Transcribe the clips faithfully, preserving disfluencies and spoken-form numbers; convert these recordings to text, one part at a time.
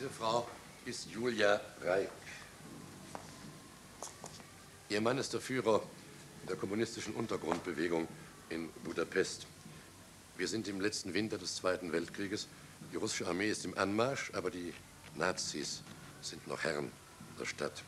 Diese Frau ist Julia Reik. Ihr Mann ist der Führer der kommunistischen Untergrundbewegung in Budapest. Wir sind im letzten Winter des Zweiten Weltkrieges. Die russische Armee ist im Anmarsch, aber die Nazis sind noch Herren der Stadt.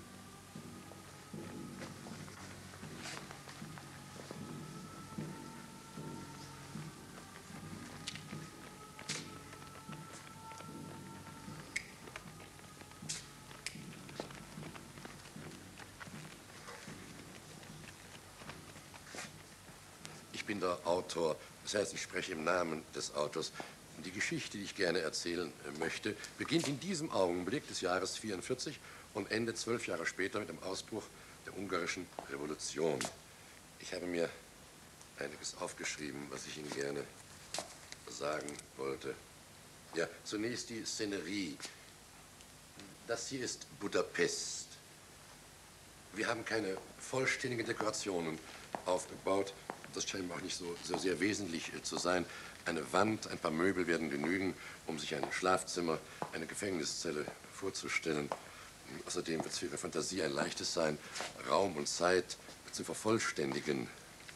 Ich bin der Autor, das heißt, ich spreche im Namen des Autors. Die Geschichte, die ich gerne erzählen möchte, beginnt in diesem Augenblick des Jahres vierundvierzig und endet zwölf Jahre später mit dem Ausbruch der ungarischen Revolution. Ich habe mir einiges aufgeschrieben, was ich Ihnen gerne sagen wollte. Ja, zunächst die Szenerie. Das hier ist Budapest. Wir haben keine vollständigen Dekorationen aufgebaut. Das scheint mir auch nicht so, so sehr wesentlich äh, zu sein. Eine Wand, ein paar Möbel werden genügen, um sich ein Schlafzimmer, eine Gefängniszelle vorzustellen. Außerdem wird es für Ihre Fantasie ein leichtes sein, Raum und Zeit zu vervollständigen.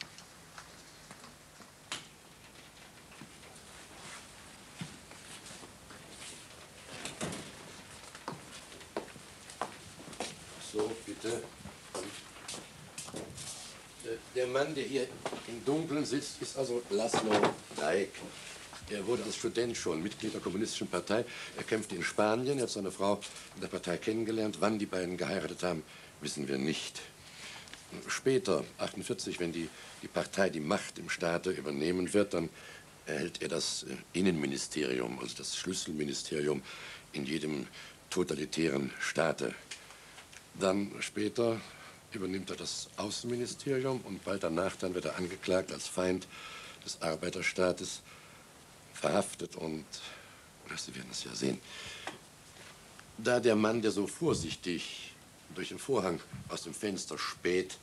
So, bitte. Der Mann, der hier im Dunkeln sitzt, ist also Laszlo Reik. Er wurde als Student schon Mitglied der Kommunistischen Partei. Er kämpfte in Spanien, er hat seine Frau in der Partei kennengelernt. Wann die beiden geheiratet haben, wissen wir nicht. Später, achtundvierzig, wenn die, die Partei die Macht im Staate übernehmen wird, dann erhält er das Innenministerium, also das Schlüsselministerium in jedem totalitären Staate. Dann später übernimmt er das Außenministerium und bald danach dann wird er angeklagt als Feind des Arbeiterstaates, verhaftet und, Sie werden es ja sehen. Da der Mann, der so vorsichtig durch den Vorhang aus dem Fenster späht,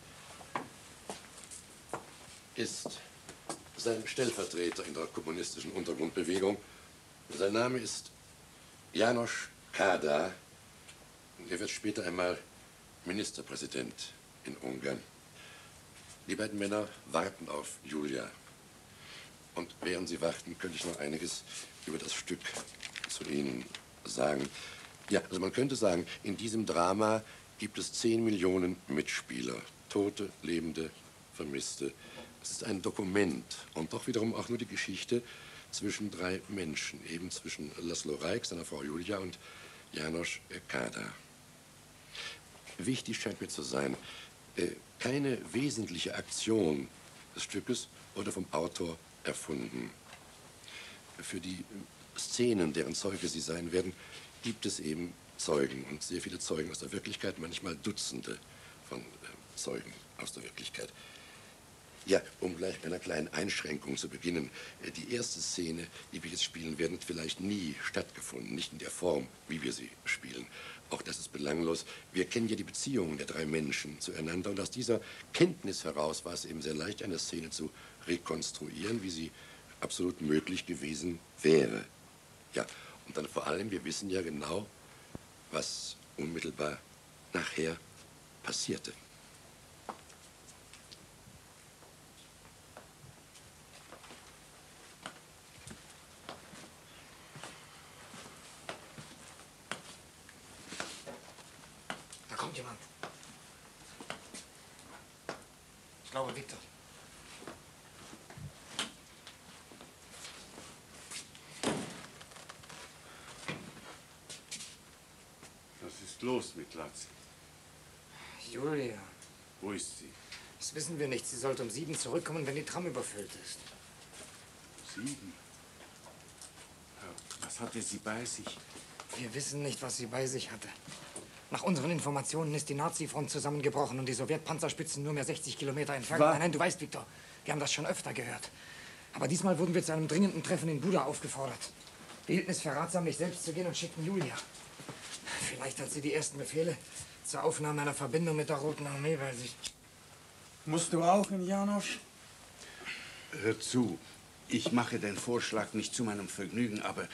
ist sein Stellvertreter in der kommunistischen Untergrundbewegung. Sein Name ist János Kádár. Er wird später einmal Ministerpräsident in Ungarn. Die beiden Männer warten auf Julia. Und während sie warten, könnte ich noch einiges über das Stück zu Ihnen sagen. Ja, also man könnte sagen, in diesem Drama gibt es zehn Millionen Mitspieler. Tote, Lebende, Vermisste. Es ist ein Dokument und doch wiederum auch nur die Geschichte zwischen drei Menschen. Eben zwischen Laszlo Reik, seiner Frau Julia und János Kádár. Wichtig scheint mir zu sein, keine wesentliche Aktion des Stückes wurde vom Autor erfunden. Für die Szenen, deren Zeuge sie sein werden, gibt es eben Zeugen und sehr viele Zeugen aus der Wirklichkeit, manchmal Dutzende von Zeugen aus der Wirklichkeit. Ja, um gleich mit einer kleinen Einschränkung zu beginnen. Die erste Szene, die wir jetzt spielen, werden vielleicht nie stattgefunden, nicht in der Form, wie wir sie spielen. Auch das ist belanglos. Wir kennen ja die Beziehungen der drei Menschen zueinander und aus dieser Kenntnis heraus war es eben sehr leicht, eine Szene zu rekonstruieren, wie sie absolut möglich gewesen wäre. Ja, und dann vor allem, wir wissen ja genau, was unmittelbar nachher passierte. Jemand. Ich glaube, Viktor. Was ist los mit Latzi? Julia. Wo ist sie? Das wissen wir nicht. Sie sollte um sieben zurückkommen, wenn die Tram überfüllt ist. Sieben? Ja, was hatte sie bei sich? Wir wissen nicht, was sie bei sich hatte. Nach unseren Informationen ist die Nazi-Front zusammengebrochen und die Sowjetpanzerspitzen nur mehr sechzig Kilometer entfernt. Was? Nein, nein, du weißt, Viktor, wir haben das schon öfter gehört. Aber diesmal wurden wir zu einem dringenden Treffen in Buda aufgefordert. Wir hielten es für ratsam, nicht selbst zu gehen und schickten Julia. Vielleicht hat sie die ersten Befehle zur Aufnahme einer Verbindung mit der Roten Armee bei sich. Musst du auch in János? Hör zu, ich mache den Vorschlag nicht zu meinem Vergnügen, aber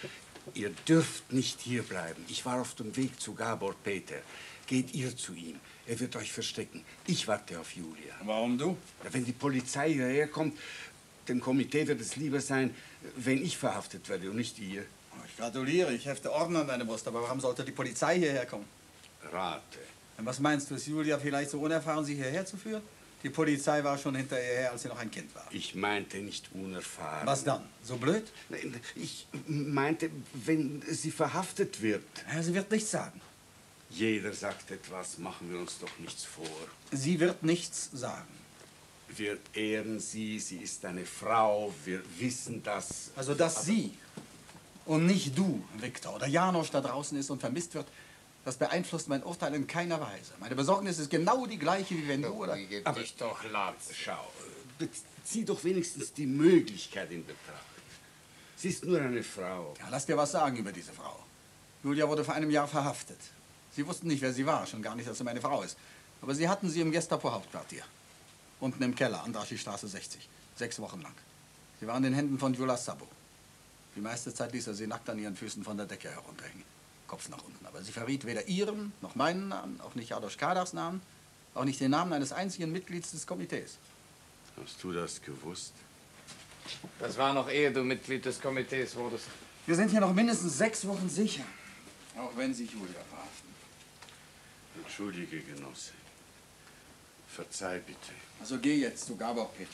Ihr dürft nicht hierbleiben. Ich war auf dem Weg zu Gabor Peter. Geht ihr zu ihm. Er wird euch verstecken. Ich warte auf Julia. Warum du? Ja, wenn die Polizei hierher kommt, dem Komitee wird es lieber sein, wenn ich verhaftet werde und nicht ihr. Ich gratuliere, ich hefte Orden an deine Brust. Aber warum sollte die Polizei hierher kommen? Rate. Und was meinst du, ist Julia vielleicht so unerfahren, sie hierher zu führen? Die Polizei war schon hinter ihr her, als sie noch ein Kind war. Ich meinte nicht unerfahren. Was dann? So blöd? Nein, ich meinte, wenn sie verhaftet wird. Ja, sie wird nichts sagen. Jeder sagt etwas, machen wir uns doch nichts vor. Sie wird nichts sagen. Wir ehren sie, sie ist eine Frau, wir wissen das. Also, dass Aber sie und nicht du, Viktor, oder Janosch da draußen ist und vermisst wird, das beeinflusst mein Urteil in keiner Weise. Meine Besorgnis ist genau die gleiche, wie wenn du oder... Aber dich doch, Latz, schau, zieh doch wenigstens die Möglichkeit in Betracht. Sie ist nur eine Frau. Ja, lass dir was sagen über diese Frau. Julia wurde vor einem Jahr verhaftet. Sie wussten nicht, wer sie war, schon gar nicht, dass sie meine Frau ist. Aber sie hatten sie im Gestapo-Hauptquartier. Unten im Keller, Andraschi-Straße sechzig. Sechs Wochen lang. Sie war in den Händen von Julas Sabo. Die meiste Zeit ließ er sie nackt an ihren Füßen von der Decke herunterhängen. Kopf nach unten. Aber sie verriet weder ihren, noch meinen Namen, auch nicht Jadosch Kadars Namen, auch nicht den Namen eines einzigen Mitglieds des Komitees. Hast du das gewusst? Das war noch ehe du Mitglied des Komitees wurdest. Wir sind hier noch mindestens sechs Wochen sicher. Auch wenn sie Julia verhaften. Entschuldige, Genosse. Verzeih bitte. Also geh jetzt zu Gabor Peter.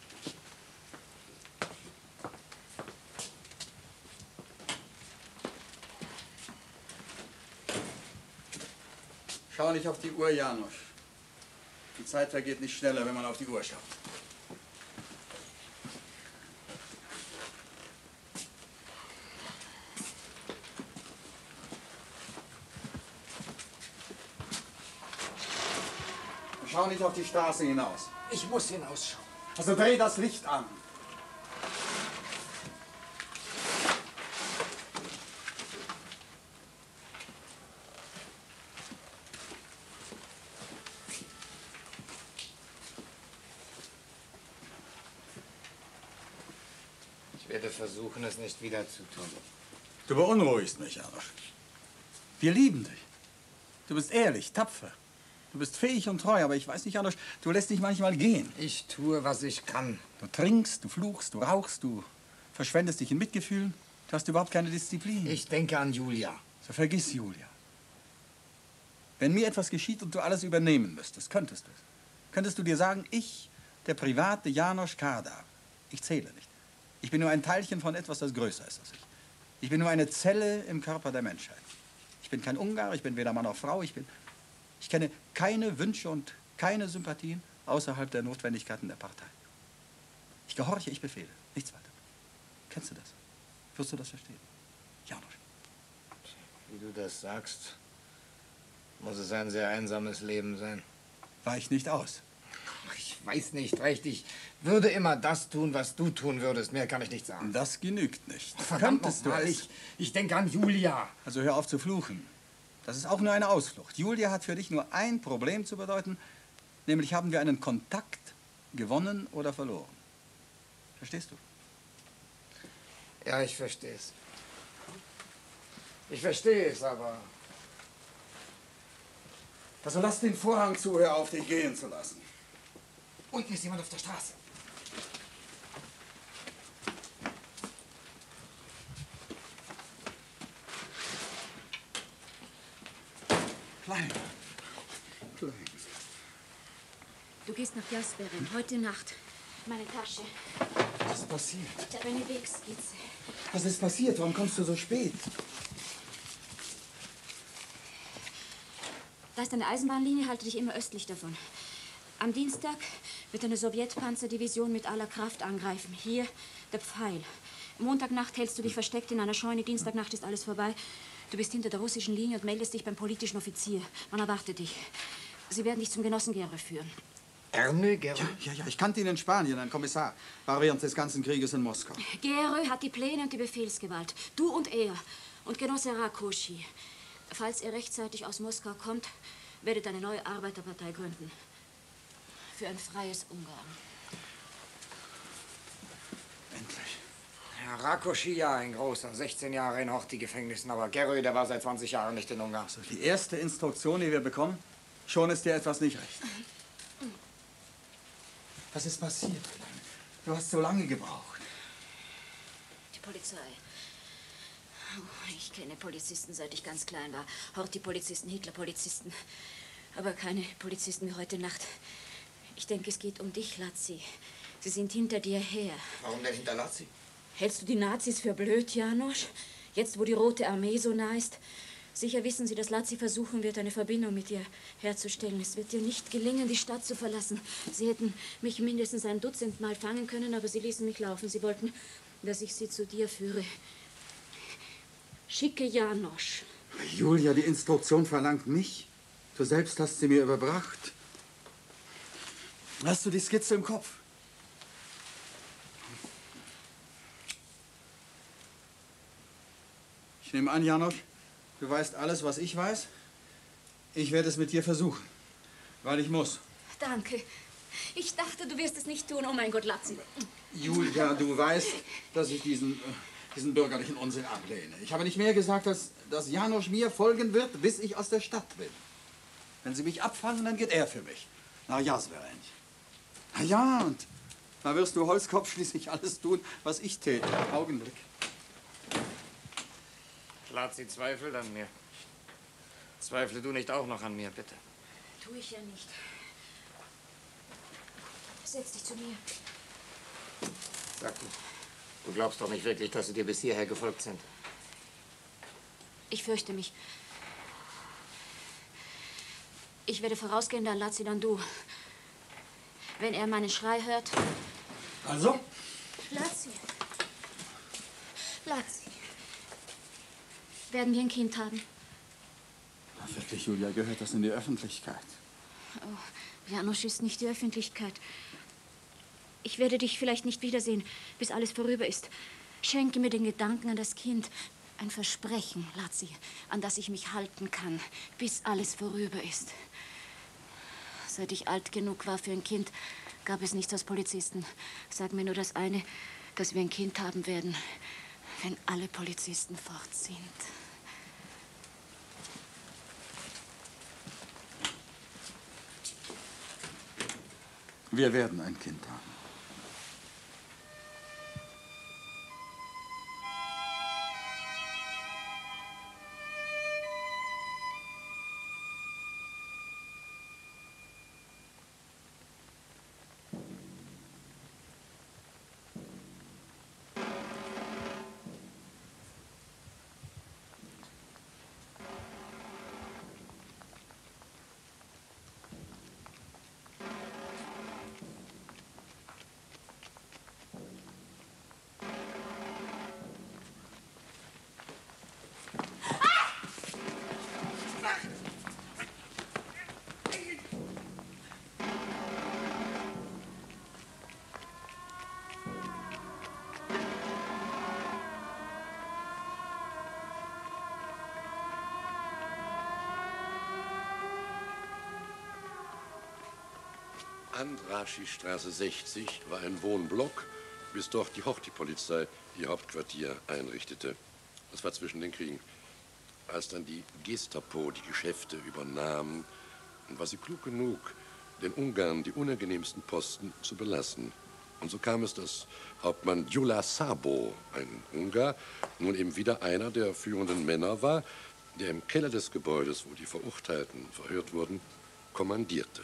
Schau nicht auf die Uhr, Janosch. Die Zeit vergeht nicht schneller, wenn man auf die Uhr schaut. Schau nicht auf die Straße hinaus. Ich muss hinausschauen. Also dreh das Licht an. Ich werde versuchen, es nicht wieder zu tun. Du beunruhigst mich, Janosch. Wir lieben dich. Du bist ehrlich, tapfer. Du bist fähig und treu, aber ich weiß nicht, Janosch, du lässt dich manchmal gehen. Ich tue, was ich kann. Du trinkst, du fluchst, du rauchst, du verschwendest dich in Mitgefühlen. Du hast überhaupt keine Disziplin. Ich denke an Julia. So vergiss Julia. Wenn mir etwas geschieht und du alles übernehmen müsstest, könntest du es. Könntest du dir sagen, ich, der private Janosch Kadar, ich zähle nicht. Ich bin nur ein Teilchen von etwas, das größer ist als ich. Ich bin nur eine Zelle im Körper der Menschheit. Ich bin kein Ungar, ich bin weder Mann noch Frau, ich bin... Ich kenne keine Wünsche und keine Sympathien außerhalb der Notwendigkeiten der Partei. Ich gehorche, ich befehle, nichts weiter. Kennst du das? Wirst du das verstehen? Janosch. Wie du das sagst, muss es ein sehr einsames Leben sein. Weich nicht aus. Ich weiß nicht recht. Ich würde immer das tun, was du tun würdest. Mehr kann ich nicht sagen. Das genügt nicht. Verdammt Könntest noch du mal, es? ich, ich denke an Julia. Also hör auf zu fluchen. Das ist auch nur eine Ausflucht. Julia hat für dich nur ein Problem zu bedeuten, nämlich haben wir einen Kontakt gewonnen oder verloren. Verstehst du? Ja, ich verstehe es. Ich verstehe es, aber... Also lass den Vorhang zu, hör auf, dich gehen zu lassen. Unten ist jemand auf der Straße. Klein. Klein. Du gehst nach Jasberin, heute Nacht. Meine Tasche. Was ist passiert? Ich habe eine Wegskizze. Was ist passiert? Warum kommst du so spät? Da ist eine Eisenbahnlinie, halte dich immer östlich davon. Am Dienstag wird eine Sowjetpanzerdivision mit aller Kraft angreifen. Hier der Pfeil. Montagnacht hältst du dich versteckt in einer Scheune. Dienstagnacht ist alles vorbei. Du bist hinter der russischen Linie und meldest dich beim politischen Offizier. Man erwartet dich. Sie werden dich zum Genossen Gere führen. Erne Gere? Ja, ja, ja, ich kannte ihn in Spanien, ein Kommissar. War während des ganzen Krieges in Moskau. Gere hat die Pläne und die Befehlsgewalt. Du und er. Und Genosse Rakosi. Falls er rechtzeitig aus Moskau kommt, werdet eine neue Arbeiterpartei gründen. Für ein freies Ungarn. Endlich. Ja, Rakoschia, ein großer, sechzehn Jahre in Horthy-Gefängnissen, aber Geröy, der war seit zwanzig Jahren nicht in Ungarn. Also die erste Instruktion, die wir bekommen, schon ist dir etwas nicht recht. Was ist passiert, Kleine? Du hast so lange gebraucht. Die Polizei. Oh, ich kenne Polizisten, seit ich ganz klein war. Horthy-Polizisten, Hitler-Polizisten. Aber keine Polizisten wie heute Nacht. Ich denke, es geht um dich, Lazzi. Sie sind hinter dir her. Warum denn hinter Lazzi? Hältst du die Nazis für blöd, Janosch? Jetzt, wo die Rote Armee so nah ist? Sicher wissen Sie, dass Lazzi versuchen wird, eine Verbindung mit dir herzustellen. Es wird dir nicht gelingen, die Stadt zu verlassen. Sie hätten mich mindestens ein Dutzend Mal fangen können, aber sie ließen mich laufen. Sie wollten, dass ich sie zu dir führe. Schicke Janosch. Julia, die Instruktion verlangt mich. Du selbst hast sie mir überbracht. Hast du die Skizze im Kopf? Ich nehme an, Janosch, du weißt alles, was ich weiß. Ich werde es mit dir versuchen, weil ich muss. Danke. Ich dachte, du wirst es nicht tun. Oh mein Gott, Lazzi. Julia, du weißt, dass ich diesen, diesen bürgerlichen Unsinn ablehne. Ich habe nicht mehr gesagt, als dass Janosch mir folgen wird, bis ich aus der Stadt bin. Wenn sie mich abfangen, dann geht er für mich. Nach Jasverenj. Na ja, und da wirst du, Holzkopf, schließlich alles tun, was ich täte. Augenblick. Lazzi zweifelt an mir. Zweifle du nicht auch noch an mir, bitte. Tu ich ja nicht. Setz dich zu mir. Sag du, du glaubst doch nicht wirklich, dass sie dir bis hierher gefolgt sind. Ich fürchte mich. Ich werde vorausgehen, dann Lazzi, dann du. Wenn er meinen Schrei hört... Also? Lazzi. Lazzi. Werden wir ein Kind haben? Na, wirklich, Julia, gehört das in die Öffentlichkeit? Oh, Janosch ist nicht die Öffentlichkeit. Ich werde dich vielleicht nicht wiedersehen, bis alles vorüber ist. Schenke mir den Gedanken an das Kind. Ein Versprechen, Lazzi, an das ich mich halten kann, bis alles vorüber ist. Seit ich alt genug war für ein Kind, gab es nichts als Polizisten. Sag mir nur das eine, dass wir ein Kind haben werden, wenn alle Polizisten fort sind. Wir werden ein Kind haben. Andraschi-Straße sechzig war ein Wohnblock, bis dort die Horthy-Polizei ihr Hauptquartier einrichtete. Das war zwischen den Kriegen. Als dann die Gestapo die Geschäfte übernahm, war sie klug genug, den Ungarn die unangenehmsten Posten zu belassen. Und so kam es, dass Hauptmann Gyula Szabo, ein Ungar, nun eben wieder einer der führenden Männer war, der im Keller des Gebäudes, wo die Verurteilten verhört wurden, kommandierte.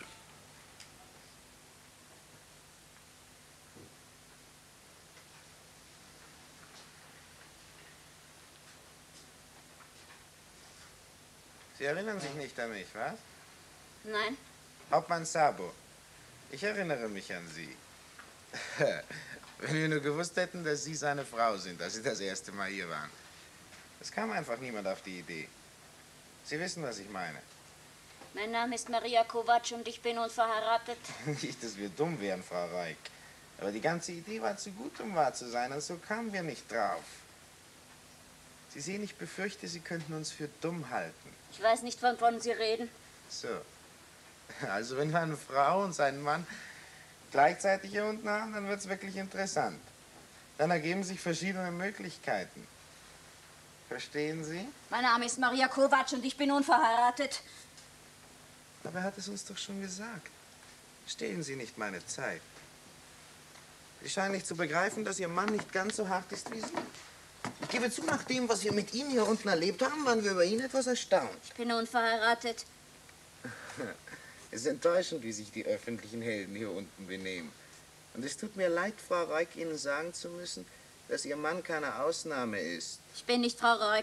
Sie erinnern sich nicht an mich, was? Nein. Hauptmann Szabo. Ich erinnere mich an Sie. Wenn wir nur gewusst hätten, dass Sie seine Frau sind, als Sie das erste Mal hier waren. Es kam einfach niemand auf die Idee. Sie wissen, was ich meine. Mein Name ist Maria Kovac und ich bin unverheiratet. Nicht, dass wir dumm wären, Frau Reik. Aber die ganze Idee war zu gut, um wahr zu sein, und so kamen wir nicht drauf. Sie sehen, ich befürchte, Sie könnten uns für dumm halten. Ich weiß nicht, wovon Sie reden. So. Also, wenn wir eine Frau und seinen Mann gleichzeitig hier unten haben, dann wird es wirklich interessant. Dann ergeben sich verschiedene Möglichkeiten. Verstehen Sie? Mein Name ist Maria Kovac und ich bin unverheiratet. Aber er hat es uns doch schon gesagt. Stehlen Sie nicht meine Zeit. Sie scheinen nicht zu begreifen, dass Ihr Mann nicht ganz so hart ist wie Sie. Ich gebe zu, nach dem, was wir mit Ihnen hier unten erlebt haben, waren wir über ihn etwas erstaunt. Ich bin unverheiratet. Es ist enttäuschend, wie sich die öffentlichen Helden hier unten benehmen. Und es tut mir leid, Frau Reuk, Ihnen sagen zu müssen, dass Ihr Mann keine Ausnahme ist. Ich bin nicht Frau Reuk.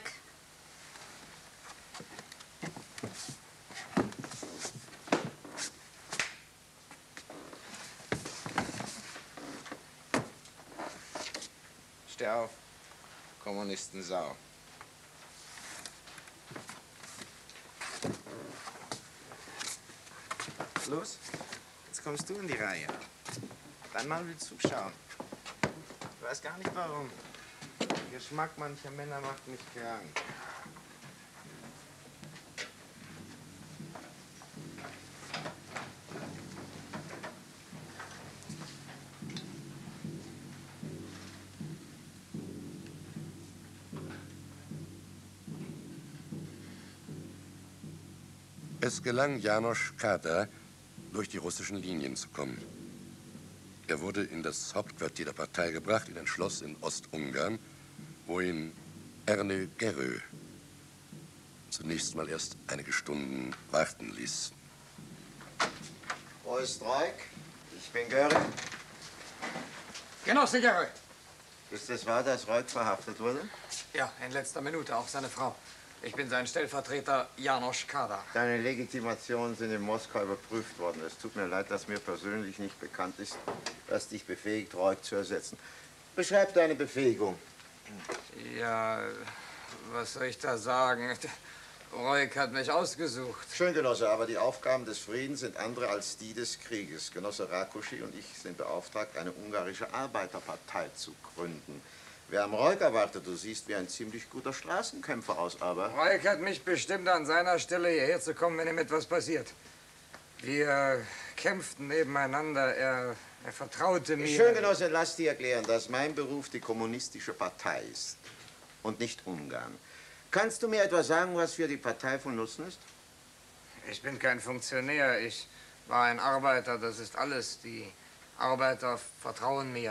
Steh auf, Kommunistensau. Los, jetzt kommst du in die Reihe. Dann mal will zuschauen. Ich weiß gar nicht warum. Der Geschmack mancher Männer macht mich krank. Es gelang János Kádár, durch die russischen Linien zu kommen. Er wurde in das Hauptquartier der Partei gebracht, in ein Schloss in Ostungarn, wo ihn Erne Gerő zunächst mal erst einige Stunden warten ließ. Wo ist Reuk? Ich bin Göring. Genosse Gerő. Ist es wahr, dass Reuk verhaftet wurde? Ja, in letzter Minute, auch seine Frau. Ich bin sein Stellvertreter János Kádár. Deine Legitimationen sind in Moskau überprüft worden. Es tut mir leid, dass mir persönlich nicht bekannt ist, was dich befähigt, Reuk zu ersetzen. Beschreib deine Befähigung. Ja, was soll ich da sagen? Reuk hat mich ausgesucht. Schön, Genosse, aber die Aufgaben des Friedens sind andere als die des Krieges. Genosse Rákosi und ich sind beauftragt, eine ungarische Arbeiterpartei zu gründen. Wir haben Reuk erwartet. Du siehst wie ein ziemlich guter Straßenkämpfer aus, aber... Reuk hat mich bestimmt, an seiner Stelle hierher zu kommen, wenn ihm etwas passiert. Wir kämpften nebeneinander. Er, er vertraute mir. Schön, Genosse, lass dir erklären, dass mein Beruf die kommunistische Partei ist und nicht Ungarn. Kannst du mir etwas sagen, was für die Partei von Nutzen ist? Ich bin kein Funktionär. Ich war ein Arbeiter. Das ist alles. Die Arbeiter vertrauen mir.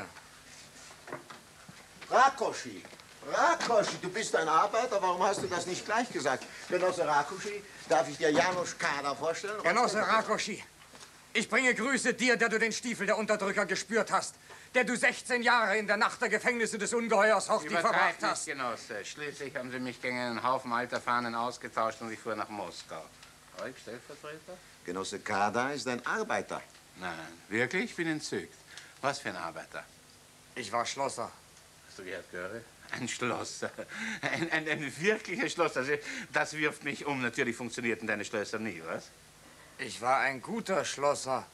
Rákosi, Rákosi, du bist ein Arbeiter, warum hast du das nicht gleich gesagt? Genosse Rákosi, darf ich dir János Kádár vorstellen? Genosse Rákosi, ich bringe Grüße dir, der du den Stiefel der Unterdrücker gespürt hast, der du sechzehn Jahre in der Nacht der Gefängnisse des Ungeheuers Horthy verbracht hast. Genosse. Schließlich haben sie mich gegen einen Haufen alter Fahnen ausgetauscht und ich fuhr nach Moskau. Reuk, Stellvertreter? Genosse Kádár ist ein Arbeiter. Nein, wirklich? Ich bin entzückt. Was für ein Arbeiter? Ich war Schlosser. Hast du gehört, Göre? Ein Schlosser. Ein, ein, ein wirklicher Schlosser. Also, das wirft mich um. Natürlich funktionierten deine Schlösser nie, was? Ich war ein guter Schlosser.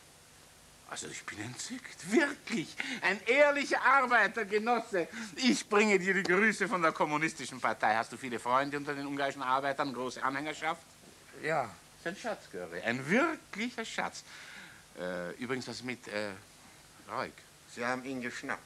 Also, ich bin entzückt. Wirklich. Ein ehrlicher Arbeiter, Genosse. Ich bringe dir die Grüße von der Kommunistischen Partei. Hast du viele Freunde unter den ungarischen Arbeitern? Große Anhängerschaft? Ja. Das ist ein Schatz, Göre. Ein wirklicher Schatz. Äh, übrigens, was mit äh, Reuk? Sie haben ihn geschnappt.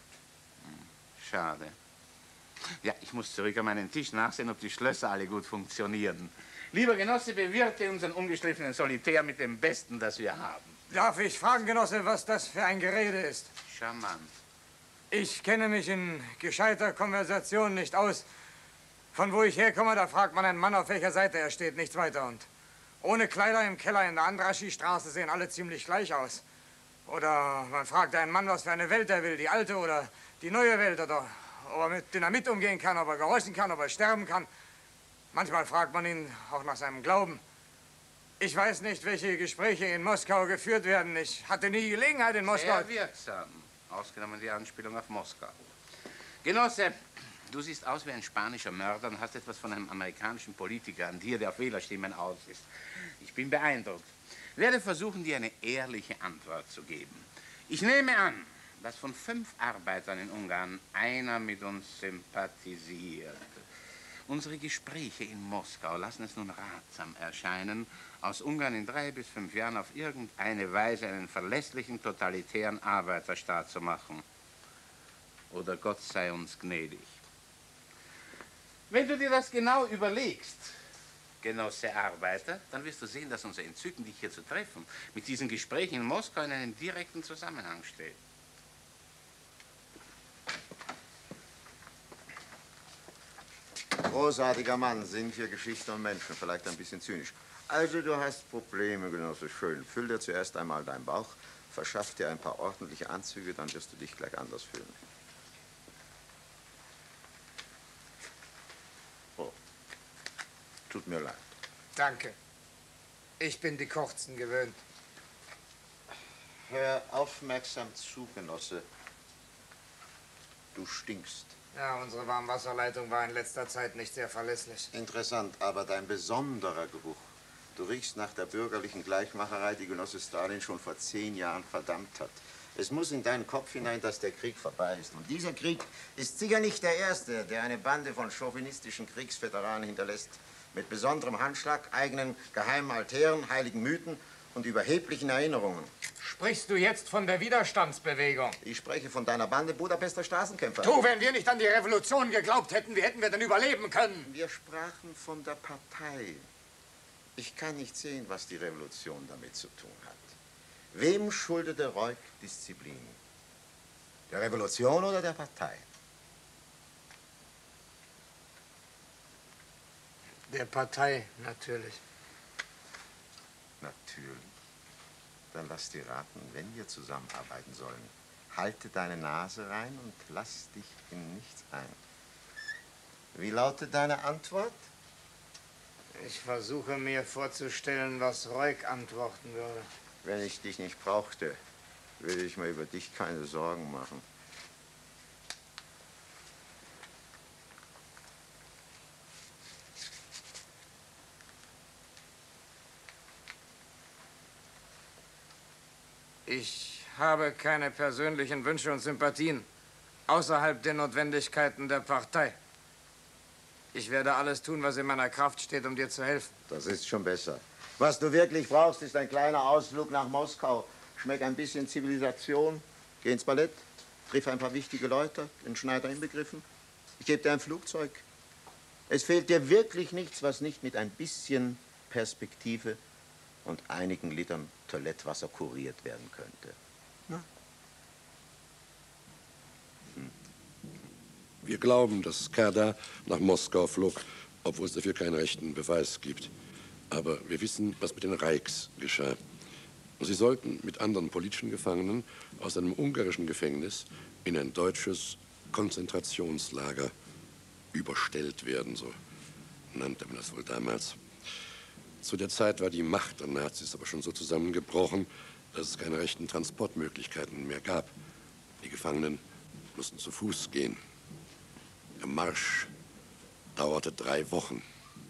Schade. Ja, ich muss zurück an meinen Tisch nachsehen, ob die Schlösser alle gut funktionieren. Lieber Genosse, bewirte unseren ungeschliffenen Solitär mit dem Besten, das wir haben. Darf ich fragen, Genosse, was das für ein Gerede ist? Charmant. Ich kenne mich in gescheiter Konversation nicht aus. Von wo ich herkomme, da fragt man einen Mann, auf welcher Seite er steht, nichts weiter. Und ohne Kleider im Keller in der Andraschi-Straße sehen alle ziemlich gleich aus. Oder man fragt einen Mann, was für eine Welt er will, die alte oder die neue Welt, oder ob er mit Dynamit umgehen kann, ob er gehorchen kann, ob er sterben kann. Manchmal fragt man ihn auch nach seinem Glauben. Ich weiß nicht, welche Gespräche in Moskau geführt werden. Ich hatte nie Gelegenheit in Moskau. Sehr wirksam, ausgenommen die Anspielung auf Moskau. Genosse, du siehst aus wie ein spanischer Mörder und hast etwas von einem amerikanischen Politiker an dir, der auf Wählerstimmen aus ist. Ich bin beeindruckt. Ich werde versuchen, dir eine ehrliche Antwort zu geben. Ich nehme an, dass von fünf Arbeitern in Ungarn einer mit uns sympathisiert. Unsere Gespräche in Moskau lassen es nun ratsam erscheinen, aus Ungarn in drei bis fünf Jahren auf irgendeine Weise einen verlässlichen, totalitären Arbeiterstaat zu machen. oder Gott sei uns gnädig. Wenn du dir das genau überlegst, Genosse Arbeiter, dann wirst du sehen, dass unser Entzücken, dich hier zu treffen, mit diesen Gesprächen in Moskau in einem direkten Zusammenhang steht. Großartiger Mann, Sinn für Geschichte und Menschen, vielleicht ein bisschen zynisch. Also, du hast Probleme, Genosse, schön. Füll dir zuerst einmal deinen Bauch, verschaff dir ein paar ordentliche Anzüge, dann wirst du dich gleich anders fühlen. Oh, tut mir leid. Danke. Ich bin die Kurzen gewöhnt. Hör aufmerksam zu, Genosse. Du stinkst. Ja, unsere Warmwasserleitung war in letzter Zeit nicht sehr verlässlich. Interessant, aber dein besonderer Geruch. Du riechst nach der bürgerlichen Gleichmacherei, die Genosse Stalin schon vor zehn Jahren verdammt hat. Es muss in deinen Kopf hinein, dass der Krieg vorbei ist. Und dieser Krieg ist sicher nicht der erste, der eine Bande von chauvinistischen Kriegsveteranen hinterlässt. Mit besonderem Handschlag, eigenen geheimen Altären, heiligen Mythen und überheblichen Erinnerungen. Sprichst du jetzt von der Widerstandsbewegung? Ich spreche von deiner Bande Budapester Straßenkämpfer. Du, wenn wir nicht an die Revolution geglaubt hätten, wie hätten wir denn überleben können? Wir sprachen von der Partei. Ich kann nicht sehen, was die Revolution damit zu tun hat. Wem schuldete Reuk Disziplin? Der Revolution oder der Partei? Der Partei, natürlich. Natürlich. Dann lass dir raten, wenn wir zusammenarbeiten sollen, halte deine Nase rein und lass dich in nichts ein. Wie lautet deine Antwort? Ich versuche mir vorzustellen, was Reuk antworten würde. Wenn ich dich nicht brauchte, würde ich mir über dich keine Sorgen machen. Ich habe keine persönlichen Wünsche und Sympathien außerhalb der Notwendigkeiten der Partei. Ich werde alles tun, was in meiner Kraft steht, um dir zu helfen. Das ist schon besser. Was du wirklich brauchst, ist ein kleiner Ausflug nach Moskau. Schmeck ein bisschen Zivilisation, geh ins Ballett, triff ein paar wichtige Leute, den Schneider inbegriffen. Ich gebe dir ein Flugzeug. Es fehlt dir wirklich nichts, was nicht mit ein bisschen Perspektive und einigen Litern Toilettwasser kuriert werden könnte. Na? Hm. Wir glauben, dass Kada nach Moskau flog, obwohl es dafür keinen rechten Beweis gibt. Aber wir wissen, was mit den Reichs geschah. Sie sollten mit anderen politischen Gefangenen aus einem ungarischen Gefängnis in ein deutsches Konzentrationslager überstellt werden, so nannte man das wohl damals. Zu der Zeit war die Macht der Nazis aber schon so zusammengebrochen, dass es keine rechten Transportmöglichkeiten mehr gab. Die Gefangenen mussten zu Fuß gehen. Der Marsch dauerte drei Wochen.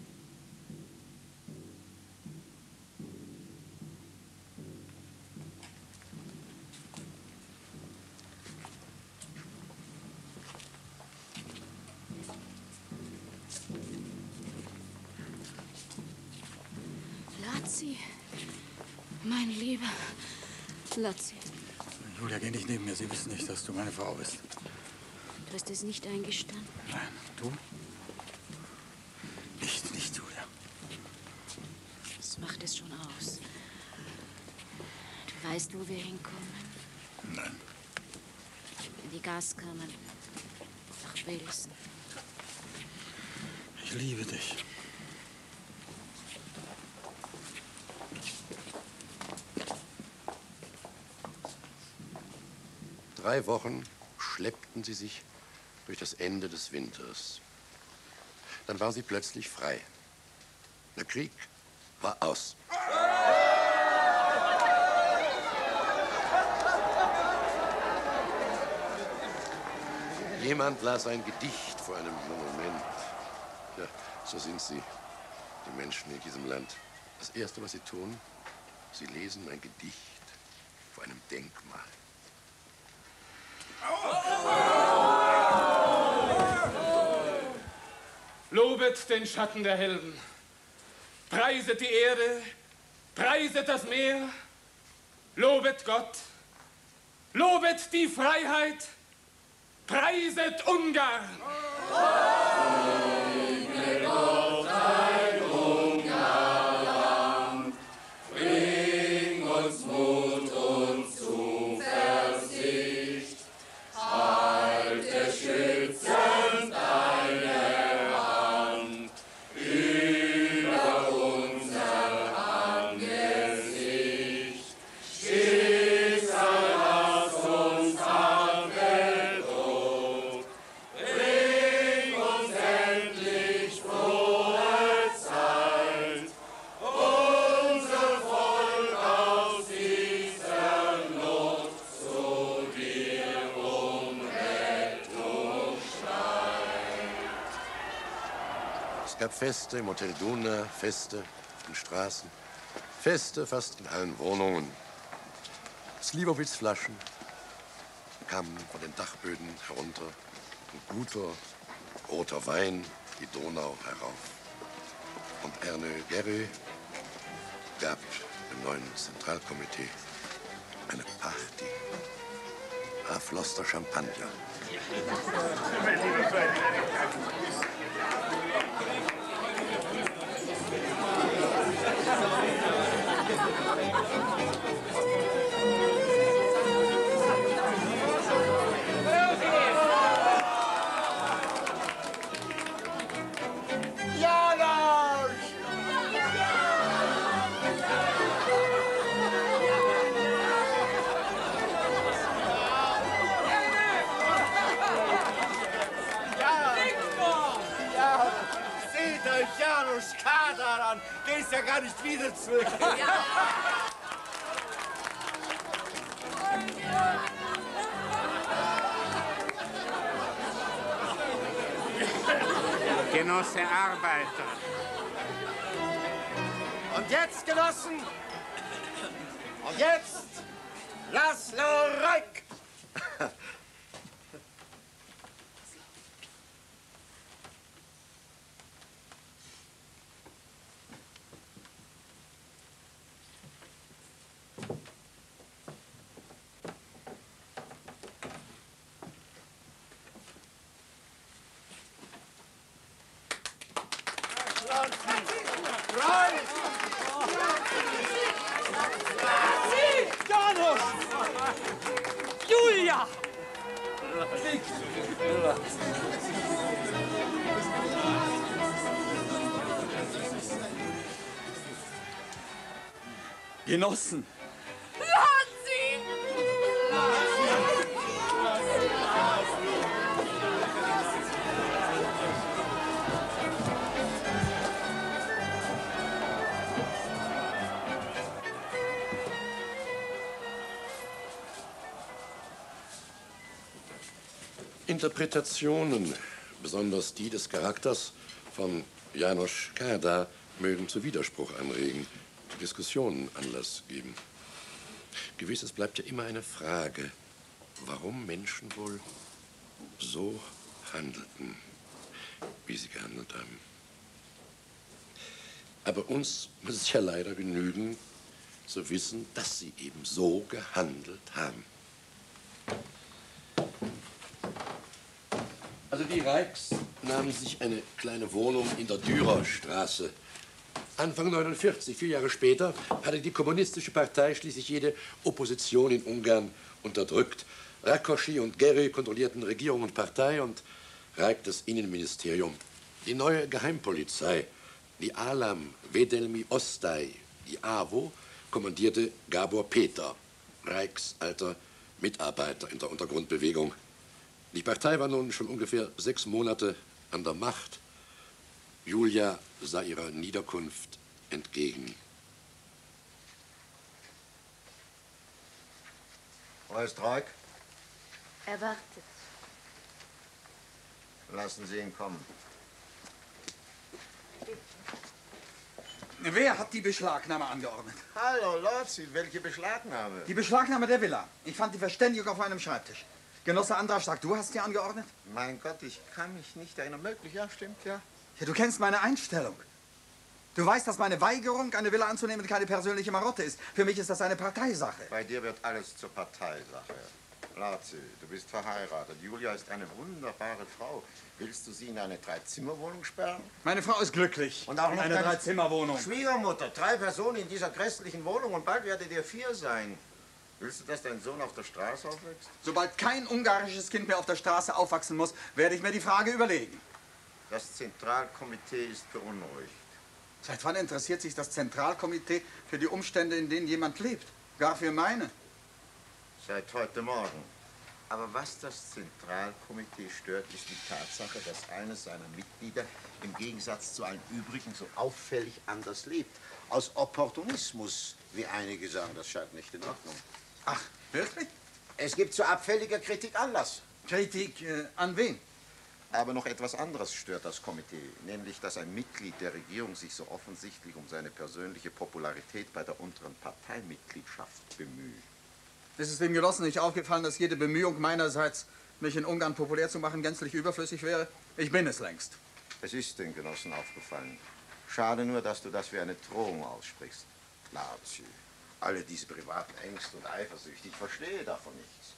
Lazzi, mein Lieber. Lazzi. Julia, geh nicht neben mir. Sie wissen nicht, dass du meine Frau bist. Du hast es nicht eingestanden. Nein, du? Nicht, nicht, Julia. Das macht es schon aus. Du weißt, wo wir hinkommen? Nein. In die Gaskammern. Nach Wilson. Ich liebe dich. Drei Wochen schleppten sie sich durch das Ende des Winters. Dann war sie plötzlich frei. Der Krieg war aus. Jemand las ein Gedicht vor einem Monument. Ja, so sind sie, die Menschen in diesem Land. Das Erste, was sie tun, sie lesen ein Gedicht vor einem Denkmal. Lobet den Schatten der Helden, preiset die Erde, preiset das Meer, lobet Gott, lobet die Freiheit, Preiset Ungarn! Segne Gott dein Ungarland, bring uns Mut und Zuversicht, halte schützend deine Hand über unser Angesicht. Schicksal, lass uns Abendrot, bring uns endlich frohe Zeit, unser Volk aus dieser Not zu dir um Rettung schreit. Es gab Feste im Hotel Duna, Feste auf den Straßen, Feste fast in allen Wohnungen. Slivovitz-Flaschen kamen von den Dachböden herunter und guter, roter Wein die Donau herauf. Und Erne Gerry gab dem neuen Zentralkomitee eine Party. Da floss der Champagner. Seht euch Janusz Kadar an, der ist ja gar nicht wieder zurück. Genosse Arbeiter. Und jetzt, Genossen, und jetzt Laszlo Reik. Janusz! Julia! Genossen, Interpretationen, besonders die des Charakters von Janusz Kadar, mögen zu Widerspruch anregen, zu Diskussionen Anlass geben. Gewiss, es bleibt ja immer eine Frage, warum Menschen wohl so handelten, wie sie gehandelt haben. Aber uns muss es ja leider genügen, zu wissen, dass sie eben so gehandelt haben. Also die Reichs nahmen sich eine kleine Wohnung in der Dürerstraße. Anfang neunundvierzig, vier Jahre später, hatte die Kommunistische Partei schließlich jede Opposition in Ungarn unterdrückt. Rákosi und Gerry kontrollierten Regierung und Partei und Reik das Innenministerium. Die neue Geheimpolizei, die Alam Vedelmi Osztály, die AWO, kommandierte Gabor Péter, Reiks alter Mitarbeiter in der Untergrundbewegung. Die Partei war nun schon ungefähr sechs Monate an der Macht. Julia sah ihrer Niederkunft entgegen. Wo ist Reik? Er wartet. Lassen Sie ihn kommen. wer hat die Beschlagnahme angeordnet? Hallo, Lorzi, welche Beschlagnahme? Die Beschlagnahme der Villa. Ich fand die Verständigung auf meinem Schreibtisch. Genosse Andrasch sagt, du hast die angeordnet? Mein Gott, ich kann mich nicht erinnern. Möglich, ja, stimmt, ja. Ja, du kennst meine Einstellung. Du weißt, dass meine Weigerung, eine Villa anzunehmen, keine persönliche Marotte ist. Für mich ist das eine Parteisache. Bei dir wird alles zur Parteisache. Lazi, du bist verheiratet. Julia ist eine wunderbare Frau. Willst du sie in eine Dreizimmerwohnung sperren? Meine Frau ist glücklich. Und auch in noch einer deine Dreizimmerwohnung. Schwiegermutter, drei Personen in dieser grässlichen Wohnung und bald werdet ihr vier sein. Willst du, dass dein Sohn auf der Straße aufwächst? Sobald kein ungarisches Kind mehr auf der Straße aufwachsen muss, werde ich mir die Frage überlegen. Das Zentralkomitee ist beunruhigt. Seit wann interessiert sich das Zentralkomitee für die Umstände, in denen jemand lebt? Gar für meine. Seit heute Morgen. Aber was das Zentralkomitee stört, ist die Tatsache, dass eines seiner Mitglieder im Gegensatz zu allen übrigen so auffällig anders lebt. Aus Opportunismus, wie einige sagen, das scheint nicht in Ordnung. Ach, wirklich? Es gibt zu abfälliger Kritik Anlass. Kritik äh, an wen? Aber noch etwas anderes stört das Komitee, nämlich, dass ein Mitglied der Regierung sich so offensichtlich um seine persönliche Popularität bei der unteren Parteimitgliedschaft bemüht. Ist es dem Genossen nicht aufgefallen, dass jede Bemühung meinerseits, mich in Ungarn populär zu machen, gänzlich überflüssig wäre? Ich bin es längst. Es ist den Genossen aufgefallen. Schade nur, dass du das wie eine Drohung aussprichst. Lazi, alle diese privaten Ängste und Eifersüchte, ich verstehe davon nichts.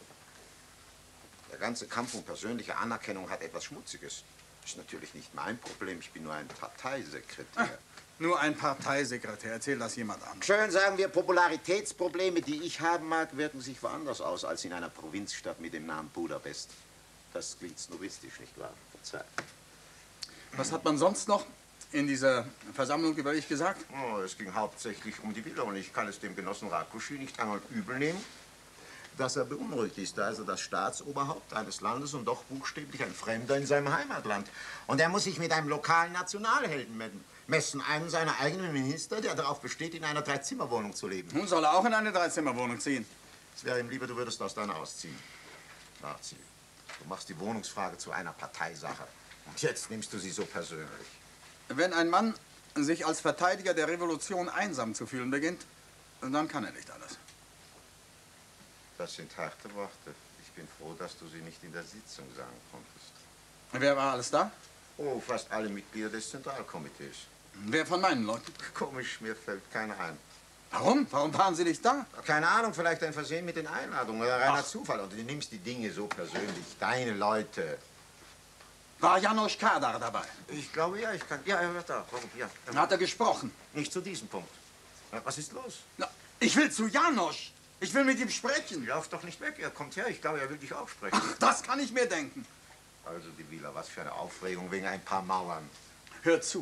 Der ganze Kampf um persönliche Anerkennung hat etwas Schmutziges. Ist natürlich nicht mein Problem, ich bin nur ein Parteisekretär. Ach, nur ein Parteisekretär, erzähl das jemand an. Schön, sagen wir, Popularitätsprobleme, die ich haben mag, wirken sich woanders aus als in einer Provinzstadt mit dem Namen Budapest. Das klingt snobistisch, nicht wahr? Verzeih. Was hat man sonst noch in dieser Versammlung über dich gesagt? Oh, es ging hauptsächlich um die Villa und ich kann es dem Genossen Rákosi nicht einmal übel nehmen, dass er beunruhigt ist. Da ist er das Staatsoberhaupt eines Landes und doch buchstäblich ein Fremder in seinem Heimatland. Und er muss sich mit einem lokalen Nationalhelden messen, einem seiner eigenen Minister, der darauf besteht, in einer Dreizimmerwohnung zu leben. Nun soll er auch in eine Dreizimmerwohnung ziehen. Es wäre ihm lieber, du würdest aus deiner ausziehen. Lazi, du machst die Wohnungsfrage zu einer Parteisache. Und jetzt nimmst du sie so persönlich. Wenn ein Mann sich als Verteidiger der Revolution einsam zu fühlen beginnt, dann kann er nicht alles. Das sind harte Worte. Ich bin froh, dass du sie nicht in der Sitzung sagen konntest. Wer war alles da? Oh, fast alle Mitglieder des Zentralkomitees. Wer von meinen Leuten? Komisch, mir fällt keiner ein. Warum? Warum waren Sie nicht da? Keine Ahnung, vielleicht ein Versehen mit den Einladungen oder reiner Zufall. Und du nimmst die Dinge so persönlich. Deine Leute. War János Kádár dabei? Ich glaube, ja, ich kann. Ja, er wird da. Warum? Ja. Hat er gesprochen? Nicht zu diesem Punkt. Ja, was ist los? Na, ich will zu János. Ich will mit ihm sprechen. Lauf doch nicht weg. Er kommt her. Ich glaube, er will dich auch sprechen. Ach, das kann ich mir denken. Also, die Villa, was für eine Aufregung wegen ein paar Mauern. Hör zu.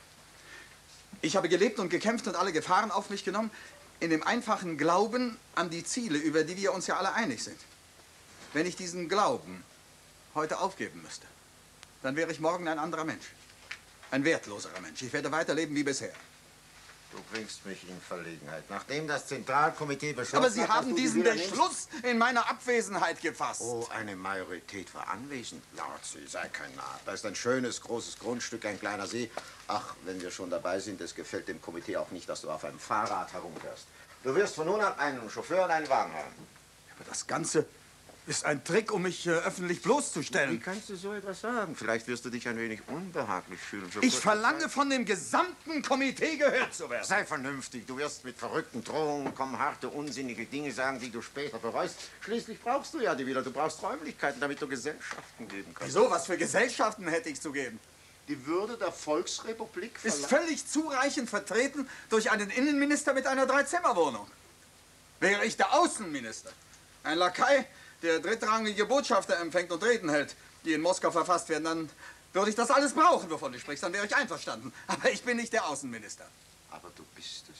Ich habe gelebt und gekämpft und alle Gefahren auf mich genommen, in dem einfachen Glauben an die Ziele, über die wir uns ja alle einig sind. Wenn ich diesen Glauben heute aufgeben müsste, dann wäre ich morgen ein anderer Mensch. Ein wertloserer Mensch. Ich werde weiterleben wie bisher. Du bringst mich in Verlegenheit. Nachdem das Zentralkomitee beschlossen Aber Sie hat, haben dass du diesen die Villa Beschluss in meiner Abwesenheit gefasst. Oh, eine Majorität war anwesend. Lazi, sei kein Narr. Da ist ein schönes, großes Grundstück, ein kleiner See. Ach, wenn wir schon dabei sind, es gefällt dem Komitee auch nicht, dass du auf einem Fahrrad herumfährst. Du wirst von nun an einen Chauffeur und einen Wagen haben. Aber das Ganze ist ein Trick, um mich äh, öffentlich bloßzustellen. Wie kannst du so etwas sagen? Vielleicht wirst du dich ein wenig unbehaglich fühlen. Für Ich verlange von dem gesamten Komitee gehört zu werden. Sei vernünftig. Du wirst mit verrückten Drohungen kommen, harte, unsinnige Dinge sagen, die du später bereust. Schließlich brauchst du ja die Villa. Du brauchst Räumlichkeiten, damit du Gesellschaften geben kannst. Wieso? Was für Gesellschaften hätte ich zu geben? Die Würde der Volksrepublik Ist völlig zureichend vertreten durch einen Innenminister mit einer Dreizimmerwohnung. Wäre ich der Außenminister, ein Lakai, der drittrangige Botschafter empfängt und Reden hält, die in Moskau verfasst werden, dann würde ich das alles brauchen, wovon du sprichst. Dann wäre ich einverstanden. Aber ich bin nicht der Außenminister. Aber du bist es.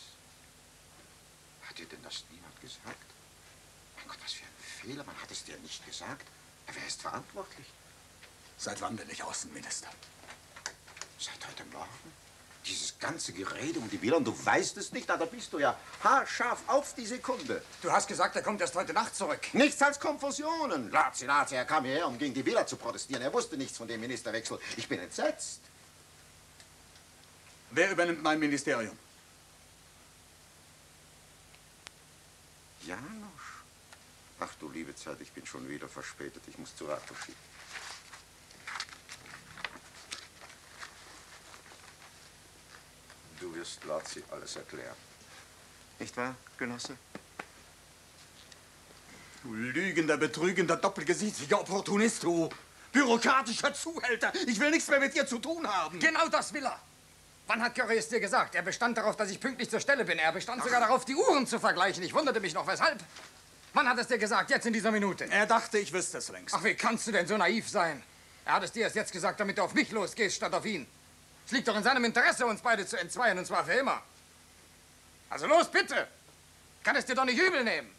Hat dir denn das niemand gesagt? Mein Gott, was für ein Fehler. Man hat es dir nicht gesagt. Wer ist verantwortlich? Seit wann bin ich Außenminister? Seit heute Morgen? Dieses ganze Gerede um die Villa und du weißt es nicht, da bist du ja haarscharf auf die Sekunde. Du hast gesagt, er kommt erst heute Nacht zurück. Nichts als Konfusionen. Lazi, Lazi, er kam hierher, um gegen die Villa zu protestieren. Er wusste nichts von dem Ministerwechsel. Ich bin entsetzt. Wer übernimmt mein Ministerium? János. Ach du liebe Zeit, ich bin schon wieder verspätet. Ich muss zu Rákosi. Du wirst Lazi alles erklären. Nicht wahr, Genosse? Du lügender, betrügender, doppelgesichtiger Opportunist, du bürokratischer Zuhälter. Ich will nichts mehr mit dir zu tun haben. Genau das will er. Wann hat Curry es dir gesagt? Er bestand darauf, dass ich pünktlich zur Stelle bin. Er bestand Ach. sogar darauf, die Uhren zu vergleichen. Ich wunderte mich noch, weshalb. Wann hat es dir gesagt? Jetzt in dieser Minute. Er dachte, ich wüsste es längst. Ach, wie kannst du denn so naiv sein? Er hat es dir erst jetzt gesagt, damit du auf mich losgehst, statt auf ihn. Es liegt doch in seinem Interesse, uns beide zu entzweien, und zwar für immer. Also los, bitte. Kann es dir doch nicht übel nehmen.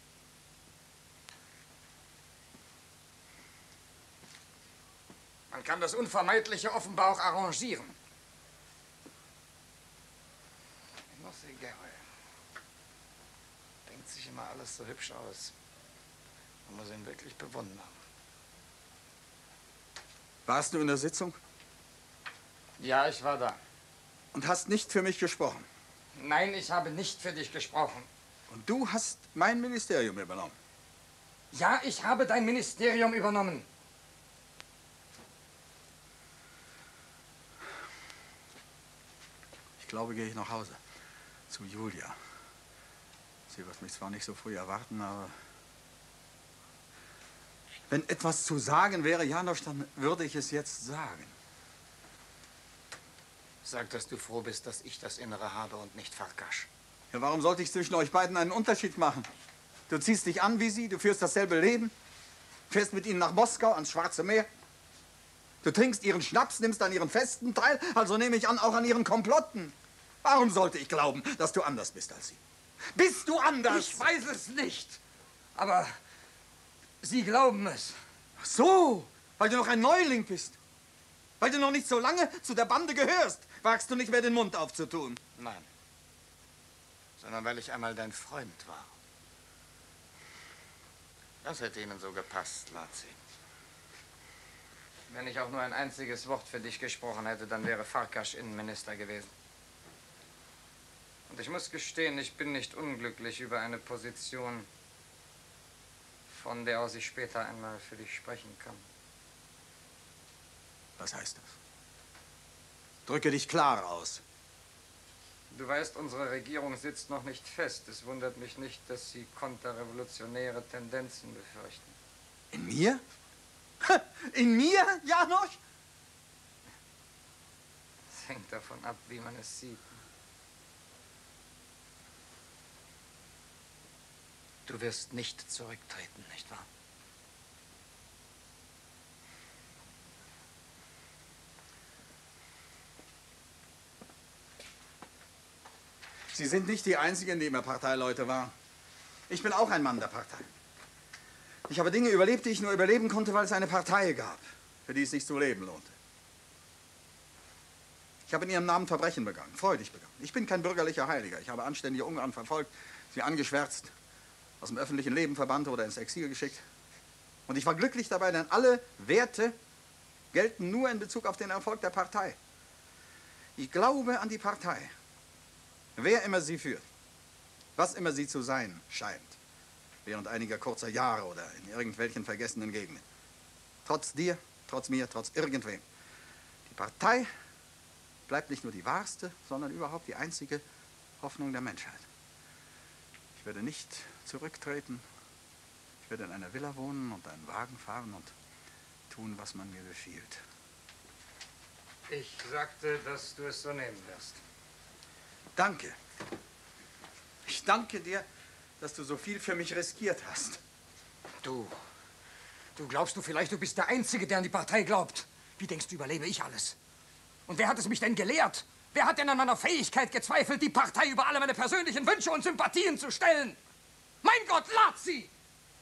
Man kann das Unvermeidliche offenbar auch arrangieren. Genosse Guerre. Denkt sich immer alles so hübsch aus. Man muss ihn wirklich bewundern. Warst du in der Sitzung? Ja, ich war da. Und hast nicht für mich gesprochen? Nein, ich habe nicht für dich gesprochen. Und du hast mein Ministerium übernommen? Ja, ich habe dein Ministerium übernommen. Ich glaube, gehe ich nach Hause. Zu Julia. Sie wird mich zwar nicht so früh erwarten, aber... Wenn etwas zu sagen wäre, Janosch, dann würde ich es jetzt sagen. Sag, dass du froh bist, dass ich das Innere habe und nicht Farkas. Ja, warum sollte ich zwischen euch beiden einen Unterschied machen? Du ziehst dich an wie sie, du führst dasselbe Leben, fährst mit ihnen nach Moskau, ans Schwarze Meer. Du trinkst ihren Schnaps, nimmst an ihren Festen teil, also nehme ich an, auch an ihren Komplotten. Warum sollte ich glauben, dass du anders bist als sie? Bist du anders? Ich weiß es nicht, aber sie glauben es. Ach so, weil du noch ein Neuling bist. Weil du noch nicht so lange zu der Bande gehörst, wagst du nicht mehr den Mund aufzutun. Nein, sondern weil ich einmal dein Freund war. Das hätte ihnen so gepasst, Lazi. Wenn ich auch nur ein einziges Wort für dich gesprochen hätte, dann wäre Farkas Innenminister gewesen. Und ich muss gestehen, ich bin nicht unglücklich über eine Position, von der aus ich später einmal für dich sprechen kann. Was heißt das? Drücke dich klar aus. Du weißt, unsere Regierung sitzt noch nicht fest. Es wundert mich nicht, dass sie konterrevolutionäre Tendenzen befürchten. In mir? In mir, Janosch? Es hängt davon ab, wie man es sieht. Du wirst nicht zurücktreten, nicht wahr? Sie sind nicht die Einzigen, die immer Parteileute waren. Ich bin auch ein Mann der Partei. Ich habe Dinge überlebt, die ich nur überleben konnte, weil es eine Partei gab, für die es sich zu leben lohnte. Ich habe in ihrem Namen Verbrechen begangen, freudig begangen. Ich bin kein bürgerlicher Heiliger. Ich habe anständige Ungarn verfolgt, sie angeschwärzt, aus dem öffentlichen Leben verbannt oder ins Exil geschickt. Und ich war glücklich dabei, denn alle Werte gelten nur in Bezug auf den Erfolg der Partei. Ich glaube an die Partei. Wer immer sie führt, was immer sie zu sein scheint, während einiger kurzer Jahre oder in irgendwelchen vergessenen Gegenden. Trotz dir, trotz mir, trotz irgendwem. Die Partei bleibt nicht nur die wahrste, sondern überhaupt die einzige Hoffnung der Menschheit. Ich werde nicht zurücktreten. Ich werde in einer Villa wohnen und einen Wagen fahren und tun, was man mir befiehlt. Ich sagte, dass du es so nehmen wirst. Danke. Ich danke dir, dass du so viel für mich riskiert hast. Du, du glaubst du vielleicht, du bist der Einzige, der an die Partei glaubt. Wie denkst du, überlebe ich alles? Und wer hat es mich denn gelehrt? Wer hat denn an meiner Fähigkeit gezweifelt, die Partei über alle meine persönlichen Wünsche und Sympathien zu stellen? Mein Gott, Lazi!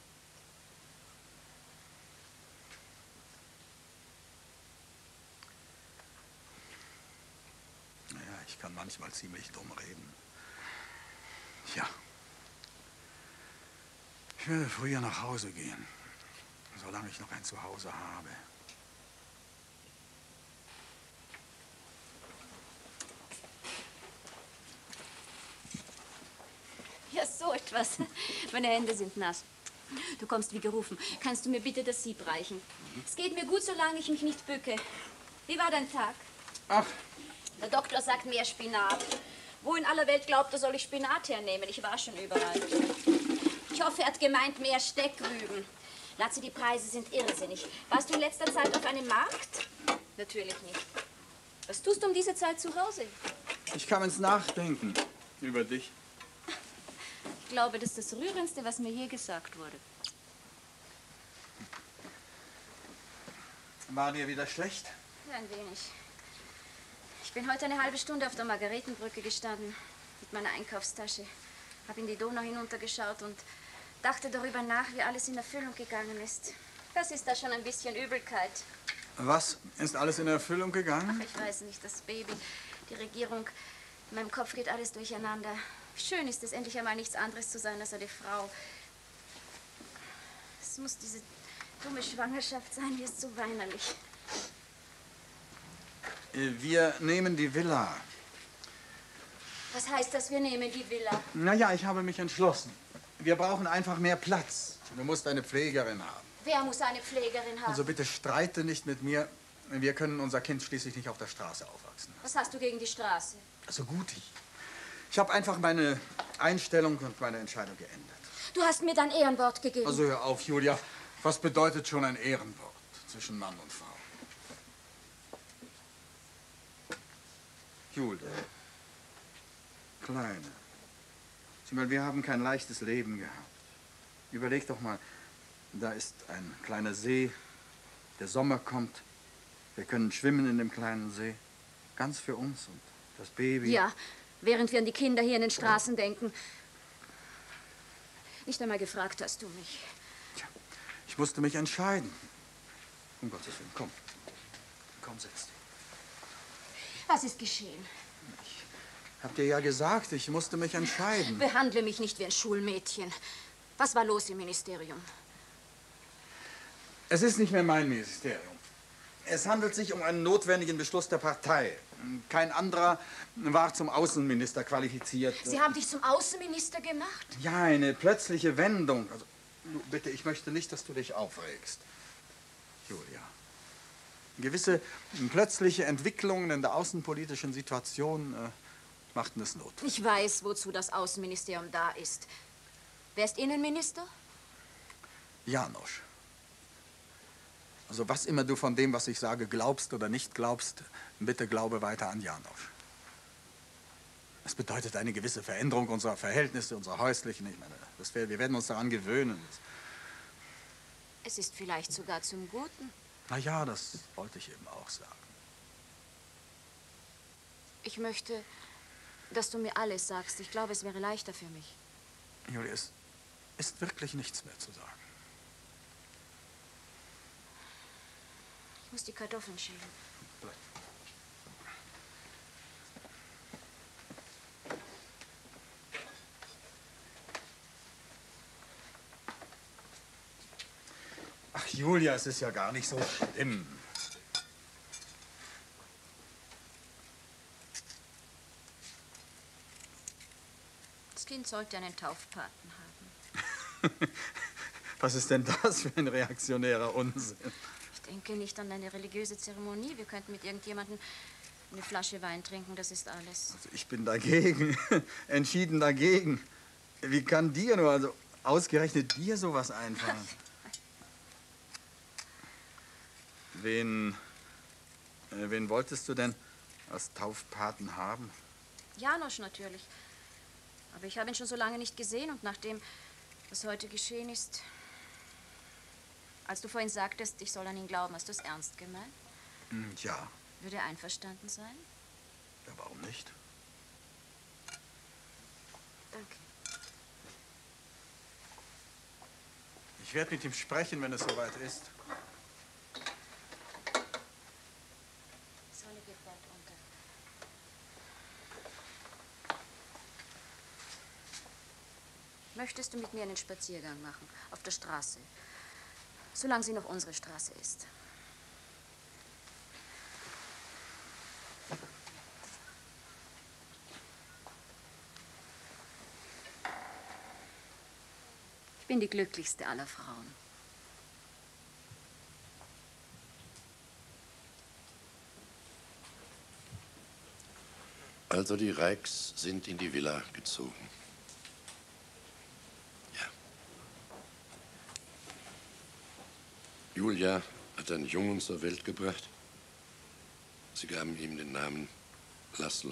Naja, ich kann manchmal ziemlich dumm reden. Tja. Ich werde früher nach Hause gehen, solange ich noch ein Zuhause habe. Ja, so etwas. Meine Hände sind nass. Du kommst wie gerufen. Kannst du mir bitte das Sieb reichen? Es geht mir gut, solange ich mich nicht bücke. Wie war dein Tag? Ach. Der Doktor sagt mehr Spinat. Wo in aller Welt glaubt er, soll ich Spinat hernehmen? Ich war schon überall. Ich hoffe, er hat gemeint mehr Steckrüben. Latze, die Preise sind irrsinnig. Warst du in letzter Zeit auf einem Markt? Natürlich nicht. Was tust du um diese Zeit zu Hause? Ich kam ins Nachdenken über dich. Ich glaube, das ist das Rührendste, was mir je gesagt wurde. War dir wieder schlecht? Ja, ein wenig. Ich bin heute eine halbe Stunde auf der Margaretenbrücke gestanden mit meiner Einkaufstasche. Habe in die Donau hinuntergeschaut und dachte darüber nach, wie alles in Erfüllung gegangen ist. Das ist da schon ein bisschen Übelkeit. Was? Ist alles in Erfüllung gegangen? Ach, ich weiß nicht, das Baby, die Regierung. In meinem Kopf geht alles durcheinander. Schön ist es, endlich einmal nichts anderes zu sein als eine Frau. Es muss diese dumme Schwangerschaft sein, die ist so weinerlich. Wir nehmen die Villa. Was heißt das, wir nehmen die Villa? Naja, ich habe mich entschlossen. Wir brauchen einfach mehr Platz. Du musst eine Pflegerin haben. Wer muss eine Pflegerin haben? Also bitte streite nicht mit mir. Wir können unser Kind schließlich nicht auf der Straße aufwachsen. Was hast du gegen die Straße? So gut ich. Ich habe einfach meine Einstellung und meine Entscheidung geändert. Du hast mir dein Ehrenwort gegeben. Also hör auf, Julia. Was bedeutet schon ein Ehrenwort zwischen Mann und Frau? Julia. Kleine. Sieh mal, wir haben kein leichtes Leben gehabt. Überleg doch mal, da ist ein kleiner See, der Sommer kommt, wir können schwimmen in dem kleinen See, ganz für uns und das Baby. Ja, während wir an die Kinder hier in den Straßen denken. Nicht einmal gefragt hast du mich. Tja, ich musste mich entscheiden. Um Gottes Willen, komm. Komm, setz dich. Was ist geschehen? Ich hab dir ja gesagt, ich musste mich entscheiden. Behandle mich nicht wie ein Schulmädchen. Was war los im Ministerium? Es ist nicht mehr mein Ministerium. Es handelt sich um einen notwendigen Beschluss der Partei. Kein anderer war zum Außenminister qualifiziert. Sie haben dich zum Außenminister gemacht? Ja, eine plötzliche Wendung. Also, bitte, ich möchte nicht, dass du dich aufregst. Julia. Gewisse plötzliche Entwicklungen in der außenpolitischen Situation äh, machten es notwendig. Ich weiß, wozu das Außenministerium da ist. Wer ist Innenminister? Janosch. Also was immer du von dem, was ich sage, glaubst oder nicht glaubst, bitte glaube weiter an Janosch. Es bedeutet eine gewisse Veränderung unserer Verhältnisse, unserer häuslichen. Ich meine, das wär, wir werden uns daran gewöhnen. Es ist vielleicht sogar zum Guten. Na ja, das wollte ich eben auch sagen. Ich möchte, dass du mir alles sagst. Ich glaube, es wäre leichter für mich. Julia, es ist wirklich nichts mehr zu sagen. Ich muss die Kartoffeln schälen. Ach, Julia, es ist ja gar nicht so schlimm. Das Kind sollte einen Taufpaten haben. Was ist denn das für ein reaktionärer Unsinn? Ich denke nicht an eine religiöse Zeremonie. Wir könnten mit irgendjemandem eine Flasche Wein trinken, das ist alles. Also ich bin dagegen, entschieden dagegen. Wie kann dir nur, also ausgerechnet dir sowas einfallen? Wen, äh, wen wolltest du denn als Taufpaten haben? Janosch natürlich. Aber ich habe ihn schon so lange nicht gesehen und nachdem, was heute geschehen ist, als du vorhin sagtest, ich soll an ihn glauben, hast du es ernst gemeint? Hm, ja. Würde er einverstanden sein? Ja, warum nicht? Danke. Ich werde mit ihm sprechen, wenn es soweit ist. Die Sonne geht bald unter. Möchtest du mit mir einen Spaziergang machen, auf der Straße? Solange sie noch unsere Straße ist. Ich bin die glücklichste aller Frauen. Also die Reichs sind in die Villa gezogen. Ja. Julia hat einen Jungen zur Welt gebracht. Sie gaben ihm den Namen Laszlo.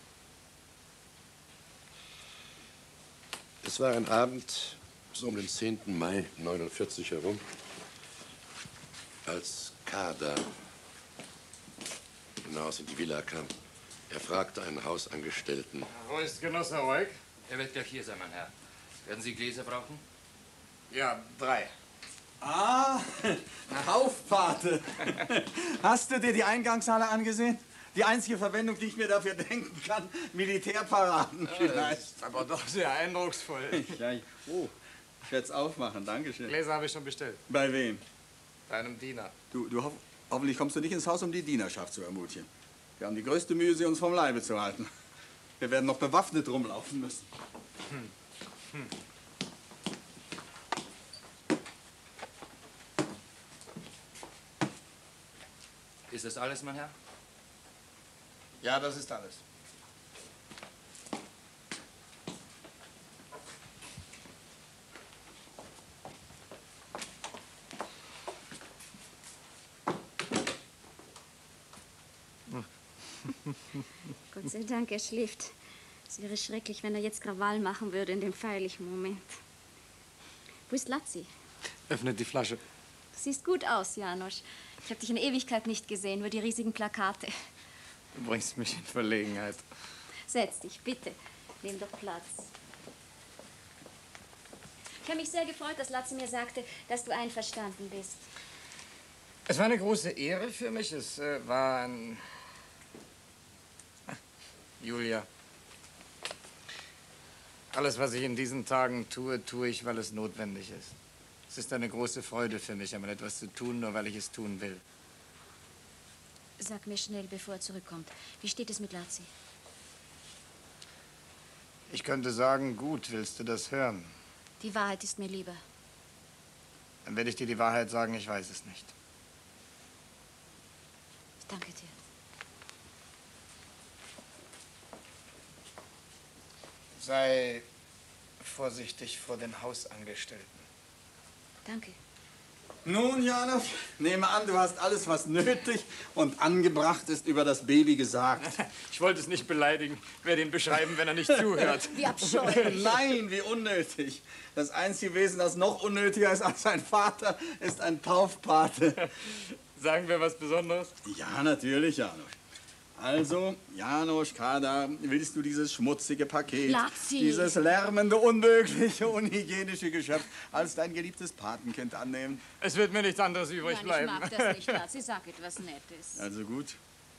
Es war ein Abend, so um den zehnten Mai neunundvierzig herum, als Kader hinaus in die Villa kam. Er fragte einen Hausangestellten. Wo ist Genosse Reuk? Er wird gleich hier sein, mein Herr. Werden Sie Gläser brauchen? Ja, drei. Ah, Taufpate. Hast du dir die Eingangshalle angesehen? Die einzige Verwendung, die ich mir dafür denken kann, Militärparaden vielleicht. Ist aber doch sehr eindrucksvoll. Ja, oh, ich werde es aufmachen, danke schön. Gläser habe ich schon bestellt. Bei wem? Bei einem Diener. Du, du hoff, hoffentlich kommst du nicht ins Haus, um die Dienerschaft zu ermutigen. Wir haben die größte Mühe, sie uns vom Leibe zu halten. Wir werden noch bewaffnet rumlaufen müssen. Hm. Hm. Ist das alles, mein Herr? Ja, das ist alles. Gott sei Dank, er schläft. Es wäre schrecklich, wenn er jetzt Krawall machen würde in dem feierlichen Moment. Wo ist Lazzi? Öffnet die Flasche. Du siehst gut aus, Janosch. Ich habe dich in Ewigkeit nicht gesehen, nur die riesigen Plakate. Du bringst mich in Verlegenheit. Setz dich, bitte. Nimm doch Platz. Ich habe mich sehr gefreut, dass Lazzi mir sagte, dass du einverstanden bist. Es war eine große Ehre für mich. Es äh, war ein... Julia. Alles, was ich in diesen Tagen tue, tue ich, weil es notwendig ist. Es ist eine große Freude für mich, einmal etwas zu tun, nur weil ich es tun will. Sag mir schnell, bevor er zurückkommt. Wie steht es mit Lazzi? Ich könnte sagen, gut, willst du das hören? Die Wahrheit ist mir lieber. Dann werde ich dir die Wahrheit sagen, ich weiß es nicht. Ich danke dir. Sei vorsichtig vor den Hausangestellten. Danke. Nun, Janosch, nehme an, du hast alles, was nötig und angebracht ist, über das Baby gesagt. Ich wollte es nicht beleidigen. Werde ihn beschreiben, wenn er nicht zuhört. Wie abscheulich. Nein, wie unnötig. Das einzige Wesen, das noch unnötiger ist als ein Vater, ist ein Taufpate. Sagen wir was Besonderes? Ja, natürlich, Janosch. Also, Janosch, Kader, willst du dieses schmutzige Paket, Lazzi. dieses lärmende, unmögliche, unhygienische Geschöpf als dein geliebtes Patenkind annehmen? Es wird mir nichts anderes übrig Nein, bleiben. ich mag das nicht, Lazzi. Sag etwas Nettes. Also gut.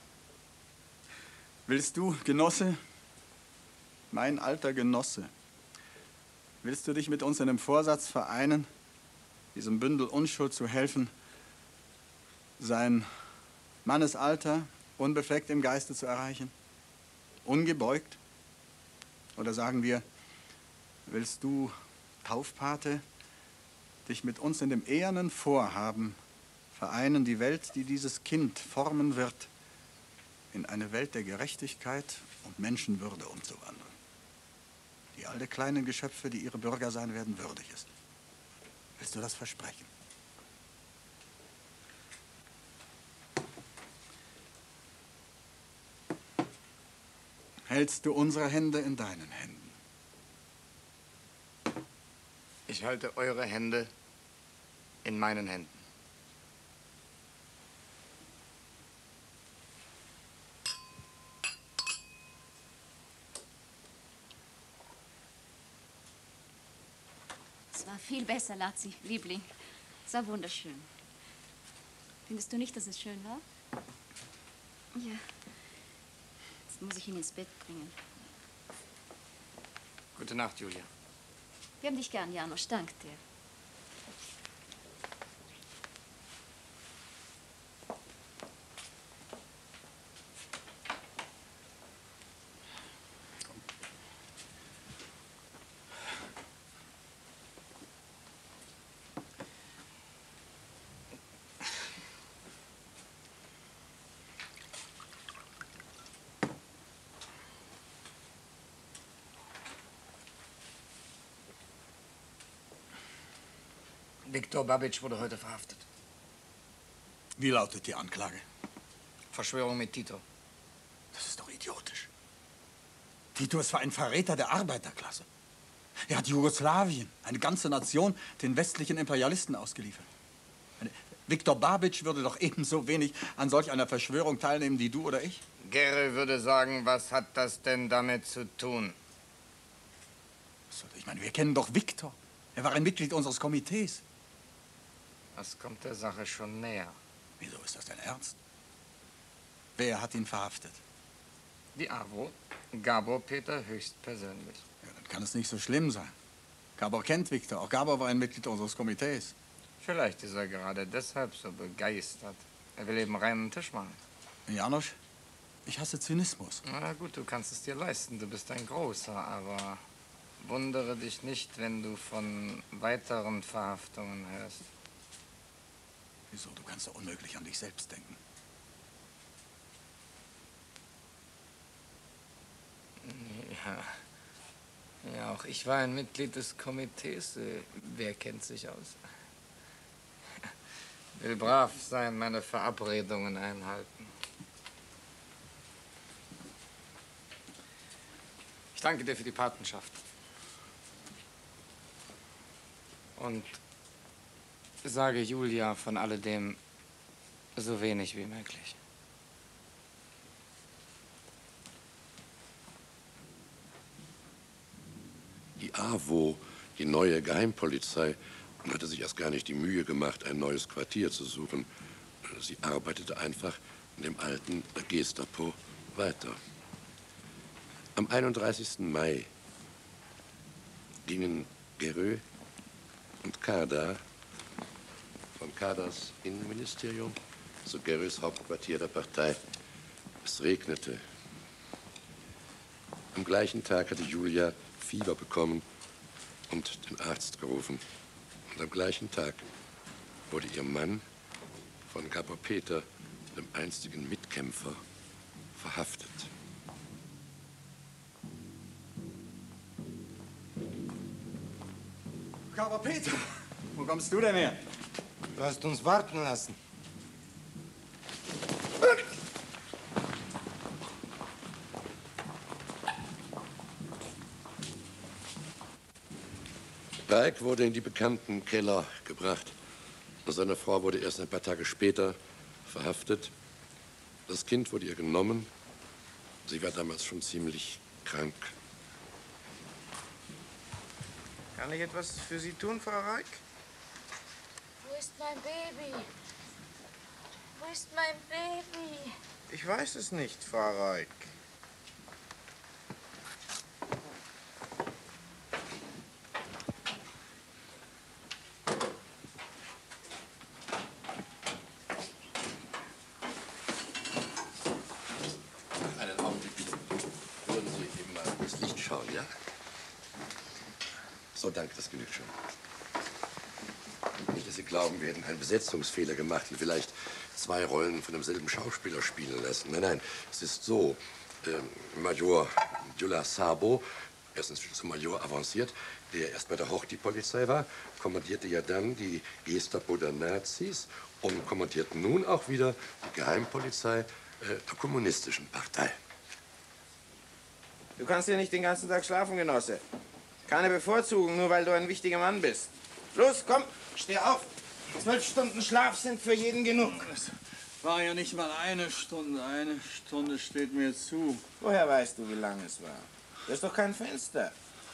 Willst du, Genosse, mein alter Genosse, willst du dich mit uns in dem Vorsatz vereinen, diesem Bündel Unschuld zu helfen, sein Mannesalter unbefleckt im Geiste zu erreichen? Ungebeugt? Oder sagen wir, willst du, Taufpate, dich mit uns in dem ehernen Vorhaben vereinen, die Welt, die dieses Kind formen wird, in eine Welt der Gerechtigkeit und Menschenwürde umzuwandeln, die alle kleinen Geschöpfe, die ihre Bürger sein werden, würdig ist? Willst du das versprechen? Hältst du unsere Hände in deinen Händen? Ich halte eure Hände in meinen Händen. Es war viel besser, Lazzi, Liebling. Es war wunderschön. Findest du nicht, dass es schön war? Ja. Jetzt muss ich ihn ins Bett bringen. Gute Nacht, Julia. Wir haben dich gern, Janosch. Dank dir. Viktor Babic wurde heute verhaftet. Wie lautet die Anklage? Verschwörung mit Tito. Das ist doch idiotisch. Tito ist ein Verräter der Arbeiterklasse. Er hat Jugoslawien, eine ganze Nation, den westlichen Imperialisten ausgeliefert. Viktor Babic würde doch ebenso wenig an solch einer Verschwörung teilnehmen wie du oder ich. Gere würde sagen, was hat das denn damit zu tun? Ich meine, wir kennen doch Viktor. Er war ein Mitglied unseres Komitees. Das kommt der Sache schon näher. Wieso ist das denn ernst? Wer hat ihn verhaftet? Die AWO, Gabor Peter höchstpersönlich. Ja, dann kann es nicht so schlimm sein. Gabor kennt Viktor. Auch Gabor war ein Mitglied unseres Komitees. Vielleicht ist er gerade deshalb so begeistert. Er will eben reinen Tisch machen. Janosch, ich hasse Zynismus. Na gut, du kannst es dir leisten. Du bist ein Großer, aber wundere dich nicht, wenn du von weiteren Verhaftungen hörst. Wieso? Du kannst doch unmöglich an dich selbst denken. Ja. Ja, auch ich war ein Mitglied des Komitees. Wer kennt sich aus? Will brav sein, meine Verabredungen einhalten. Ich danke dir für die Patenschaft. Und sage Julia von alledem so wenig wie möglich. Die AWO, die neue Geheimpolizei, hatte sich erst gar nicht die Mühe gemacht, ein neues Quartier zu suchen. Sie arbeitete einfach in dem alten Gestapo weiter. Am einunddreißigsten Mai gingen Gerö und Kadar von Kadars Innenministerium zu Gerös Hauptquartier der Partei. Es regnete. Am gleichen Tag hatte Julia Fieber bekommen und den Arzt gerufen. Und am gleichen Tag wurde ihr Mann von Gabor Peter, dem einstigen Mitkämpfer, verhaftet. Gabor Peter, wo kommst du denn her? Du hast uns warten lassen. Reik wurde in die bekannten Keller gebracht. Seine Frau wurde erst ein paar Tage später verhaftet. Das Kind wurde ihr genommen. Sie war damals schon ziemlich krank. Kann ich etwas für Sie tun, Frau Reik? Wo ist mein Baby? Wo ist mein Baby? Ich weiß es nicht, Frau Reik. Einen Augenblick, bitte. Würden Sie eben mal ins Licht schauen, ja? So, danke, das genügt schon. Nicht, dass Sie glauben, wir hätten einen Besetzungsfehler gemacht und vielleicht zwei Rollen von demselben Schauspieler spielen lassen. Nein, nein, es ist so. Äh, Major Gyula Szabo, erstens zum Major avanciert, der erst bei der Horthy-Polizei war, kommandierte ja dann die Gestapo der Nazis und kommandiert nun auch wieder die Geheimpolizei äh, der Kommunistischen Partei. Du kannst ja nicht den ganzen Tag schlafen, Genosse. Keine Bevorzugung, nur weil du ein wichtiger Mann bist. Los, komm, steh auf. Zwölf Stunden Schlaf sind für jeden genug. Das war ja nicht mal eine Stunde. Eine Stunde steht mir zu. Woher weißt du, wie lang es war? Da ist doch kein Fenster.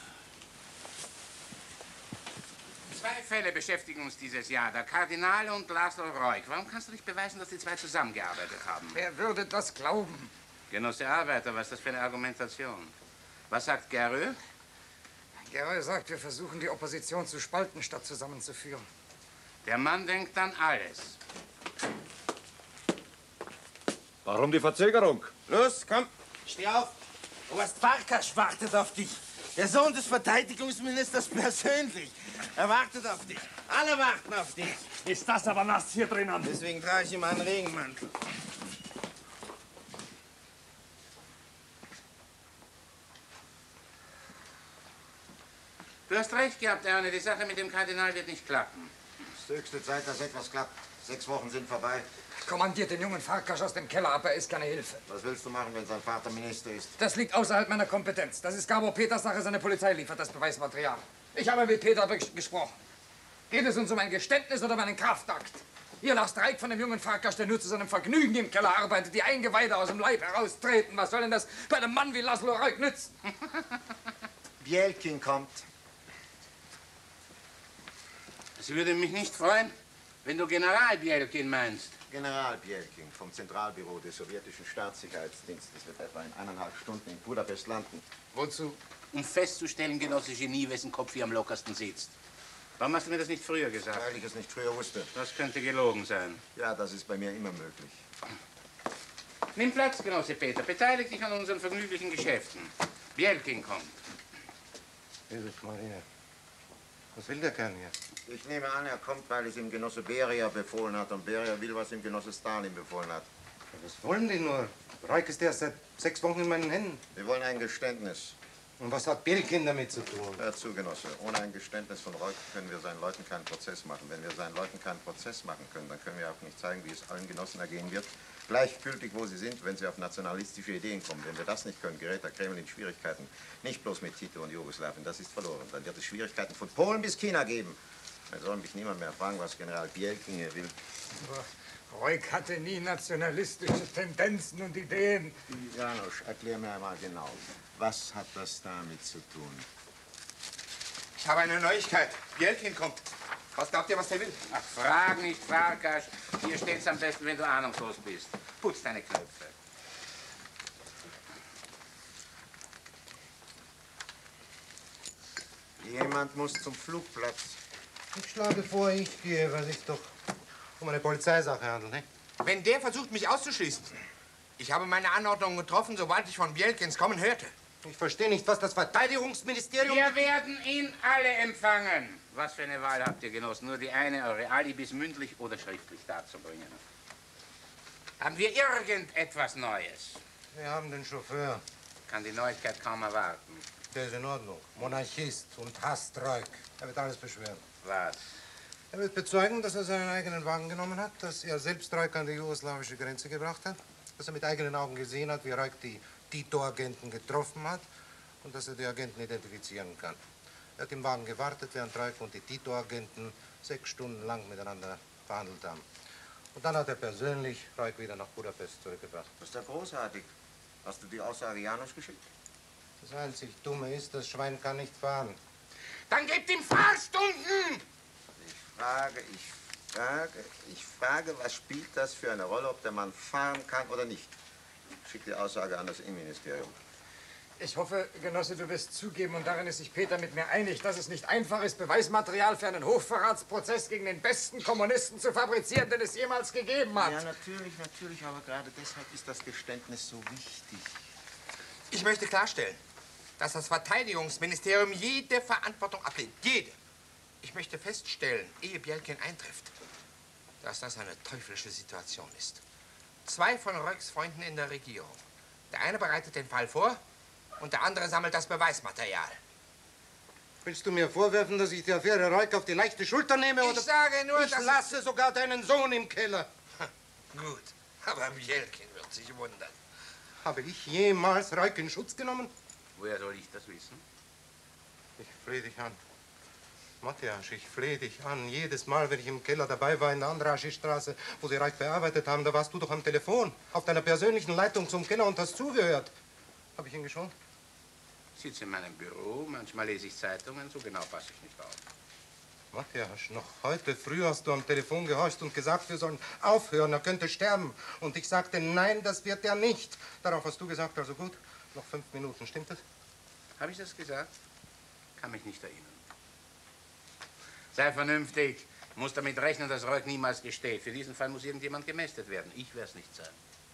Zwei Fälle beschäftigen uns dieses Jahr, der Kardinal und Laszlo Reuk. Warum kannst du nicht beweisen, dass die zwei zusammengearbeitet haben? Wer würde das glauben? Genosse Arbeiter, was ist das für eine Argumentation? Was sagt Gerö? Gerö sagt, wir versuchen, die Opposition zu spalten, statt zusammenzuführen. Der Mann denkt an alles. Warum die Verzögerung? Los, komm, steh auf. Oberst Farkas wartet auf dich. Der Sohn des Verteidigungsministers persönlich. Er wartet auf dich. Alle warten auf dich. Ist das aber nass hier drinnen? Deswegen trage ich ihm einen Regenmantel. Du hast recht gehabt, Erne. Die Sache mit dem Kardinal wird nicht klappen. Es ist höchste Zeit, dass etwas klappt. Sechs Wochen sind vorbei. Kommandiert den jungen Farkas aus dem Keller ab, er ist keine Hilfe. Was willst du machen, wenn sein Vater Minister ist? Das liegt außerhalb meiner Kompetenz. Das ist Gabor Peters Sache, seine Polizei liefert das Beweismaterial. Ich habe mit Peter gesprochen. Geht es uns um ein Geständnis oder um einen Kraftakt? Ihr lasst Reik von dem jungen Farkas, der nur zu seinem Vergnügen im Keller arbeitet, die Eingeweide aus dem Leib heraustreten. Was soll denn das bei einem Mann wie Laszlo Reuk nützen? Bielkin kommt. Es würde mich nicht freuen, wenn du General Bielkin meinst. General Bielkin vom Zentralbüro des sowjetischen Staatssicherheitsdienstes wird etwa in eineinhalb Stunden in Budapest landen. Wozu? Um festzustellen, Genosse Genie, wessen Kopf hier am lockersten sitzt. Warum hast du mir das nicht früher gesagt? Weil ich es nicht früher wusste. Das könnte gelogen sein. Ja, das ist bei mir immer möglich. Nimm Platz, Genosse Peter. Beteilige dich an unseren vergnüglichen Geschäften. Bielkin kommt. Jesus Maria. Was will der Kerl hier? Ich nehme an, er kommt, weil es ihm Genosse Beria befohlen hat. Und Beria will, was ihm Genosse Stalin befohlen hat. Was wollen die nur? Reik ist erst seit sechs Wochen in meinen Händen. Wir wollen ein Geständnis. Und was hat Bielkin damit zu tun? Hör zu, Genosse. Ohne ein Geständnis von Reuk können wir seinen Leuten keinen Prozess machen. Wenn wir seinen Leuten keinen Prozess machen können, dann können wir auch nicht zeigen, wie es allen Genossen ergehen wird. Gleichgültig, wo sie sind, wenn sie auf nationalistische Ideen kommen. Wenn wir das nicht können, gerät der Kreml in Schwierigkeiten. Nicht bloß mit Tito und Jugoslawien, das ist verloren. Dann wird es Schwierigkeiten von Polen bis China geben. Dann soll mich niemand mehr fragen, was General Bielkin hier will. Reuk hatte nie nationalistische Tendenzen und Ideen. Janosch, erklär mir einmal genau, was hat das damit zu tun? Ich habe eine Neuigkeit. Bielkin kommt. Was glaubt ihr, was der will? Ach, frag nicht, Farkas. Hier steht's am besten, wenn du ahnungslos bist. Putz deine Knöpfe. Jemand muss zum Flugplatz. Ich schlage vor, ich gehe, weil sich doch um eine Polizeisache handelt, ne? Wenn der versucht, mich auszuschließen. Ich habe meine Anordnung getroffen, sobald ich von Bielkins kommen hörte. Ich verstehe nicht, was das Verteidigungsministerium... Wir werden ihn alle empfangen. Was für eine Wahl habt ihr, Genossen? Nur die eine, eure Alibis mündlich oder schriftlich darzubringen. Haben wir irgendetwas Neues? Wir haben den Chauffeur. Kann die Neuigkeit kaum erwarten. Der ist in Ordnung. Monarchist und hasst Reuk. Er wird alles beschweren. Was? Er wird bezeugen, dass er seinen eigenen Wagen genommen hat, dass er selbst Reuk an die jugoslawische Grenze gebracht hat, dass er mit eigenen Augen gesehen hat, wie Reuk die Tito-Agenten getroffen hat und dass er die Agenten identifizieren kann. Er hat im Wagen gewartet, während Reuk und die Tito-Agenten sechs Stunden lang miteinander verhandelt haben. Und dann hat er persönlich Reuk wieder nach Budapest zurückgebracht. Das ist ja großartig. Hast du die Aussage Janosch geschickt? Das einzig Dumme ist, das Schwein kann nicht fahren. Dann gebt ihm Fahrstunden! Ich frage, ich frage, ich frage, was spielt das für eine Rolle, ob der Mann fahren kann oder nicht? Schick die Aussage an das Innenministerium. Ich hoffe, Genosse, du wirst zugeben, und darin ist sich Peter mit mir einig, dass es nicht einfach ist, Beweismaterial für einen Hochverratsprozess gegen den besten Kommunisten zu fabrizieren, den es jemals gegeben hat. Ja, natürlich, natürlich, aber gerade deshalb ist das Geständnis so wichtig. Ich möchte klarstellen, dass das Verteidigungsministerium jede Verantwortung ablehnt. Jede. Ich möchte feststellen, ehe Bielkin eintrifft, dass das eine teuflische Situation ist. Zwei von Reuks Freunden in der Regierung. Der eine bereitet den Fall vor und der andere sammelt das Beweismaterial. Willst du mir vorwerfen, dass ich die Affäre Reuk auf die leichte Schulter nehme? Ich oder? sage nur, ich dass... Ich lasse sogar deinen Sohn im Keller. Gut, aber Bielkin wird sich wundern. Habe ich jemals Reuk in Schutz genommen? Woher soll ich das wissen? Ich flehe dich an. Matjasch, ich flehe dich an. Jedes Mal, wenn ich im Keller dabei war in der Andraschi-Straße, wo sie Reich bearbeitet haben, da warst du doch am Telefon, auf deiner persönlichen Leitung zum Keller und hast zugehört. Habe ich ihn geschont? Ich sitze in meinem Büro, manchmal lese ich Zeitungen, so genau passe ich nicht auf. Matjasch, noch heute früh hast du am Telefon gehorcht und gesagt, wir sollen aufhören, er könnte sterben. Und ich sagte, nein, das wird er nicht. Darauf hast du gesagt, also gut, noch fünf Minuten, stimmt das? Habe ich das gesagt? Kann mich nicht erinnern. Sei vernünftig. Du musst damit rechnen, dass Reuk niemals gesteht. Für diesen Fall muss irgendjemand gemästet werden. Ich werde es nicht sein.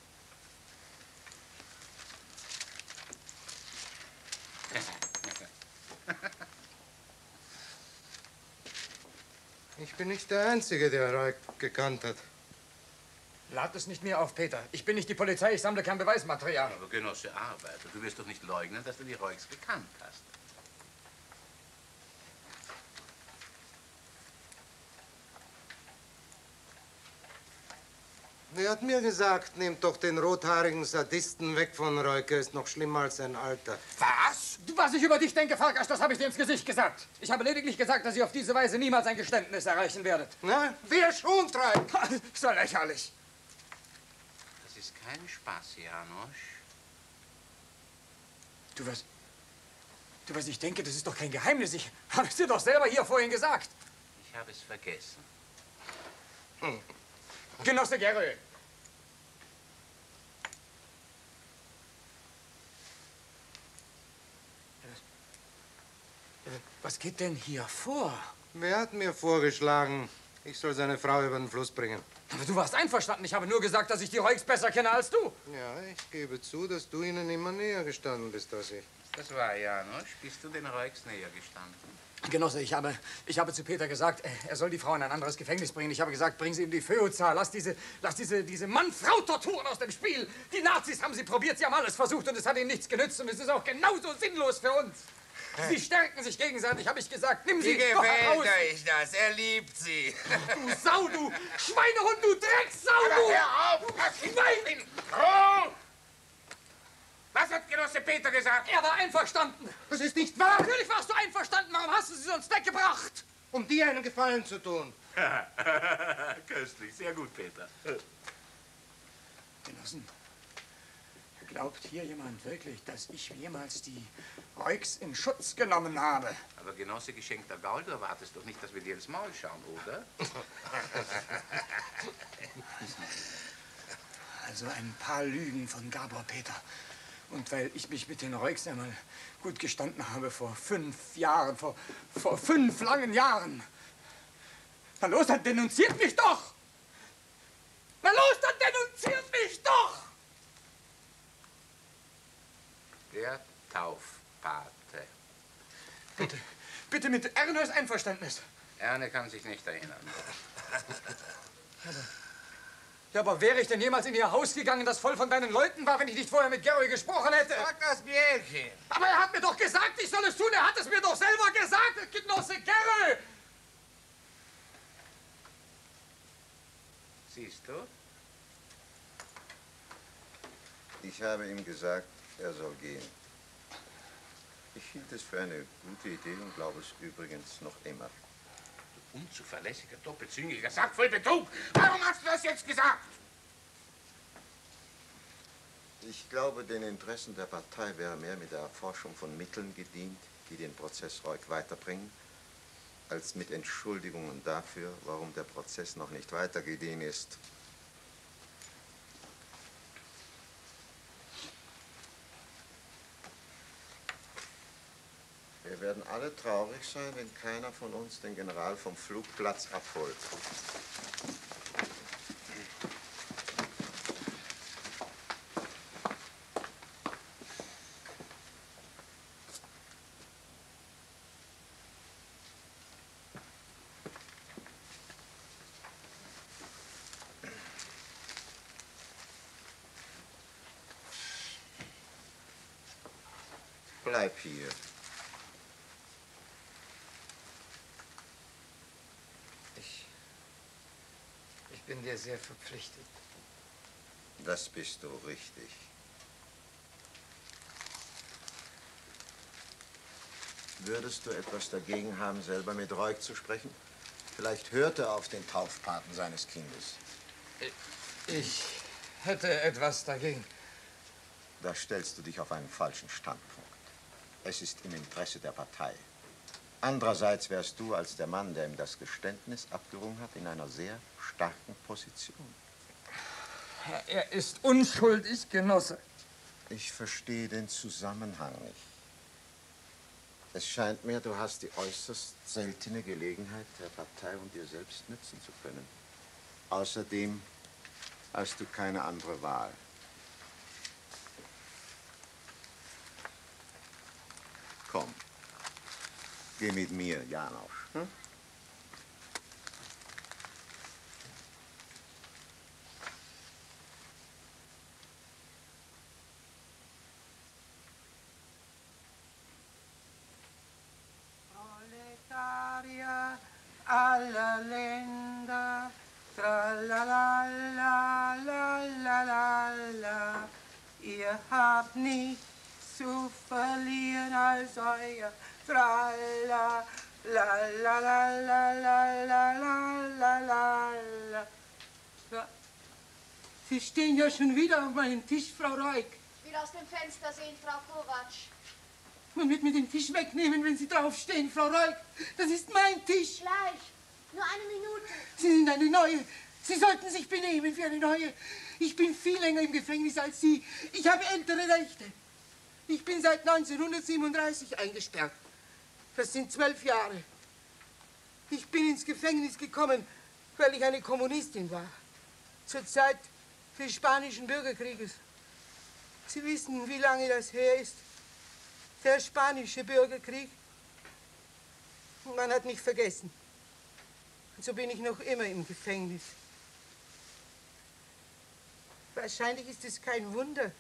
Ich bin nicht der Einzige, der Reuk gekannt hat. Lad es nicht mehr auf, Peter. Ich bin nicht die Polizei, ich sammle kein Beweismaterial. Aber Genosse Arbeiter, du wirst doch nicht leugnen, dass du die Reuks gekannt hast. Wer hat mir gesagt, nehmt doch den rothaarigen Sadisten weg von Reuke, ist noch schlimmer als sein Alter. Was? Was ich über dich denke, Farkas, das habe ich dir ins Gesicht gesagt. Ich habe lediglich gesagt, dass ihr auf diese Weise niemals ein Geständnis erreichen werdet. Na, wer schon treibt? Das ist ja lächerlich. Das ist kein Spaß, Janosch. Du, was... Du, was ich denke, das ist doch kein Geheimnis. Ich habe es dir doch selber hier vorhin gesagt. Ich habe es vergessen. Hm. Genosse Gerö. Was geht denn hier vor? Wer hat mir vorgeschlagen, ich soll seine Frau über den Fluss bringen? Aber du warst einverstanden. Ich habe nur gesagt, dass ich die Reuks besser kenne als du. Ja, ich gebe zu, dass du ihnen immer näher gestanden bist als ich. Das war Janosch. Bist du den Reuks näher gestanden? Genosse, ich habe, ich habe zu Peter gesagt, er soll die Frau in ein anderes Gefängnis bringen. Ich habe gesagt, bring sie in die Föoza. Lass diese, lass diese, diese Mann-Frau-Torturen aus dem Spiel. Die Nazis haben sie probiert, sie haben alles versucht und es hat ihnen nichts genützt. Und es ist auch genauso sinnlos für uns. Sie stärken sich gegenseitig, habe ich gesagt. Nimm sie Wie doch gefällt heraus. euch das? Er liebt sie. Du Sau, du Schweinehund, du Drecksau, Aber du! hör auf! Was Schwein! Ruhe! Was hat Genosse Peter gesagt? Er war einverstanden. Das ist nicht wahr! Natürlich warst du einverstanden. Warum hast du sie sonst weggebracht? Um dir einen Gefallen zu tun. Köstlich, sehr gut, Peter. Genossen, glaubt hier jemand wirklich, dass ich jemals die Reuks in Schutz genommen habe? Aber Genosse geschenkter Gaul, du erwartest doch nicht, dass wir dir ins Maul schauen, oder? Also ein paar Lügen von Gabor Peter. Und weil ich mich mit den Reuks einmal gut gestanden habe vor fünf Jahren, vor, vor fünf langen Jahren. Na los, dann denunziert mich doch! Na los, dann denunziert mich doch! Der Taufpate. Bitte, bitte mit Erners Einverständnis. Erne kann sich nicht erinnern. Aber, ja, aber wäre ich denn jemals in ihr Haus gegangen, das voll von deinen Leuten war, wenn ich nicht vorher mit Gerry gesprochen hätte? Sag das Bierchen. Aber er hat mir doch gesagt, ich soll es tun. Er hat es mir doch selber gesagt, Genosse Gerry. Siehst du? Ich habe ihm gesagt, er soll gehen. Ich hielt es für eine gute Idee und glaube es übrigens noch immer. Du unzuverlässiger, doppelzüngiger Sack voll Betrug! Warum hast du das jetzt gesagt? Ich glaube, den Interessen der Partei wäre mehr mit der Erforschung von Mitteln gedient, die den Prozess Reuk weiterbringen, als mit Entschuldigungen dafür, warum der Prozess noch nicht weitergediehen ist. Wir werden alle traurig sein, wenn keiner von uns den General vom Flugplatz abholt. Bleib hier. Ich, ich bin dir sehr verpflichtet. Das bist du richtig. Würdest du etwas dagegen haben, selber mit Reuk zu sprechen? Vielleicht hört er auf den Taufpaten seines Kindes. Ich hätte etwas dagegen. Da stellst du dich auf einen falschen Standpunkt. Es ist im Interesse der Partei. Andererseits wärst du als der Mann, der ihm das Geständnis abgerungen hat, in einer sehr starken Position. Er ist unschuldig, Genosse. Ich verstehe den Zusammenhang nicht. Es scheint mir, du hast die äußerst seltene Gelegenheit, der Partei und dir selbst nützen zu können. Außerdem hast du keine andere Wahl. Komm, geh mit mir, Janosch. Hm? Proletarier aller Länder, tra la la la Ihr habt nichts zu verlieren als euer Tralla, la la la la la la la la la la. Ja. Sie stehen ja schon wieder auf meinem Tisch, Frau Reuk. Wieder aus dem Fenster sehen, Frau Kovac. Man wird mir den Tisch wegnehmen, wenn Sie draufstehen, Frau Reuk. Das ist mein Tisch. Gleich. Nur eine Minute. Sie sind eine Neue. Sie sollten sich benehmen wie eine Neue. Ich bin viel länger im Gefängnis als Sie. Ich habe ältere Rechte. Ich bin seit neunzehnhundertsiebenunddreißig eingesperrt. Das sind zwölf Jahre. Ich bin ins Gefängnis gekommen, weil ich eine Kommunistin war. Zur Zeit des Spanischen Bürgerkrieges. Sie wissen, wie lange das her ist. Der Spanische Bürgerkrieg. Und man hat mich vergessen. Und so bin ich noch immer im Gefängnis. Wahrscheinlich ist es kein Wunder.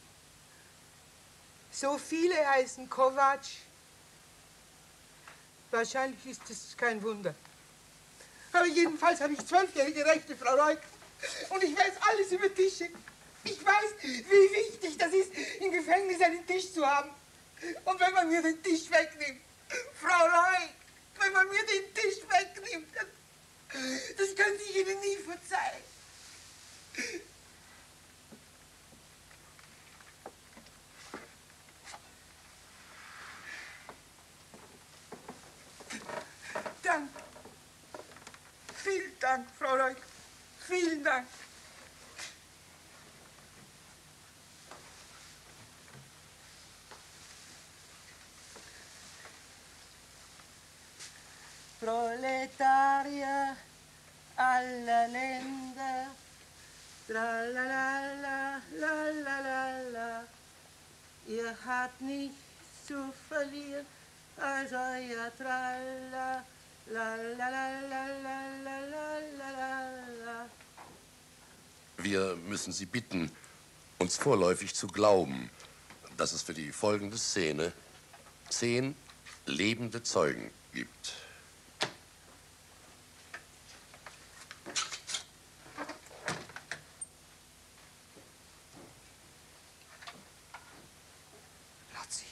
So viele heißen Kovac. Wahrscheinlich ist es kein Wunder. Aber jedenfalls habe ich zwölfjährige Rechte, Frau Reuk. Und ich weiß alles über Tische. Ich weiß, wie wichtig das ist, im Gefängnis einen Tisch zu haben. Und wenn man mir den Tisch wegnimmt, Frau Reuk, wenn man mir den Tisch wegnimmt, das, das könnte ich Ihnen nie verzeihen. Dank. Vielen Dank, Frau Reuk. Vielen Dank. Proletarier aller Länder, tralalala, la la la la. Ihr habt nichts zu verlieren als euer Tralla, la la la la la la la la la. Wir müssen Sie bitten, uns vorläufig zu glauben, dass es für die folgende Szene zehn lebende Zeugen gibt. Nazi.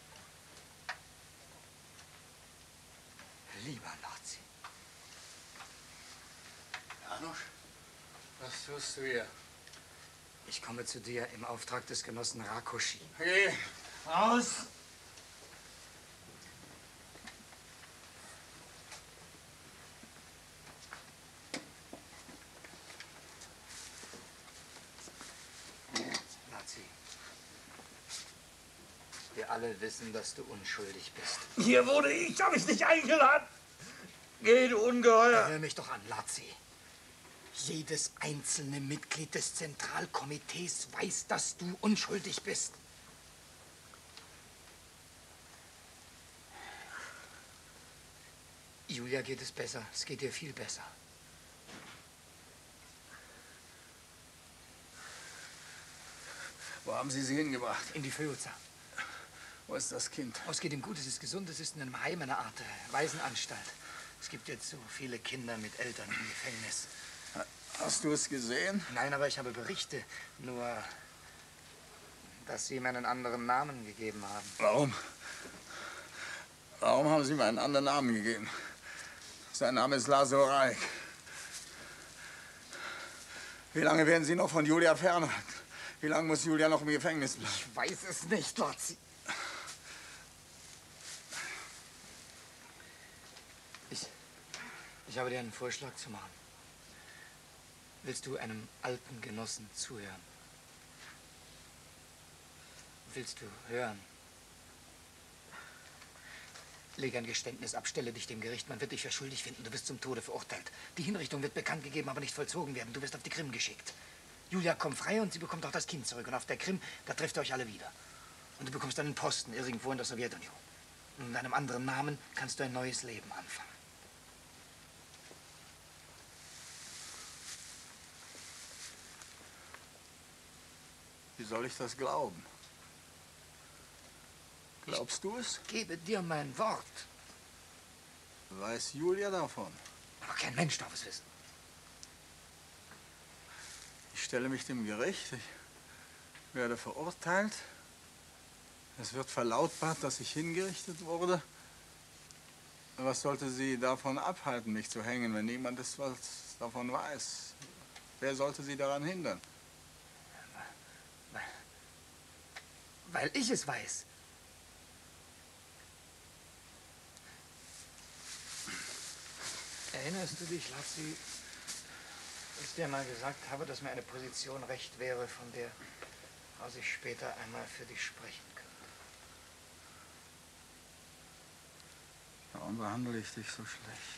Lieber Nazi. Janusz, was tust du hier? Ich komme zu dir im Auftrag des Genossen Rákosi. Geh raus! Nazi. Wir alle wissen, dass du unschuldig bist. Hier wurde ich, habe ich dich eingeladen. Geh, du Ungeheuer. Hör mich doch an, Nazi. Jedes einzelne Mitglied des Zentralkomitees weiß, dass du unschuldig bist. Julia geht es besser. Es geht ihr viel besser. Wo haben Sie sie hingebracht? In die Föuza. Wo ist das Kind? Oh, es geht ihm gut, es ist gesund, es ist in einem Heim, einer Art äh, Waisenanstalt. Es gibt jetzt so viele Kinder mit Eltern im Gefängnis. Hast du es gesehen? Nein, aber ich habe Berichte. Nur, dass Sie ihm einen anderen Namen gegeben haben. Warum? Warum haben Sie ihm einen anderen Namen gegeben? Sein Name ist Laszlo Reik. Wie lange werden Sie noch von Julia fernhalten? Wie lange muss Julia noch im Gefängnis bleiben? Ich weiß es nicht, Nazi. Ich, ich habe dir einen Vorschlag zu machen. Willst du einem alten Genossen zuhören? Willst du hören? Leg ein Geständnis ab, stelle dich dem Gericht. Man wird dich für schuldig finden. Du wirst zum Tode verurteilt. Die Hinrichtung wird bekannt gegeben, aber nicht vollzogen werden. Du wirst auf die Krim geschickt. Julia kommt frei und sie bekommt auch das Kind zurück. Und auf der Krim, da trefft ihr euch alle wieder. Und du bekommst einen Posten irgendwo in der Sowjetunion. Und mit einem anderen Namen kannst du ein neues Leben anfangen. Wie soll ich das glauben? Glaubst du es? Ich gebe dir mein Wort. Weiß Julia davon? Aber kein Mensch darf es wissen. Ich stelle mich dem Gericht. Ich, werde verurteilt. Es wird verlautbart, dass ich hingerichtet wurde. Was sollte Sie davon abhalten, mich zu hängen, wenn niemand es was davon weiß? Wer sollte Sie daran hindern? Weil, weil ich es weiß. Erinnerst du dich, Lazzi, dass ich dir mal gesagt habe, dass mir eine Position recht wäre, von der aus ich später einmal für dich sprechen könnte? Warum behandle ich dich so schlecht?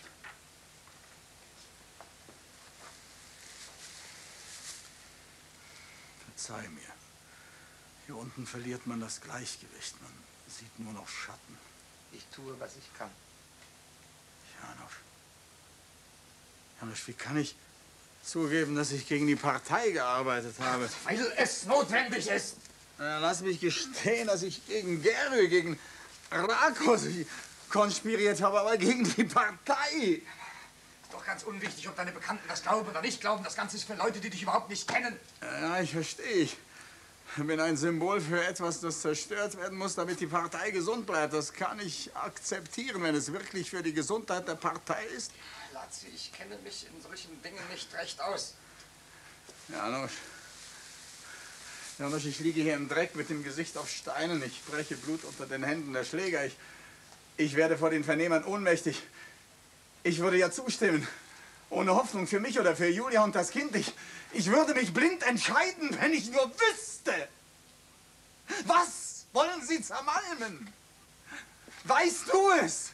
Verzeih mir. Hier unten verliert man das Gleichgewicht. Man sieht nur noch Schatten. Ich tue, was ich kann. Janosch. Janosch, wie kann ich zugeben, dass ich gegen die Partei gearbeitet habe? Weil es notwendig ist. Na, lass mich gestehen, dass ich gegen Gerö, gegen Rákosi konspiriert habe, aber gegen die Partei. Ist doch ganz unwichtig, ob deine Bekannten das glauben oder nicht glauben. Das Ganze ist für Leute, die dich überhaupt nicht kennen. Ja, ich verstehe. Ich bin ein Symbol für etwas, das zerstört werden muss, damit die Partei gesund bleibt. Das kann ich akzeptieren, wenn es wirklich für die Gesundheit der Partei ist. Lazzi, ich kenne mich in solchen Dingen nicht recht aus. Janosch. Janosch, ich liege hier im Dreck mit dem Gesicht auf Steinen. Ich breche Blut unter den Händen der Schläger. Ich, ich werde vor den Vernehmern ohnmächtig. Ich würde ja zustimmen. Ohne Hoffnung für mich oder für Julia und das Kind. Ich, ich würde mich blind entscheiden, wenn ich nur wüsste. Was wollen Sie zermalmen? Weißt du es?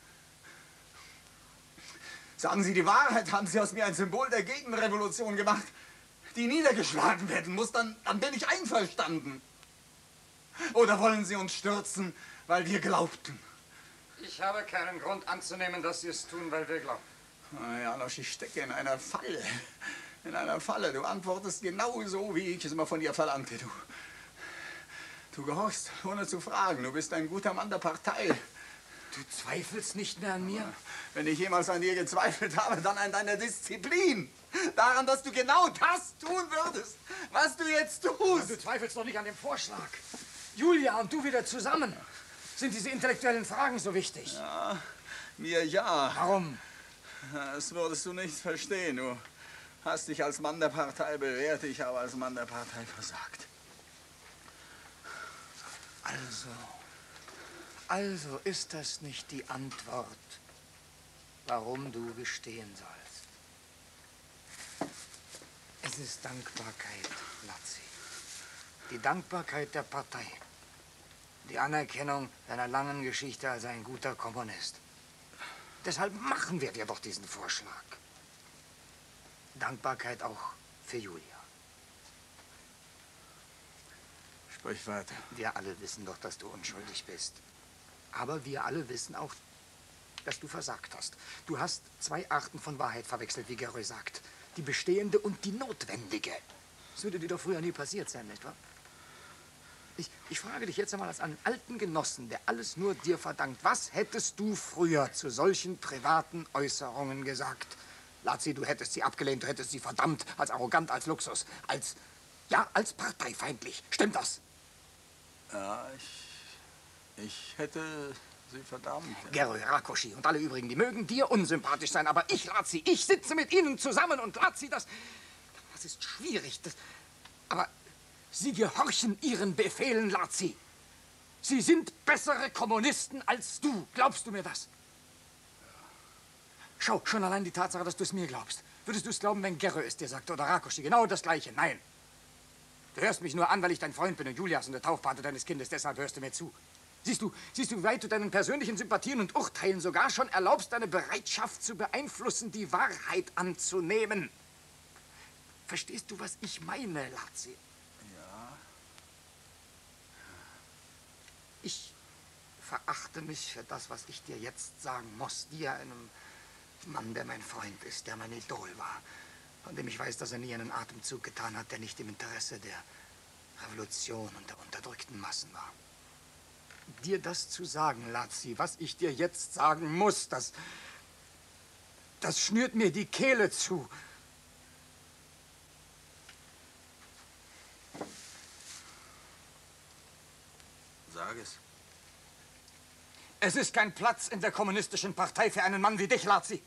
Sagen Sie die Wahrheit, haben Sie aus mir ein Symbol der Gegenrevolution gemacht, die niedergeschlagen werden muss, dann, dann bin ich einverstanden. Oder wollen Sie uns stürzen, weil wir glaubten? Ich habe keinen Grund anzunehmen, dass Sie es tun, weil wir glauben. Na, Janosch, ich stecke in einer Falle. In einer Falle. Du antwortest genau so, wie ich es immer von dir verlangte. Du, du gehorchst, ohne zu fragen. Du bist ein guter Mann der Partei. Du zweifelst nicht mehr an mir? Wenn ich jemals an dir gezweifelt habe, dann an deiner Disziplin. Daran, dass du genau das tun würdest, was du jetzt tust. Du zweifelst doch nicht an dem Vorschlag. Julia und du wieder zusammen. Sind diese intellektuellen Fragen so wichtig? Ja, mir ja. Warum? Das würdest du nicht verstehen. Du hast dich als Mann der Partei bewährt, ich habe als Mann der Partei versagt. Also, also ist das nicht die Antwort, warum du gestehen sollst. Es ist Dankbarkeit, Lazzi. Die Dankbarkeit der Partei. Die Anerkennung deiner langen Geschichte als ein guter Kommunist. Deshalb machen wir dir doch diesen Vorschlag. Dankbarkeit auch für Julia. Sprich weiter. Wir alle wissen doch, dass du unschuldig bist. Aber wir alle wissen auch, dass du versagt hast. Du hast zwei Arten von Wahrheit verwechselt, wie Gerö sagt. Die bestehende und die notwendige. Das würde dir doch früher nie passiert sein, nicht wahr? Ich, ich frage dich jetzt einmal als einen alten Genossen, der alles nur dir verdankt. Was hättest du früher zu solchen privaten Äußerungen gesagt? Lazzi, du hättest sie abgelehnt, du hättest sie verdammt, als arrogant, als Luxus, als, ja, als parteifeindlich. Stimmt das? Ja, ich, ich hätte sie verdammt. Gerö, Rákosi und alle übrigen, die mögen dir unsympathisch sein, aber ich, Lazzi, ich sitze mit ihnen zusammen und Lazzi, das, das ist schwierig, das, aber sie gehorchen ihren Befehlen, Lazzi. Sie sind bessere Kommunisten als du. Glaubst du mir das? Schau, schon allein die Tatsache, dass du es mir glaubst. Würdest du es glauben, wenn Gerö es dir sagte oder Rákosi? Genau das Gleiche. Nein. Du hörst mich nur an, weil ich dein Freund bin und Julias und der Taufpate deines Kindes. Deshalb hörst du mir zu. Siehst du, siehst du, wie weit du deinen persönlichen Sympathien und Urteilen sogar schon erlaubst, deine Bereitschaft zu beeinflussen, die Wahrheit anzunehmen. Verstehst du, was ich meine, Lazzi? Ja. Ich verachte mich für das, was ich dir jetzt sagen muss. Dir, einem Mann, der mein Freund ist, der mein Idol war, von dem ich weiß, dass er nie einen Atemzug getan hat, der nicht im Interesse der Revolution und der unterdrückten Massen war. Dir das zu sagen, Lazzi, was ich dir jetzt sagen muss, das, das schnürt mir die Kehle zu. sag es. Es ist kein Platz in der kommunistischen Partei für einen Mann wie dich, Lazi.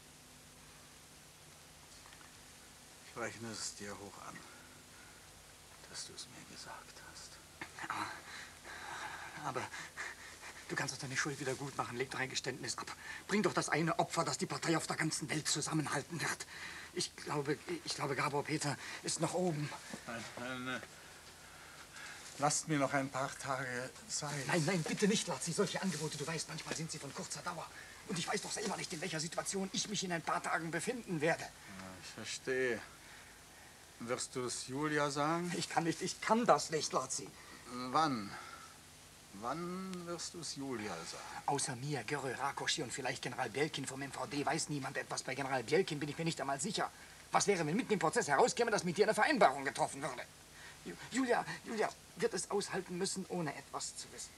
Ich rechne es dir hoch an, dass du es mir gesagt hast. Aber, aber du kannst doch deine Schuld wieder gut machen. Leg doch ein Geständnis ab. Bring doch das eine Opfer, das die Partei auf der ganzen Welt zusammenhalten wird. Ich glaube, ich glaube, Gabor Peter ist noch oben. Nein, nein, lasst mir noch ein paar Tage Zeit. Nein, nein, bitte nicht, Lazi. Solche Angebote, du weißt, manchmal sind sie von kurzer Dauer. Und ich weiß doch selber nicht, in welcher Situation ich mich in ein paar Tagen befinden werde. Ja, ich verstehe. Wirst du es Julia sagen? Ich kann nicht, ich kann das nicht, Lazi. Wann? Wann wirst du es Julia sagen? Außer mir, Gerol Rákosi und vielleicht General Bielkin vom M V D weiß niemand etwas. Bei General Bielkin bin ich mir nicht einmal sicher. Was wäre, wenn mitten im Prozess herauskäme, dass mit dir eine Vereinbarung getroffen würde? Ju- Julia, Julia wird es aushalten müssen, ohne etwas zu wissen.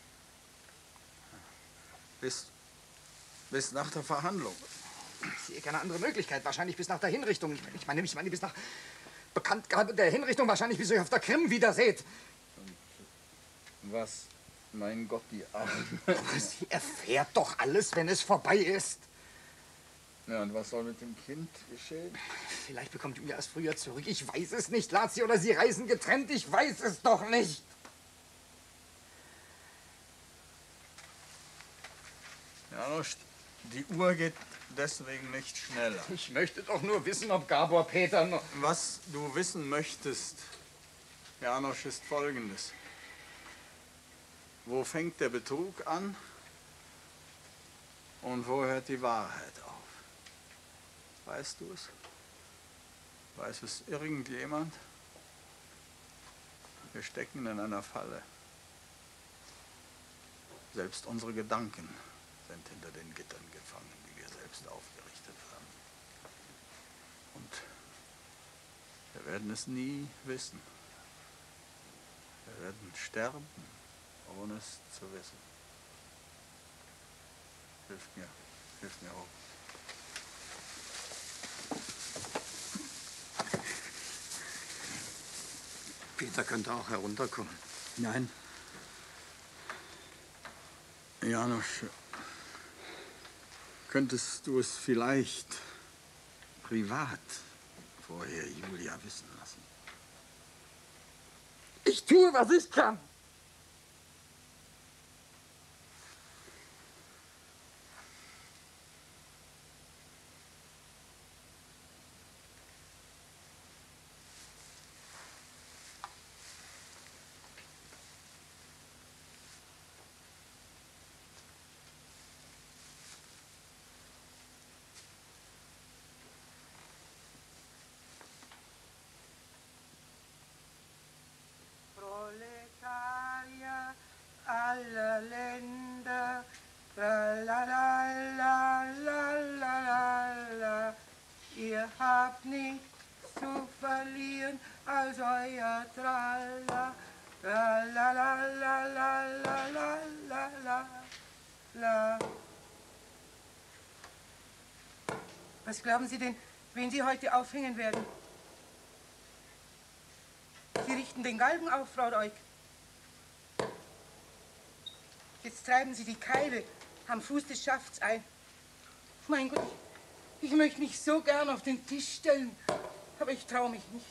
Bis, bis nach der Verhandlung. Ich sehe keine andere Möglichkeit. Wahrscheinlich bis nach der Hinrichtung. Ich meine, ich meine, ich meine bis nach Bekanntgabe der Hinrichtung. Wahrscheinlich, bis ihr euch auf der Krim wieder seht. Was? Mein Gott, die Arme. Sie erfährt doch alles, wenn es vorbei ist. Ja, und was soll mit dem Kind geschehen? Vielleicht bekommt Julia es früher zurück. Ich weiß es nicht, Lazi, oder sie reisen getrennt. Ich weiß es doch nicht. Janosch, die Uhr geht deswegen nicht schneller. Ich möchte doch nur wissen, ob Gabor Peter noch... Was du wissen möchtest, Janosch, ist Folgendes. Wo fängt der Betrug an und wo hört die Wahrheit auf? Weißt du es? Weiß es irgendjemand? Wir stecken in einer Falle. Selbst unsere Gedanken sind hinter den Gittern gefangen, die wir selbst aufgerichtet haben. Und wir werden es nie wissen. Wir werden sterben, ohne es zu wissen. Hilf mir, hilf mir auch. Peter könnte auch herunterkommen. Nein. Janosch, könntest du es vielleicht privat vorher Julia wissen lassen? Ich tue, was ich kann. Proletarier aller Länder, la la la la la la la, ihr habt nichts zu verlieren als euer Tralla, la la la la la la la la la la. Was glauben Sie denn, wen Sie heute aufhängen werden? Sie richten den Galgen auf, Frau Reuk. Jetzt treiben Sie die Keile am Fuß des Schafts ein. Mein Gott, ich, ich möchte mich so gern auf den Tisch stellen, aber ich traue mich nicht.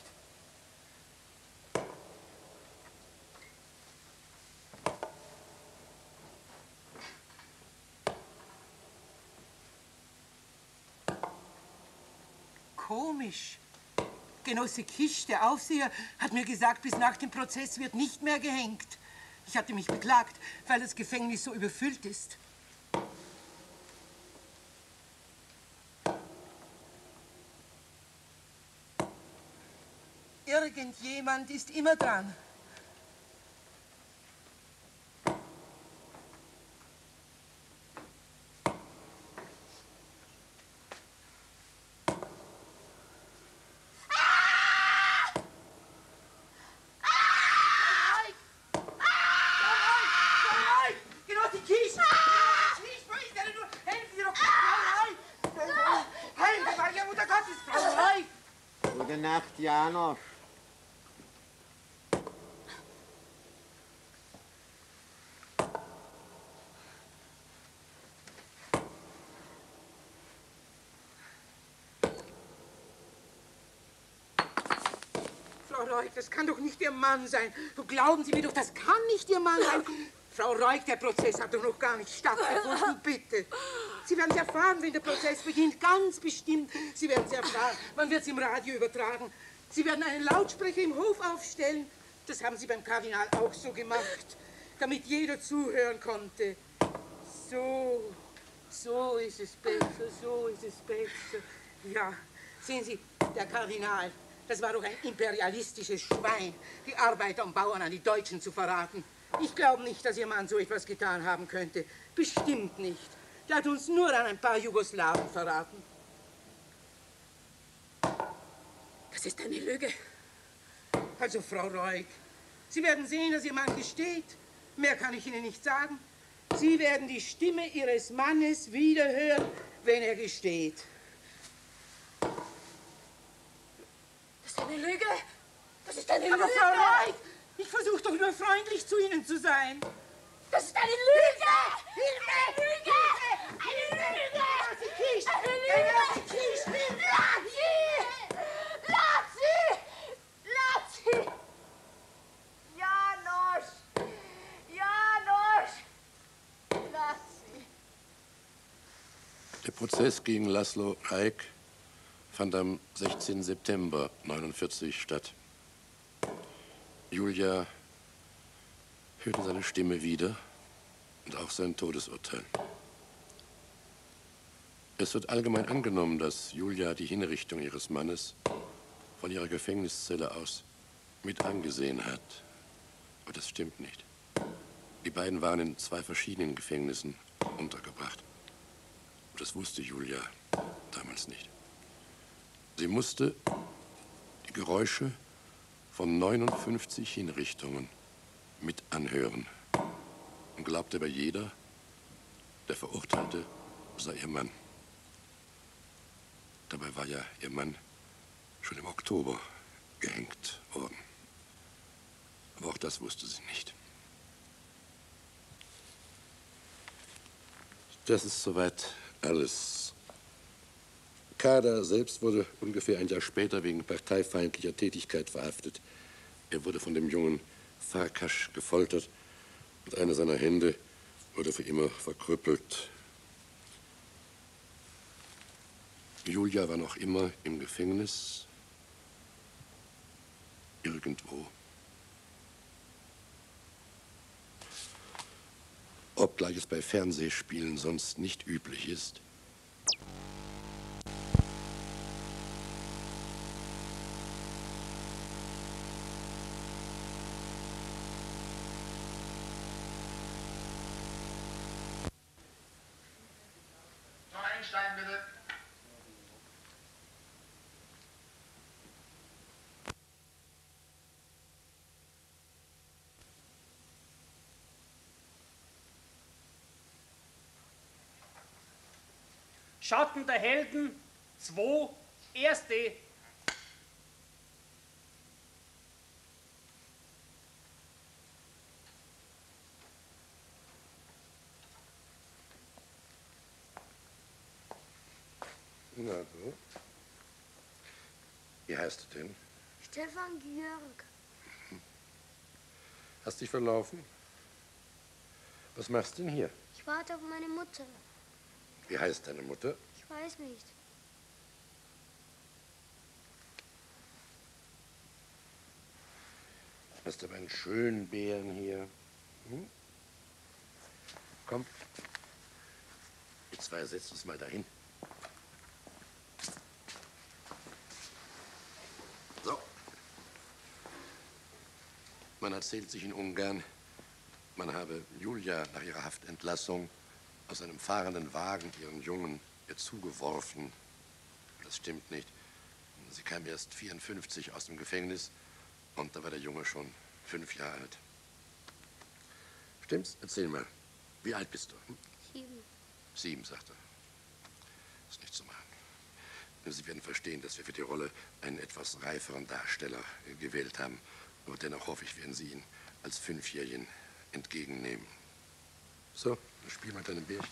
Komisch. Genosse Kisch, der Aufseher, hat mir gesagt, bis nach dem Prozess wird nicht mehr gehängt. Ich hatte mich beklagt, weil das Gefängnis so überfüllt ist. Irgendjemand ist immer dran. Gute Nacht, Janosch. Frau Reuk, das kann doch nicht Ihr Mann sein. So glauben Sie mir doch, das kann nicht Ihr Mann sein. Frau Reuk, der Prozess hat doch noch gar nicht stattgefunden, bitte. Sie werden es erfahren, wenn der Prozess beginnt, ganz bestimmt. Sie werden es erfahren, man wird es im Radio übertragen. Sie werden einen Lautsprecher im Hof aufstellen. Das haben Sie beim Kardinal auch so gemacht, damit jeder zuhören konnte. So, so ist es besser, so ist es besser. Ja, sehen Sie, der Kardinal, das war doch ein imperialistisches Schwein, die Arbeiter und Bauern an die Deutschen zu verraten. Ich glaube nicht, dass Ihr Mann so etwas getan haben könnte. Bestimmt nicht. Der hat uns nur an ein paar Jugoslawen verraten. Das ist eine Lüge. Also, Frau Reuk, Sie werden sehen, dass Ihr Mann gesteht. Mehr kann ich Ihnen nicht sagen. Sie werden die Stimme Ihres Mannes wiederhören, wenn er gesteht. Das ist eine Lüge. Das ist eine Lüge. Aber Frau Reuk, ich versuche doch nur freundlich zu Ihnen zu sein. Das ist eine Lüge. Hilfe! Lüge! Eine Lüge! Lass sie Kies! Eine Lüge! Lass sie Kies! Lass sie! Lass sie! Lass sie! Janosch! Janosch! Lass sie! Der Prozess gegen Laszlo Reik fand am sechzehnten September neunundvierzig statt. Julia hörte seine Stimme wieder und auch sein Todesurteil. Es wird allgemein angenommen, dass Julia die Hinrichtung ihres Mannes von ihrer Gefängniszelle aus mit angesehen hat. Aber das stimmt nicht. Die beiden waren in zwei verschiedenen Gefängnissen untergebracht. Und das wusste Julia damals nicht. Sie musste die Geräusche von neunundfünfzig Hinrichtungen mit anhören und glaubte bei jeder, der Verurteilte sei ihr Mann. Dabei war ja ihr Mann schon im Oktober gehängt worden. Aber auch das wusste sie nicht. Das ist soweit alles. Kader selbst wurde ungefähr ein Jahr später wegen parteifeindlicher Tätigkeit verhaftet. Er wurde von dem jungen Farkas gefoltert und eine seiner Hände wurde für immer verkrüppelt. Julia war noch immer im Gefängnis, irgendwo. Obgleich es bei Fernsehspielen sonst nicht üblich ist. Einsteigen, bitte. Schatten der Helden, zwei, erste. Na so. Wie heißt du denn? Stefan Georg. Hast dich verlaufen? Was machst du denn hier? Ich warte auf meine Mutter. Wie heißt deine Mutter? Ich weiß nicht. Hast aber einen schönen Bären hier. Hm? Komm. Ihr zwei setzt uns mal dahin. So. Man erzählt sich in Ungarn, man habe Julia nach ihrer Haftentlassung aus einem fahrenden Wagen ihren Jungen ihr zugeworfen. Das stimmt nicht. Sie kam erst vierundfünfzig aus dem Gefängnis und da war der Junge schon fünf Jahre alt. Stimmt's? Erzähl mal. Wie alt bist du? Hm? Sieben. Sieben, sagt er. Ist nicht zu machen. Sie werden verstehen, dass wir für die Rolle einen etwas reiferen Darsteller gewählt haben. Aber dennoch hoffe ich, werden Sie ihn als Fünfjährigen entgegennehmen. So, dann spiel mal deine Bärchen.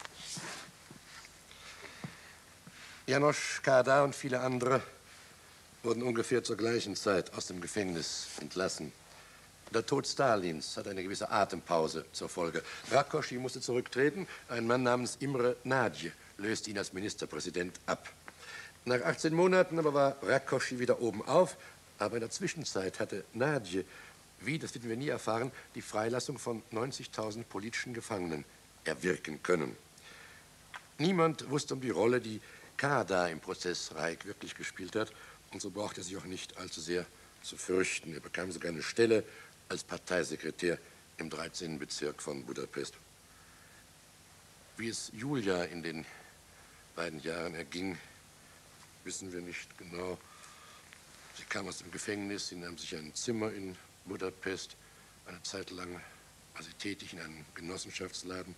Janosch Kada und viele andere wurden ungefähr zur gleichen Zeit aus dem Gefängnis entlassen. Der Tod Stalins hat eine gewisse Atempause zur Folge. Rákosi musste zurücktreten. Ein Mann namens Imre Nagy löste ihn als Ministerpräsident ab. Nach achtzehn Monaten aber war Rákosi wieder oben auf. Aber in der Zwischenzeit hatte Nagy, wie, das werden wir nie erfahren, die Freilassung von neunzigtausend politischen Gefangenen erwirken können. Niemand wusste um die Rolle, die Kádár im Prozess Reich wirklich gespielt hat. Und so brauchte er sich auch nicht allzu sehr zu fürchten. Er bekam sogar eine Stelle als Parteisekretär im dreizehnten Bezirk von Budapest. Wie es Julia in den beiden Jahren erging, wissen wir nicht genau. Sie kam aus dem Gefängnis, sie nahm sich ein Zimmer in Budapest. Eine Zeit lang war sie tätig in einem Genossenschaftsladen.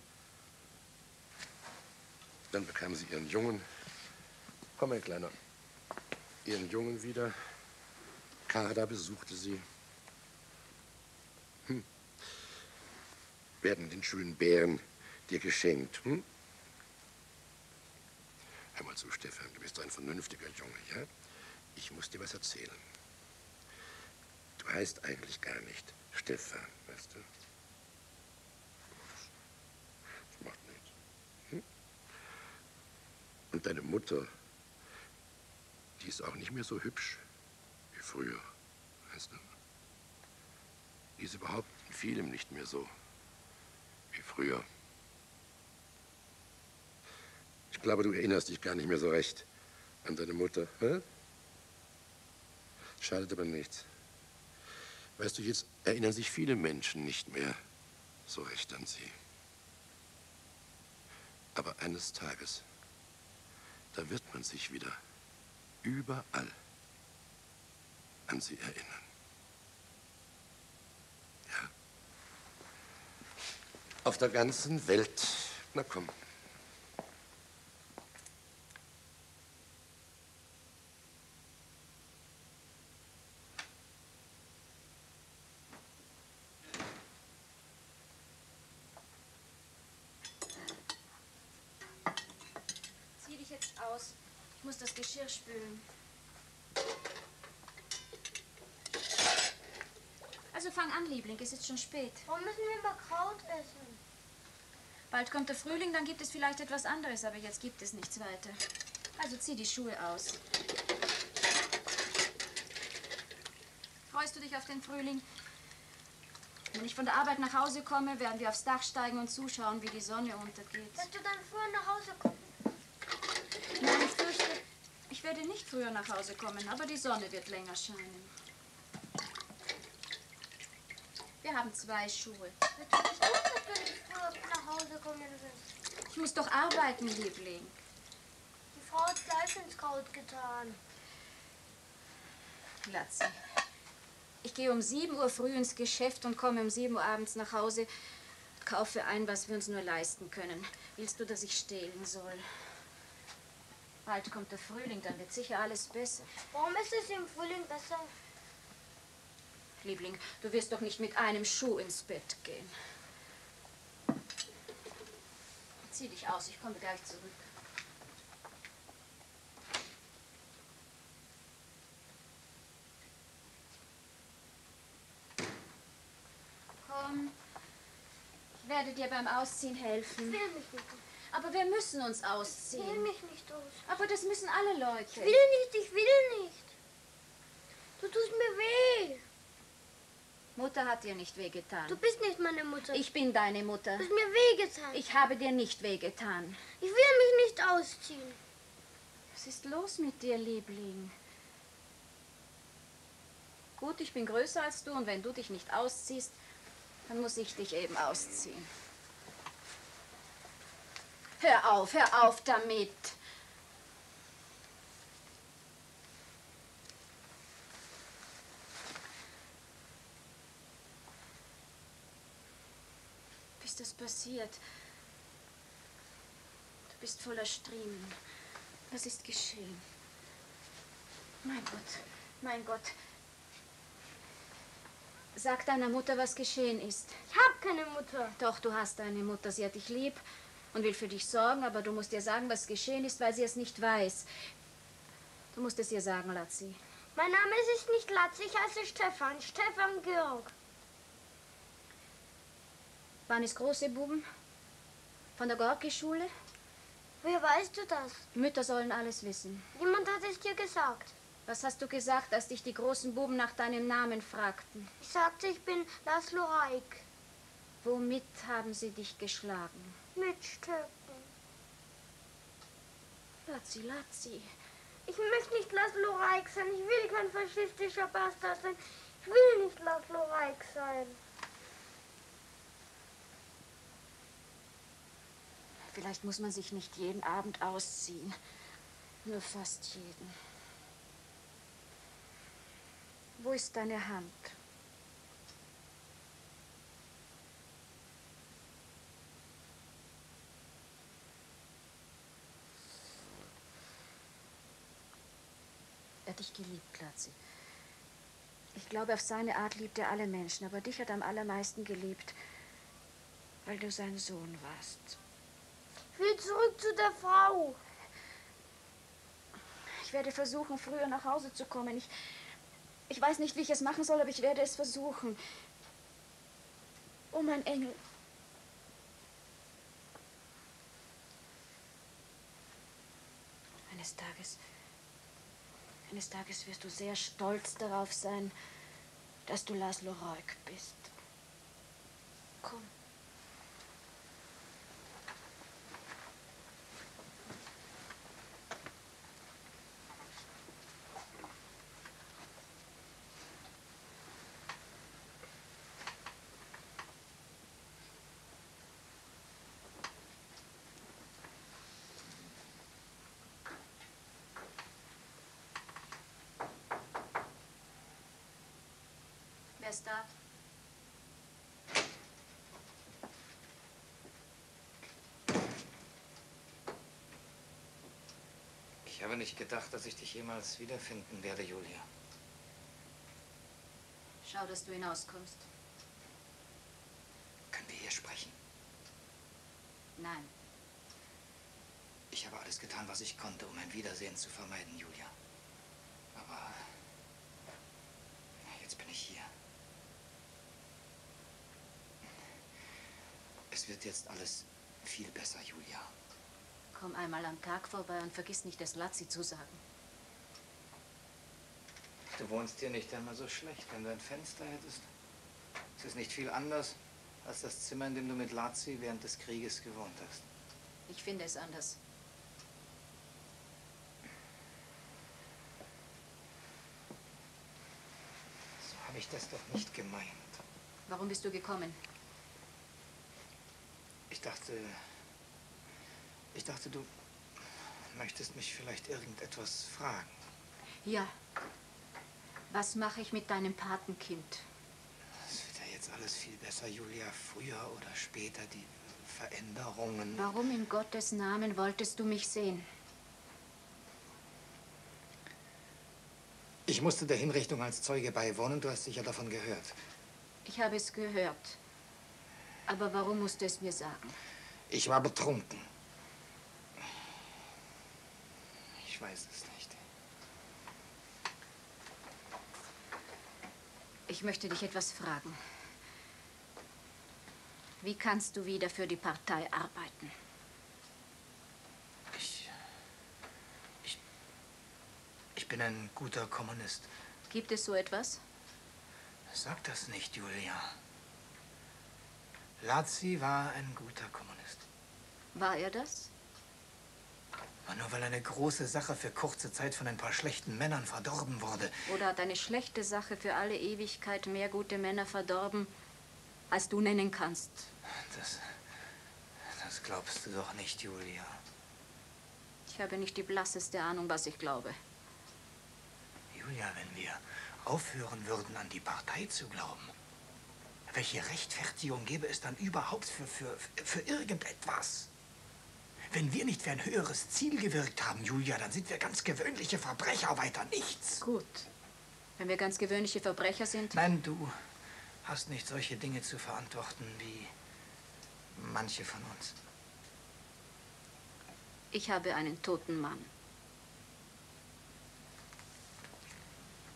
Dann bekam sie ihren Jungen. Komm, mein Kleiner. Ihren Jungen wieder. Kádár besuchte sie. Hm. Werden den schönen Bären dir geschenkt, hm? Hör mal zu, Stefan, du bist ein vernünftiger Junge, ja? Ich muss dir was erzählen. Du heißt eigentlich gar nicht Stefan, weißt du? Das macht nichts. Hm? Und deine Mutter, die ist auch nicht mehr so hübsch wie früher, weißt du? Die ist überhaupt in vielem nicht mehr so wie früher. Ich glaube, du erinnerst dich gar nicht mehr so recht an deine Mutter. Hä? Schadet aber nichts. Weißt du, jetzt erinnern sich viele Menschen nicht mehr so recht an sie. Aber eines Tages, da wird man sich wieder überall an sie erinnern. Ja. Auf der ganzen Welt. Na komm. Zieh dich jetzt aus. Ich muss das Geschirr spülen. Also fang an, Liebling, es ist schon spät. Warum müssen wir immer Kraut essen? Bald kommt der Frühling, dann gibt es vielleicht etwas anderes, aber jetzt gibt es nichts weiter. Also zieh die Schuhe aus. Freust du dich auf den Frühling? Wenn ich von der Arbeit nach Hause komme, werden wir aufs Dach steigen und zuschauen, wie die Sonne untergeht. Wirst du dann früher nach Hause kommen? Nein, ich fürchte, ich werde nicht früher nach Hause kommen, aber die Sonne wird länger scheinen. Wir haben zwei Schuhe. Wird du nicht gut, dass du nicht früher nach Hause kommen willst? Ich muss doch arbeiten, Liebling. Die Frau hat Fleisch ins Kraut getan. Latzi, ich gehe um sieben Uhr früh ins Geschäft und komme um sieben Uhr abends nach Hause, kaufe ein, was wir uns nur leisten können. Willst du, dass ich stehlen soll? Bald kommt der Frühling, dann wird sicher alles besser. Warum ist es im Frühling besser? Liebling, du wirst doch nicht mit einem Schuh ins Bett gehen. Zieh dich aus, ich komme gleich zurück. Komm, ich werde dir beim Ausziehen helfen. Ich will mich nicht. Aber wir müssen uns ausziehen. Ich will mich nicht aus. Aber das müssen alle Leute. Ich will nicht, ich will nicht. Du tust mir weh. Mutter hat dir nicht wehgetan. Du bist nicht meine Mutter. Ich bin deine Mutter. Du hast mir wehgetan. Ich habe dir nicht wehgetan. Ich will mich nicht ausziehen. Was ist los mit dir, Liebling? Gut, ich bin größer als du und wenn du dich nicht ausziehst, dann muss ich dich eben ausziehen. Hör auf, hör auf damit. Wie ist das passiert? Du bist voller Striemen. Was ist geschehen? Mein Gott, mein Gott. Sag deiner Mutter, was geschehen ist. Ich habe keine Mutter. Doch, du hast eine Mutter. Sie hat dich lieb und will für dich sorgen, aber du musst ihr sagen, was geschehen ist, weil sie es nicht weiß. Du musst es ihr sagen, Latzi. Mein Name ist nicht Latz, ich heiße Stefan. Stefan Georg. Waren es große Buben? Von der Gorki-Schule? Woher weißt du das? Mütter sollen alles wissen. Jemand hat es dir gesagt. Was hast du gesagt, als dich die großen Buben nach deinem Namen fragten? Ich sagte, ich bin Laszlo Reik. Womit haben sie dich geschlagen? Mit Stöcken. Latzi, Latzi. Ich möchte nicht Laszlo Reik sein. Ich will kein faschistischer Bastard sein. Ich will nicht Laszlo Reik sein. Vielleicht muss man sich nicht jeden Abend ausziehen. Nur fast jeden. Wo ist deine Hand? Er hat dich geliebt, Latzi. Ich glaube, auf seine Art liebt er alle Menschen, aber dich hat er am allermeisten geliebt, weil du sein Sohn warst. Ich will zurück zu der Frau. Ich werde versuchen, früher nach Hause zu kommen. Ich, ich weiß nicht, wie ich es machen soll, aber ich werde es versuchen. Oh, mein Engel. Eines Tages, eines Tages wirst du sehr stolz darauf sein, dass du Laszlo Reik bist. Komm. Wer ist da? Ich habe nicht gedacht, dass ich dich jemals wiederfinden werde, Julia. Schau, dass du hinauskommst. Können wir hier sprechen? Nein. Ich habe alles getan, was ich konnte, um ein Wiedersehen zu vermeiden, Julia. Aber jetzt bin ich hier. Es wird jetzt alles viel besser, Julia. Komm einmal am Tag vorbei und vergiss nicht, es Latzi zu sagen. Du wohnst hier nicht einmal so schlecht, wenn du ein Fenster hättest. Es ist nicht viel anders als das Zimmer, in dem du mit Latzi während des Krieges gewohnt hast. Ich finde es anders. So habe ich das doch nicht gemeint. Warum bist du gekommen? Ich dachte, ich dachte, du möchtest mich vielleicht irgendetwas fragen. Ja. Was mache ich mit deinem Patenkind? Es wird ja jetzt alles viel besser, Julia. Früher oder später die Veränderungen. Warum in Gottes Namen wolltest du mich sehen? Ich musste der Hinrichtung als Zeuge beiwohnen. Du hast sicher davon gehört. Ich habe es gehört. Aber warum musst du es mir sagen? Ich war betrunken. Ich weiß es nicht. Ich möchte dich etwas fragen. Wie kannst du wieder für die Partei arbeiten? Ich... Ich... Ich bin ein guter Kommunist. Gibt es so etwas? Sag das nicht, Julia. Latzi war ein guter Kommunist. War er das? Aber nur weil eine große Sache für kurze Zeit von ein paar schlechten Männern verdorben wurde. Oder hat eine schlechte Sache für alle Ewigkeit mehr gute Männer verdorben, als du nennen kannst? Das... Das glaubst du doch nicht, Julia. Ich habe nicht die blasseste Ahnung, was ich glaube. Julia, wenn wir aufhören würden, an die Partei zu glauben, welche Rechtfertigung gäbe es dann überhaupt für, für, für irgendetwas? Wenn wir nicht für ein höheres Ziel gewirkt haben, Julia, dann sind wir ganz gewöhnliche Verbrecher, weiter nichts. Gut. Wenn wir ganz gewöhnliche Verbrecher sind? Nein, du hast nicht solche Dinge zu verantworten wie manche von uns. Ich habe einen toten Mann.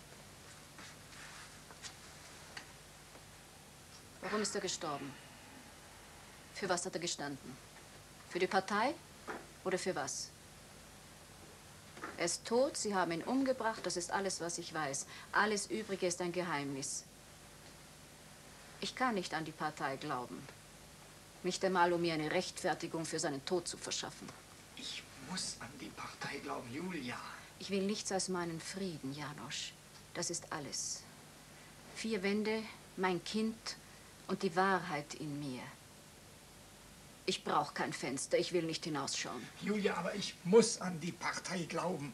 Warum ist er gestorben? Für was hat er gestanden? Für die Partei oder für was? Er ist tot, Sie haben ihn umgebracht, das ist alles, was ich weiß. Alles Übrige ist ein Geheimnis. Ich kann nicht an die Partei glauben. Nicht einmal, um mir eine Rechtfertigung für seinen Tod zu verschaffen. Ich muss an die Partei glauben, Julia. Ich will nichts als meinen Frieden, Janosch. Das ist alles. Vier Wände, mein Kind und die Wahrheit in mir. Ich brauche kein Fenster, ich will nicht hinausschauen. Julia, aber ich muss an die Partei glauben.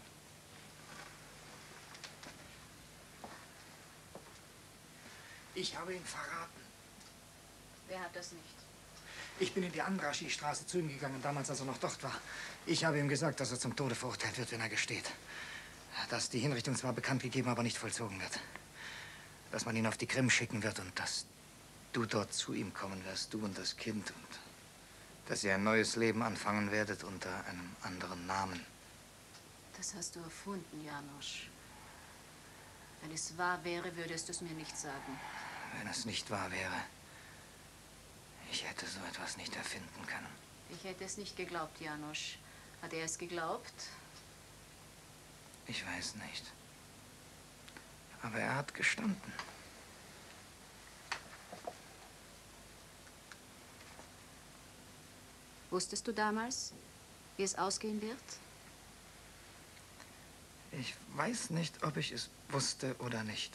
Ich habe ihn verraten. Wer hat das nicht? Ich bin in die Andraschi-Straße zu ihm gegangen, damals, als er noch dort war. Ich habe ihm gesagt, dass er zum Tode verurteilt wird, wenn er gesteht. Dass die Hinrichtung zwar bekannt gegeben, aber nicht vollzogen wird. Dass man ihn auf die Krim schicken wird und dass du dort zu ihm kommen wirst, du und das Kind. Und dass ihr ein neues Leben anfangen werdet unter einem anderen Namen. Das hast du erfunden, Janosch. Wenn es wahr wäre, würdest du es mir nicht sagen. Wenn es nicht wahr wäre, ich hätte so etwas nicht erfinden können. Ich hätte es nicht geglaubt, Janosch. Hat er es geglaubt? Ich weiß nicht. Aber er hat gestanden. Wusstest du damals, wie es ausgehen wird? Ich weiß nicht, ob ich es wusste oder nicht.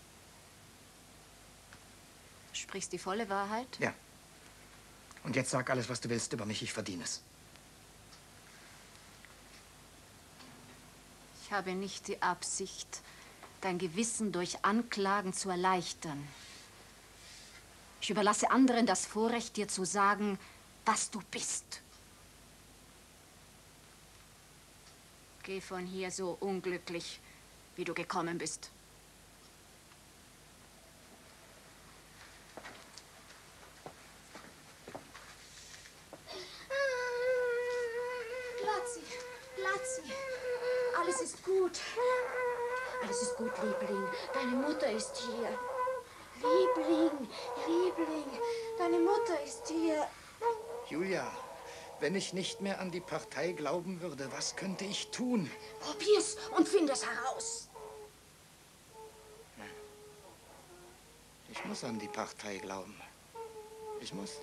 Du sprichst die volle Wahrheit? Ja. Und jetzt sag alles, was du willst über mich. Ich verdiene es. Ich habe nicht die Absicht, dein Gewissen durch Anklagen zu erleichtern. Ich überlasse anderen das Vorrecht, dir zu sagen, was du bist. Geh von hier so unglücklich, wie du gekommen bist. Glatzi, Glatzi, alles ist gut. Alles ist gut, Liebling. Deine Mutter ist hier. Liebling, Liebling, deine Mutter ist hier. Julia, wenn ich nicht mehr an die Partei glauben würde, was könnte ich tun? Probier's und find es heraus. Ich muss an die Partei glauben. Ich muss.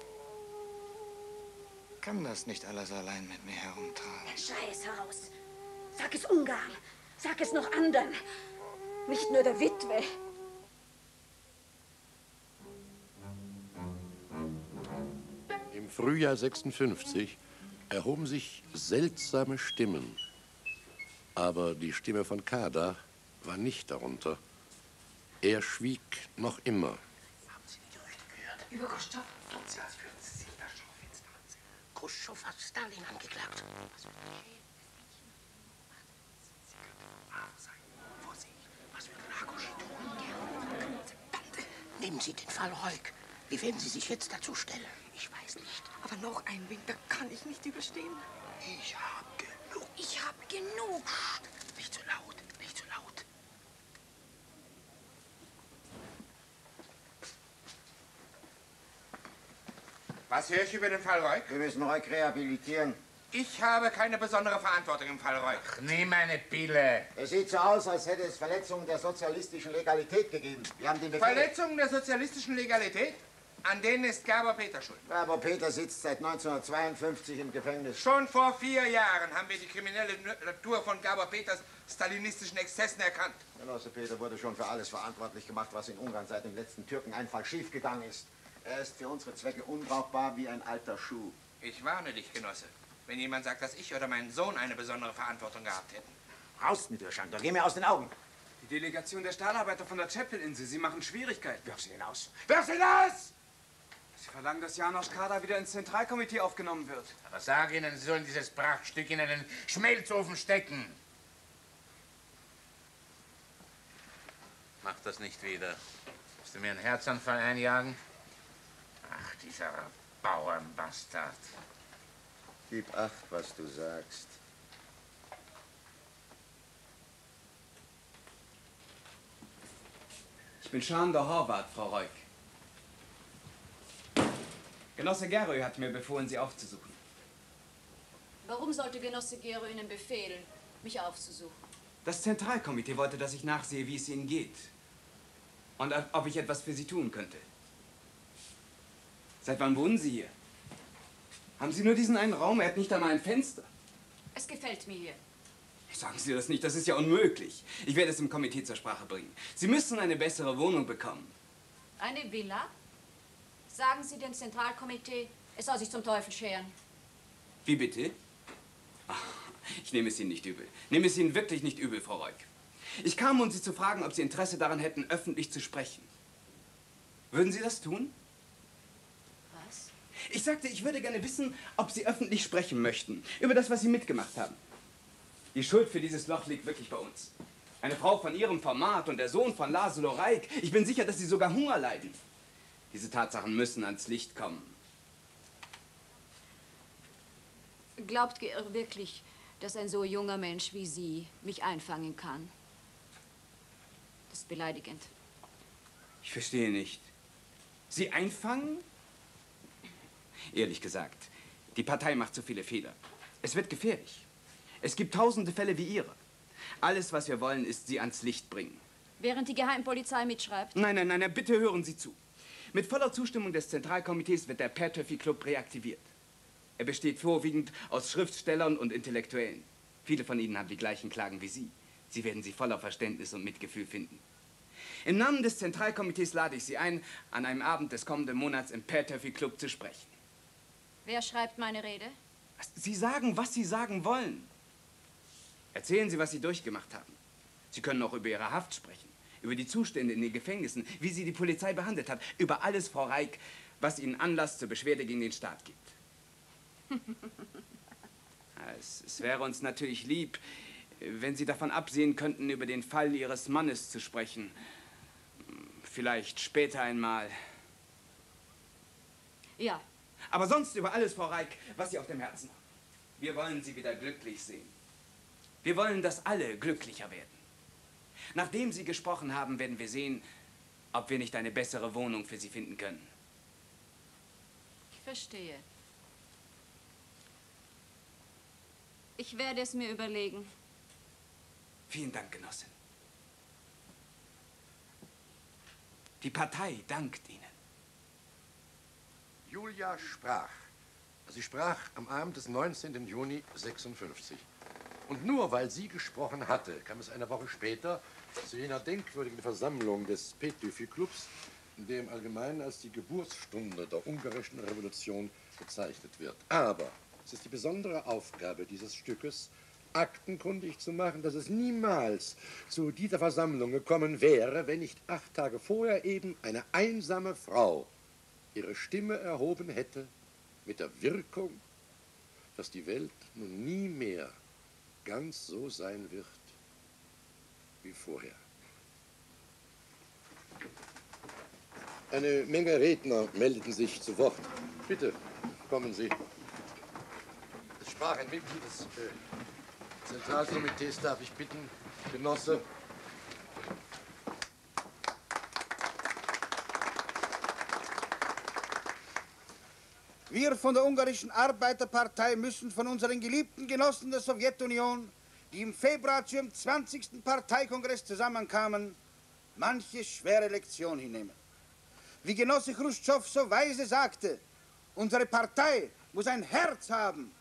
Kann das nicht alles allein mit mir herumtragen. Schrei es heraus. Sag es Ungarn. Sag es noch anderen. Nicht nur der Witwe. Im Frühjahr sechsundfünfzig erhoben sich seltsame Stimmen. Aber die Stimme von Kadar war nicht darunter. Er schwieg noch immer. Haben Sie die Gerüchte gehört? Über Khrushchev? Sie, als würden Sie sich da Schaufenster ansehen. Khrushchev hat Stalin angeklagt. Was wird geschehen? Sie können wahr sein. Vorsicht, was wird Rakosi tun? Bande. Nehmen Sie den Fall Reuk. Wie werden Sie sich jetzt dazu stellen? Ich weiß nicht. Aber noch ein Winter kann ich nicht überstehen. Ich habe genug. Ich habe genug. Psst, nicht so laut, nicht so laut. Was höre ich über den Fall Reuk? Wir müssen Reuk rehabilitieren. Ich habe keine besondere Verantwortung im Fall Reuk. Ach, nimm eine Pille. Es sieht so aus, als hätte es Verletzungen der sozialistischen Legalität gegeben. Wir haben den Befehl... Verletzungen der sozialistischen Legalität? An denen ist Gabor Peter schuld. Aber Peter sitzt seit neunzehnhundertzweiundfünfzig im Gefängnis. Schon vor vier Jahren haben wir die kriminelle Natur von Gabor Peters stalinistischen Exzessen erkannt. Genosse Peter wurde schon für alles verantwortlich gemacht, was in Ungarn seit dem letzten Türkeneinfall schiefgegangen ist. Er ist für unsere Zwecke unbrauchbar wie ein alter Schuh. Ich warne dich, Genosse. Wenn jemand sagt, dass ich oder mein Sohn eine besondere Verantwortung gehabt hätten. Raus mit dir, Schandor. Geh mir aus den Augen. Die Delegation der Stahlarbeiter von der Chapel-Insel. Sie machen Schwierigkeiten. Wirf sie hinaus. Wirf sie hinaus! Sie verlangen, dass Janosch Kadar wieder ins Zentralkomitee aufgenommen wird. Aber sag ihnen, sie sollen dieses Prachtstück in einen Schmelzofen stecken. Mach das nicht wieder. Willst du mir einen Herzanfall einjagen? Ach, dieser Bauernbastard. Gib acht, was du sagst. Ich bin Schander Horvath, Frau Reuk. Genosse Geroy hat mir befohlen, Sie aufzusuchen. Warum sollte Genosse Gero Ihnen befehlen, mich aufzusuchen? Das Zentralkomitee wollte, dass ich nachsehe, wie es Ihnen geht. Und ob ich etwas für Sie tun könnte. Seit wann wohnen Sie hier? Haben Sie nur diesen einen Raum? Er hat nicht einmal ein Fenster. Es gefällt mir hier. Sagen Sie das nicht, das ist ja unmöglich. Ich werde es im Komitee zur Sprache bringen. Sie müssen eine bessere Wohnung bekommen. Eine Villa? Sagen Sie dem Zentralkomitee, es soll sich zum Teufel scheren. Wie bitte? Ach, ich nehme es Ihnen nicht übel. Nehme es Ihnen wirklich nicht übel, Frau Reuk. Ich kam, um Sie zu fragen, ob Sie Interesse daran hätten, öffentlich zu sprechen. Würden Sie das tun? Was? Ich sagte, ich würde gerne wissen, ob Sie öffentlich sprechen möchten. Über das, was Sie mitgemacht haben. Die Schuld für dieses Loch liegt wirklich bei uns. Eine Frau von Ihrem Format und der Sohn von Laszlo Reik. Ich bin sicher, dass Sie sogar Hunger leiden. Diese Tatsachen müssen ans Licht kommen. Glaubt ihr wirklich, dass ein so junger Mensch wie Sie mich einfangen kann? Das ist beleidigend. Ich verstehe nicht. Sie einfangen? Ehrlich gesagt, die Partei macht zu viele Fehler. Es wird gefährlich. Es gibt tausende Fälle wie Ihre. Alles, was wir wollen, ist, sie ans Licht bringen. Während die Geheimpolizei mitschreibt? Nein, nein, nein, bitte hören Sie zu. Mit voller Zustimmung des Zentralkomitees wird der Pertöffi-Club reaktiviert. Er besteht vorwiegend aus Schriftstellern und Intellektuellen. Viele von ihnen haben die gleichen Klagen wie Sie. Sie werden sie voller Verständnis und Mitgefühl finden. Im Namen des Zentralkomitees lade ich Sie ein, an einem Abend des kommenden Monats im Pertöffi-Club zu sprechen. Wer schreibt meine Rede? Sie sagen, was Sie sagen wollen. Erzählen Sie, was Sie durchgemacht haben. Sie können auch über Ihre Haft sprechen, über die Zustände in den Gefängnissen, wie Sie die Polizei behandelt hat, über alles, Frau Reik, was Ihnen Anlass zur Beschwerde gegen den Staat gibt. Es, es wäre uns natürlich lieb, wenn Sie davon absehen könnten, über den Fall Ihres Mannes zu sprechen. Vielleicht später einmal. Ja. Aber sonst über alles, Frau Reik, was Sie auf dem Herzen haben. Wir wollen Sie wieder glücklich sehen. Wir wollen, dass alle glücklicher werden. Nachdem Sie gesprochen haben, werden wir sehen, ob wir nicht eine bessere Wohnung für Sie finden können. Ich verstehe. Ich werde es mir überlegen. Vielen Dank, Genossin. Die Partei dankt Ihnen. Julia sprach. Sie sprach am Abend des neunzehnten Juni sechsundfünfzig. Und nur weil sie gesprochen hatte, kam es eine Woche später zu jener denkwürdigen Versammlung des Pertöffi-Clubs, in der im Allgemeinen als die Geburtsstunde der ungarischen Revolution bezeichnet wird. Aber es ist die besondere Aufgabe dieses Stückes, aktenkundig zu machen, dass es niemals zu dieser Versammlung gekommen wäre, wenn nicht acht Tage vorher eben eine einsame Frau ihre Stimme erhoben hätte, mit der Wirkung, dass die Welt nun nie mehr ganz so sein wird wie vorher. Eine Menge Redner meldeten sich zu Wort. Bitte, kommen Sie. Es sprach ein Mitglied des äh, Zentralkomitees, darf ich bitten, Genosse. Wir von der ungarischen Arbeiterpartei müssen von unseren geliebten Genossen der Sowjetunion, die im Februar zu ihrem zwanzigsten Parteikongress zusammenkamen, manche schwere Lektion hinnehmen. Wie Genosse Chruschtschow so weise sagte, unsere Partei muss ein Herz haben.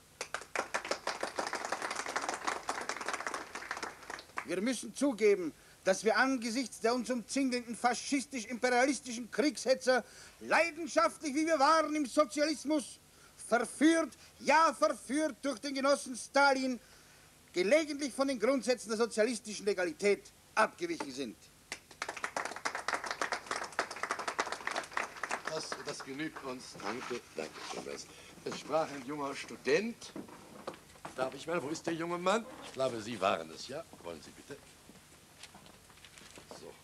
Wir müssen zugeben, dass wir angesichts der uns umzingelnden faschistisch-imperialistischen Kriegshetzer leidenschaftlich, wie wir waren im Sozialismus, verführt, ja verführt durch den Genossen Stalin, gelegentlich von den Grundsätzen der sozialistischen Legalität abgewichen sind. Das, das genügt uns. Danke, danke, Frau Weiß. Es sprach ein junger Student. Darf ich mal, wo ist der junge Mann? Ich glaube, Sie waren es, ja? Wollen Sie bitte? So.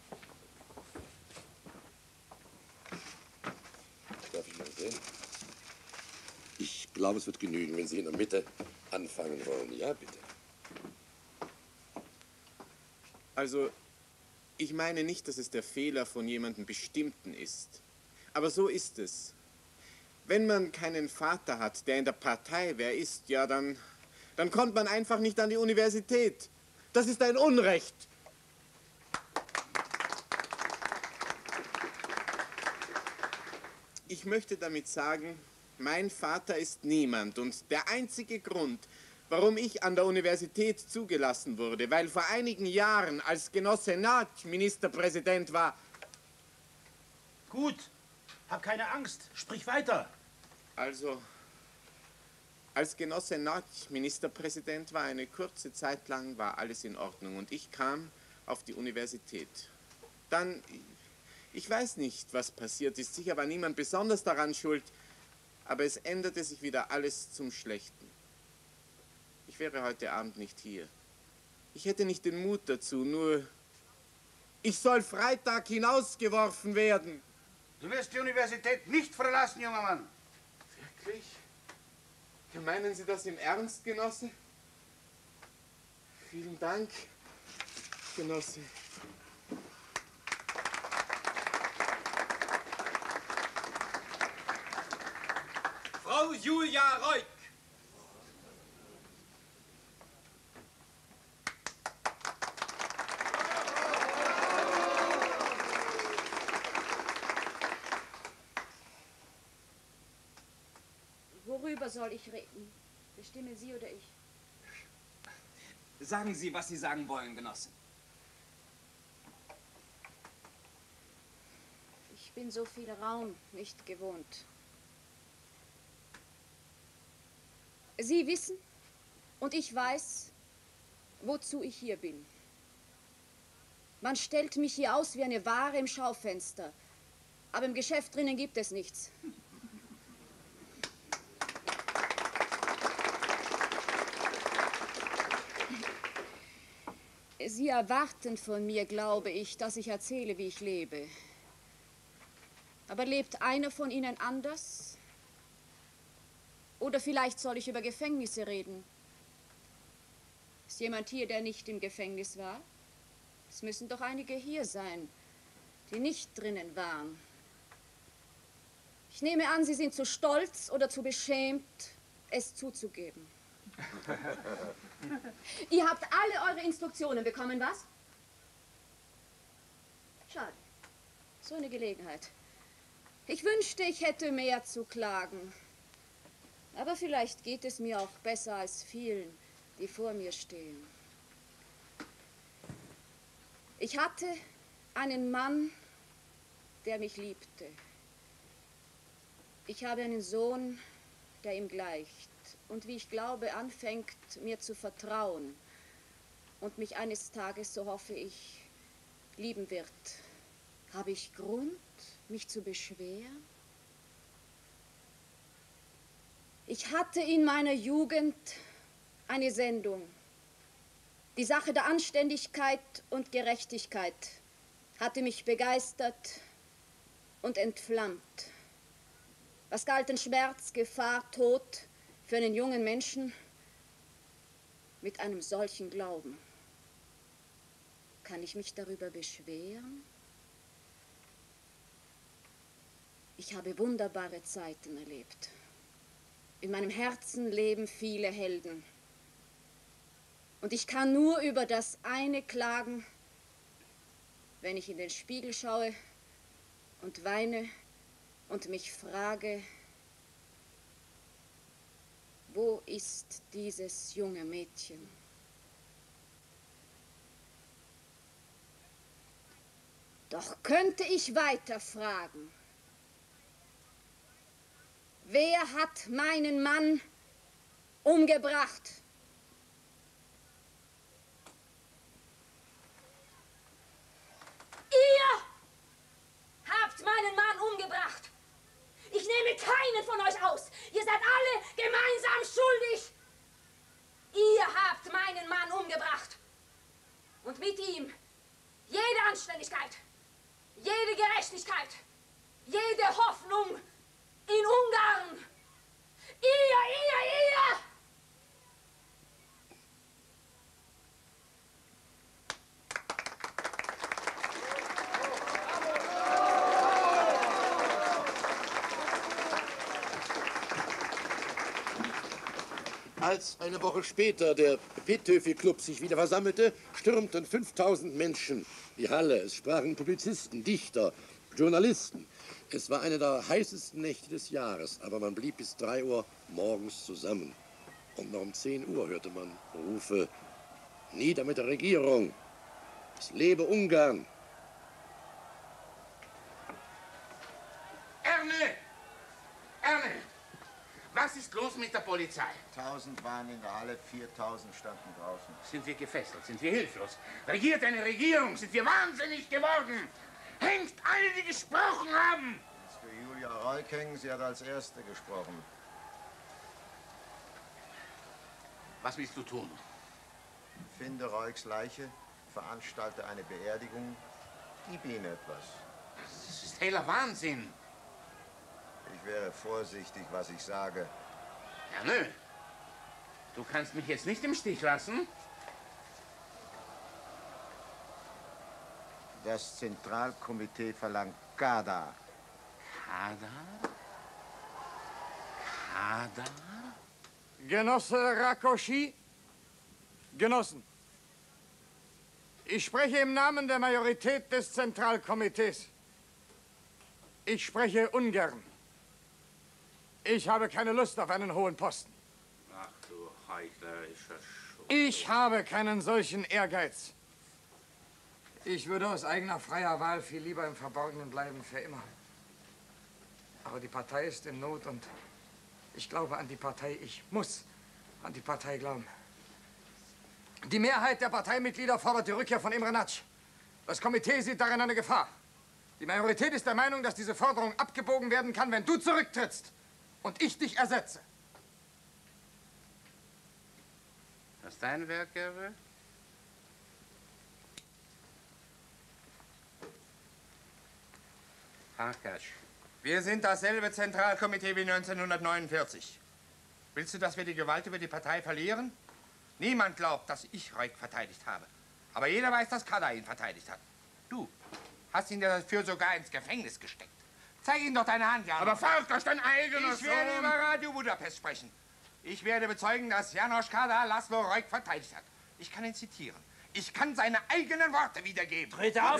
Darf ich mal sehen? Ich glaube, es wird genügen, wenn Sie in der Mitte anfangen wollen. Ja, bitte. Also, ich meine nicht, dass es der Fehler von jemandem Bestimmten ist. Aber so ist es. Wenn man keinen Vater hat, der in der Partei wer ist, ja, dann, dann kommt man einfach nicht an die Universität. Das ist ein Unrecht. Ich möchte damit sagen, mein Vater ist niemand und der einzige Grund, warum ich an der Universität zugelassen wurde, weil vor einigen Jahren, als Genosse Natsch Ministerpräsident war... Gut, hab keine Angst, sprich weiter. Also, als Genosse Natsch Ministerpräsident war, eine kurze Zeit lang war alles in Ordnung und ich kam auf die Universität. Dann, ich weiß nicht, was passiert ist, sicher war niemand besonders daran schuld, aber es änderte sich wieder alles zum Schlechten. Ich wäre heute Abend nicht hier. Ich hätte nicht den Mut dazu, nur ich soll Freitag hinausgeworfen werden. Du wirst die Universität nicht verlassen, junger Mann. Wirklich? Ja, meinen Sie das im Ernst, Genosse? Vielen Dank, Genosse. Frau Julia Reuk. Worüber soll ich reden? Bestimmen Sie oder ich? Sagen Sie, was Sie sagen wollen, Genosse. Ich bin so viel Raum nicht gewohnt. Sie wissen und ich weiß, wozu ich hier bin. Man stellt mich hier aus wie eine Ware im Schaufenster, aber im Geschäft drinnen gibt es nichts. Sie erwarten von mir, glaube ich, dass ich erzähle, wie ich lebe. Aber lebt einer von Ihnen anders? Oder vielleicht soll ich über Gefängnisse reden? Ist jemand hier, der nicht im Gefängnis war? Es müssen doch einige hier sein, die nicht drinnen waren. Ich nehme an, Sie sind zu stolz oder zu beschämt, es zuzugeben. Ihr habt alle eure Instruktionen bekommen, was? Schade. So eine Gelegenheit. Ich wünschte, ich hätte mehr zu klagen. Aber vielleicht geht es mir auch besser als vielen, die vor mir stehen. Ich hatte einen Mann, der mich liebte. Ich habe einen Sohn, der ihm gleicht und wie ich glaube, anfängt, mir zu vertrauen und mich eines Tages, so hoffe ich, lieben wird. Habe ich Grund, mich zu beschweren? Ich hatte in meiner Jugend eine Sendung. Die Sache der Anständigkeit und Gerechtigkeit hatte mich begeistert und entflammt. Was galten Schmerz, Gefahr, Tod für einen jungen Menschen mit einem solchen Glauben? Kann ich mich darüber beschweren? Ich habe wunderbare Zeiten erlebt. In meinem Herzen leben viele Helden. Und ich kann nur über das eine klagen, wenn ich in den Spiegel schaue und weine und mich frage, wo ist dieses junge Mädchen? Doch könnte ich weiter fragen. Wer hat meinen Mann umgebracht? Ihr habt meinen Mann umgebracht. Ich nehme keinen von euch aus. Ihr seid alle gemeinsam schuldig. Ihr habt meinen Mann umgebracht. Und mit ihm jede Anständigkeit, jede Gerechtigkeit, jede Hoffnung in Ungarn. Ihr, ihr, ihr! Als eine Woche später der Pethöfel-Club sich wieder versammelte, stürmten fünftausend Menschen die Halle. Es sprachen Publizisten, Dichter, Journalisten. Es war eine der heißesten Nächte des Jahres, aber man blieb bis drei Uhr morgens zusammen. Und noch um zehn Uhr hörte man Rufe: Nieder mit der Regierung! Es lebe Ungarn! Erne! Erne! Was ist los mit der Polizei? Tausend waren in der Halle, viertausend standen draußen. Sind wir gefesselt? Sind wir hilflos? Regiert eine Regierung? Sind wir wahnsinnig geworden? Hängt alle, die gesprochen haben! Das ist für Julia Reuking, sie hat als Erste gesprochen. Was willst du tun? Finde Reuks Leiche, veranstalte eine Beerdigung, gib ihnen etwas. Das ist heller Wahnsinn. Ich wäre vorsichtig, was ich sage. Ja, nö. Du kannst mich jetzt nicht im Stich lassen. Das Zentralkomitee verlangt Kadar. Kadar? Kadar? Genosse Rákosi, Genossen, ich spreche im Namen der Majorität des Zentralkomitees. Ich spreche ungern. Ich habe keine Lust auf einen hohen Posten. Ach du heuchlerischer Schuh. Ich habe keinen solchen Ehrgeiz. Ich würde aus eigener freier Wahl viel lieber im Verborgenen bleiben, für immer. Aber die Partei ist in Not und ich glaube an die Partei. Ich muss an die Partei glauben. Die Mehrheit der Parteimitglieder fordert die Rückkehr von Imre Nagy. Das Komitee sieht darin eine Gefahr. Die Majorität ist der Meinung, dass diese Forderung abgebogen werden kann, wenn du zurücktrittst und ich dich ersetze. Das ist dein Werk, Gerwe? Harkasch. Wir sind dasselbe Zentralkomitee wie neunzehnhundertneunundvierzig. Willst du, dass wir die Gewalt über die Partei verlieren? Niemand glaubt, dass ich Reuk verteidigt habe. Aber jeder weiß, dass Kadar ihn verteidigt hat. Du hast ihn dafür sogar ins Gefängnis gesteckt. Zeig ihm doch deine Hand, Jan. Aber frag doch dein eigenes Ich werde Sohn. über Radio Budapest sprechen. Ich werde bezeugen, dass János Kadar Laszlo Reuk verteidigt hat. Ich kann ihn zitieren. Ich kann seine eigenen Worte wiedergeben. Tritt auf!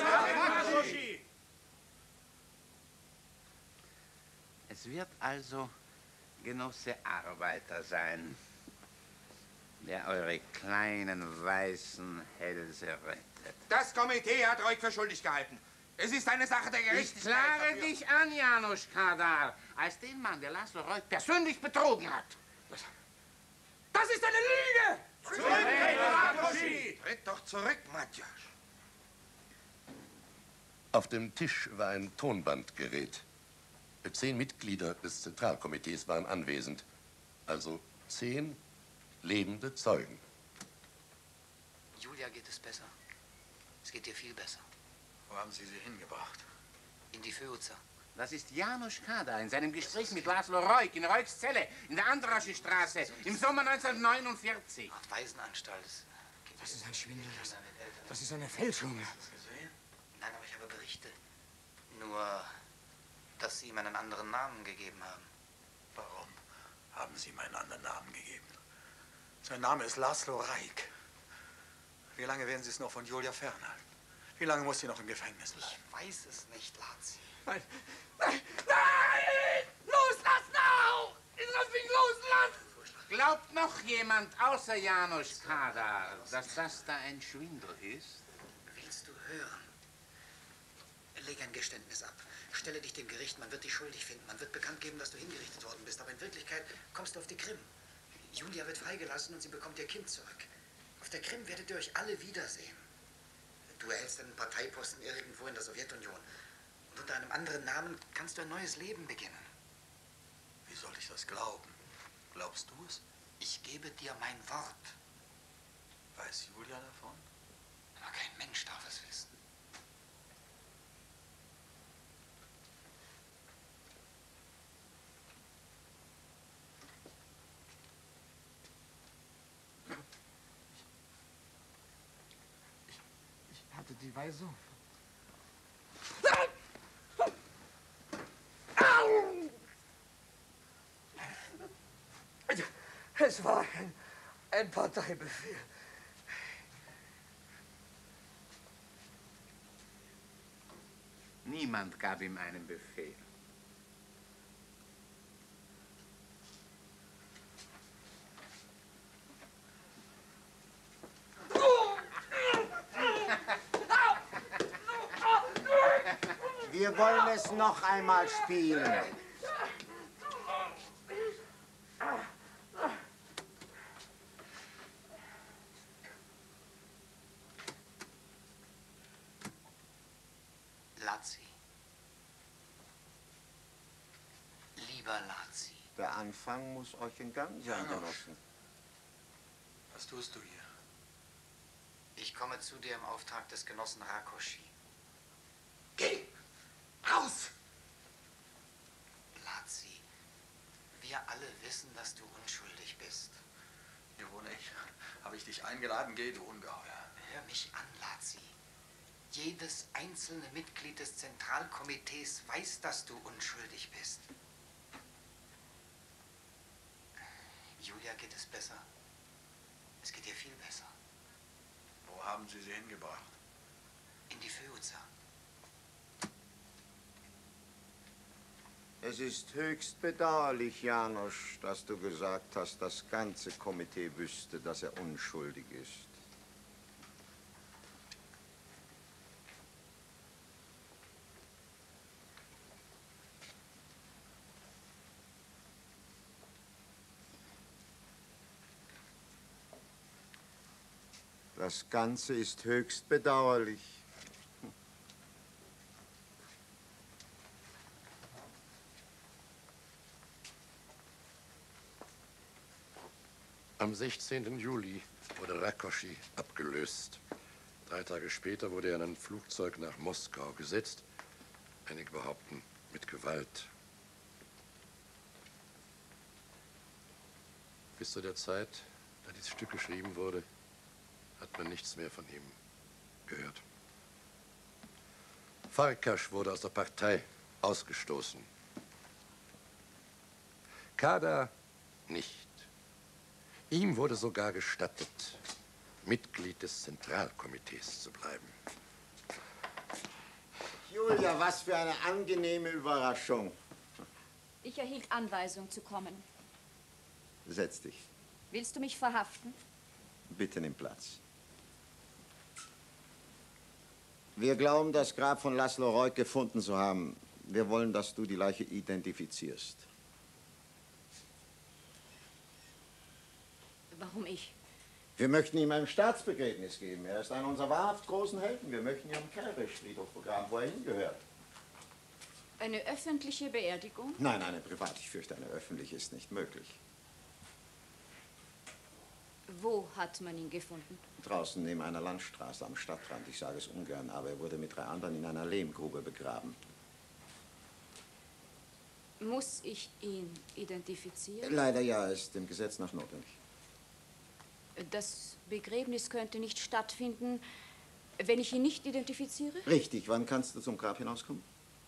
Es wird also Genosse Arbeiter sein, der eure kleinen weißen Hälse rettet. Das Komitee hat Reuk für schuldig gehalten. Es ist eine Sache der Ich Gerechtigkeit. klage dich an, János Kadar, als den Mann, der Laszlo Reuk persönlich betrogen hat. Das ist eine Lüge! Zurück, Tritt doch zurück, Matjasch. Auf dem Tisch war ein Tonbandgerät. Zehn Mitglieder des Zentralkomitees waren anwesend. Also zehn lebende Zeugen. Julia geht es besser. Es geht dir viel besser. Wo haben Sie sie hingebracht? In die Föuza. Das ist János Kadar in seinem Gespräch mit Laszlo Reuk in Reuks Zelle in der Andrasche Straße im Sommer neunzehnhundertneunundvierzig. Ach, Waisenanstalt. Das ist ein Schwindel. Das, das ist eine Fälschung. Nein, aber ich habe Berichte. Nur, dass Sie ihm einen anderen Namen gegeben haben. Warum haben Sie ihm einen anderen Namen gegeben? Sein Name ist Laszlo Reik. Wie lange werden Sie es noch von Julia fernhalten? Wie lange muss sie noch im Gefängnis bleiben? Ich weiß es nicht, Lazi. Nein. Nein! Nein! Loslassen auch! Lass mich loslassen! Glaubt noch jemand außer János Kadar, dass das da ein Schwindel ist? Willst du hören? Leg ein Geständnis ab. Stelle dich dem Gericht, man wird dich schuldig finden. Man wird bekannt geben, dass du hingerichtet worden bist. Aber in Wirklichkeit kommst du auf die Krim. Julia wird freigelassen und sie bekommt ihr Kind zurück. Auf der Krim werdet ihr euch alle wiedersehen. Du erhältst einen Parteiposten irgendwo in der Sowjetunion. Und unter einem anderen Namen kannst du ein neues Leben beginnen. Wie soll ich das glauben? Glaubst du es? Ich gebe dir mein Wort. Weiß Julia davon? Aber kein Mensch darf es wissen. Ich hatte die Weisung. Es war ein Ein Parteibefehl. Niemand gab ihm einen Befehl. Wir wollen es noch einmal spielen. Lazzi. Lieber Lazzi. Der Anfang muss euch in Gang sein, Genossen. Was tust du hier? Ich komme zu dir im Auftrag des Genossen Rákosi. Geh! Raus! Lazzi, wir alle wissen, dass du unschuldig bist. Ja, wo nicht? Habe ich dich eingeladen? Geh, du Ungeheuer. Hör mich an, Lazzi. Jedes einzelne Mitglied des Zentralkomitees weiß, dass du unschuldig bist. Julia geht es besser. Es geht ihr viel besser. Wo haben Sie sie hingebracht? In die Föuza. Es ist höchst bedauerlich, Janosch, dass du gesagt hast, das ganze Komitee wüsste, dass er unschuldig ist. Das Ganze ist höchst bedauerlich. Am sechzehnten Juli wurde Rákosi abgelöst. Drei Tage später wurde er in ein Flugzeug nach Moskau gesetzt. Einige behaupten, mit Gewalt. Bis zu der Zeit, da dieses Stück geschrieben wurde, hat man nichts mehr von ihm gehört. Farkas wurde aus der Partei ausgestoßen. Kadar nicht. Ihm wurde sogar gestattet, Mitglied des Zentralkomitees zu bleiben. Julia, was für eine angenehme Überraschung. Ich erhielt Anweisung zu kommen. Setz dich. Willst du mich verhaften? Bitte nimm Platz. Wir glauben, das Grab von Laszlo Reuk gefunden zu haben. Wir wollen, dass du die Leiche identifizierst. Warum ich? Wir möchten ihm ein Staatsbegräbnis geben. Er ist einer unserer wahrhaft großen Helden. Wir möchten ihn am Kerbesch-Friedhof begraben, wo er hingehört. Eine öffentliche Beerdigung? Nein, eine private. Ich fürchte, eine öffentliche ist nicht möglich. Wo hat man ihn gefunden? Draußen neben einer Landstraße am Stadtrand. Ich sage es ungern, aber er wurde mit drei anderen in einer Lehmgrube begraben. Muss ich ihn identifizieren? Leider ja, ist dem Gesetz nach notwendig. Das Begräbnis könnte nicht stattfinden, wenn ich ihn nicht identifiziere? Richtig. Wann kannst du zum Grab hinauskommen?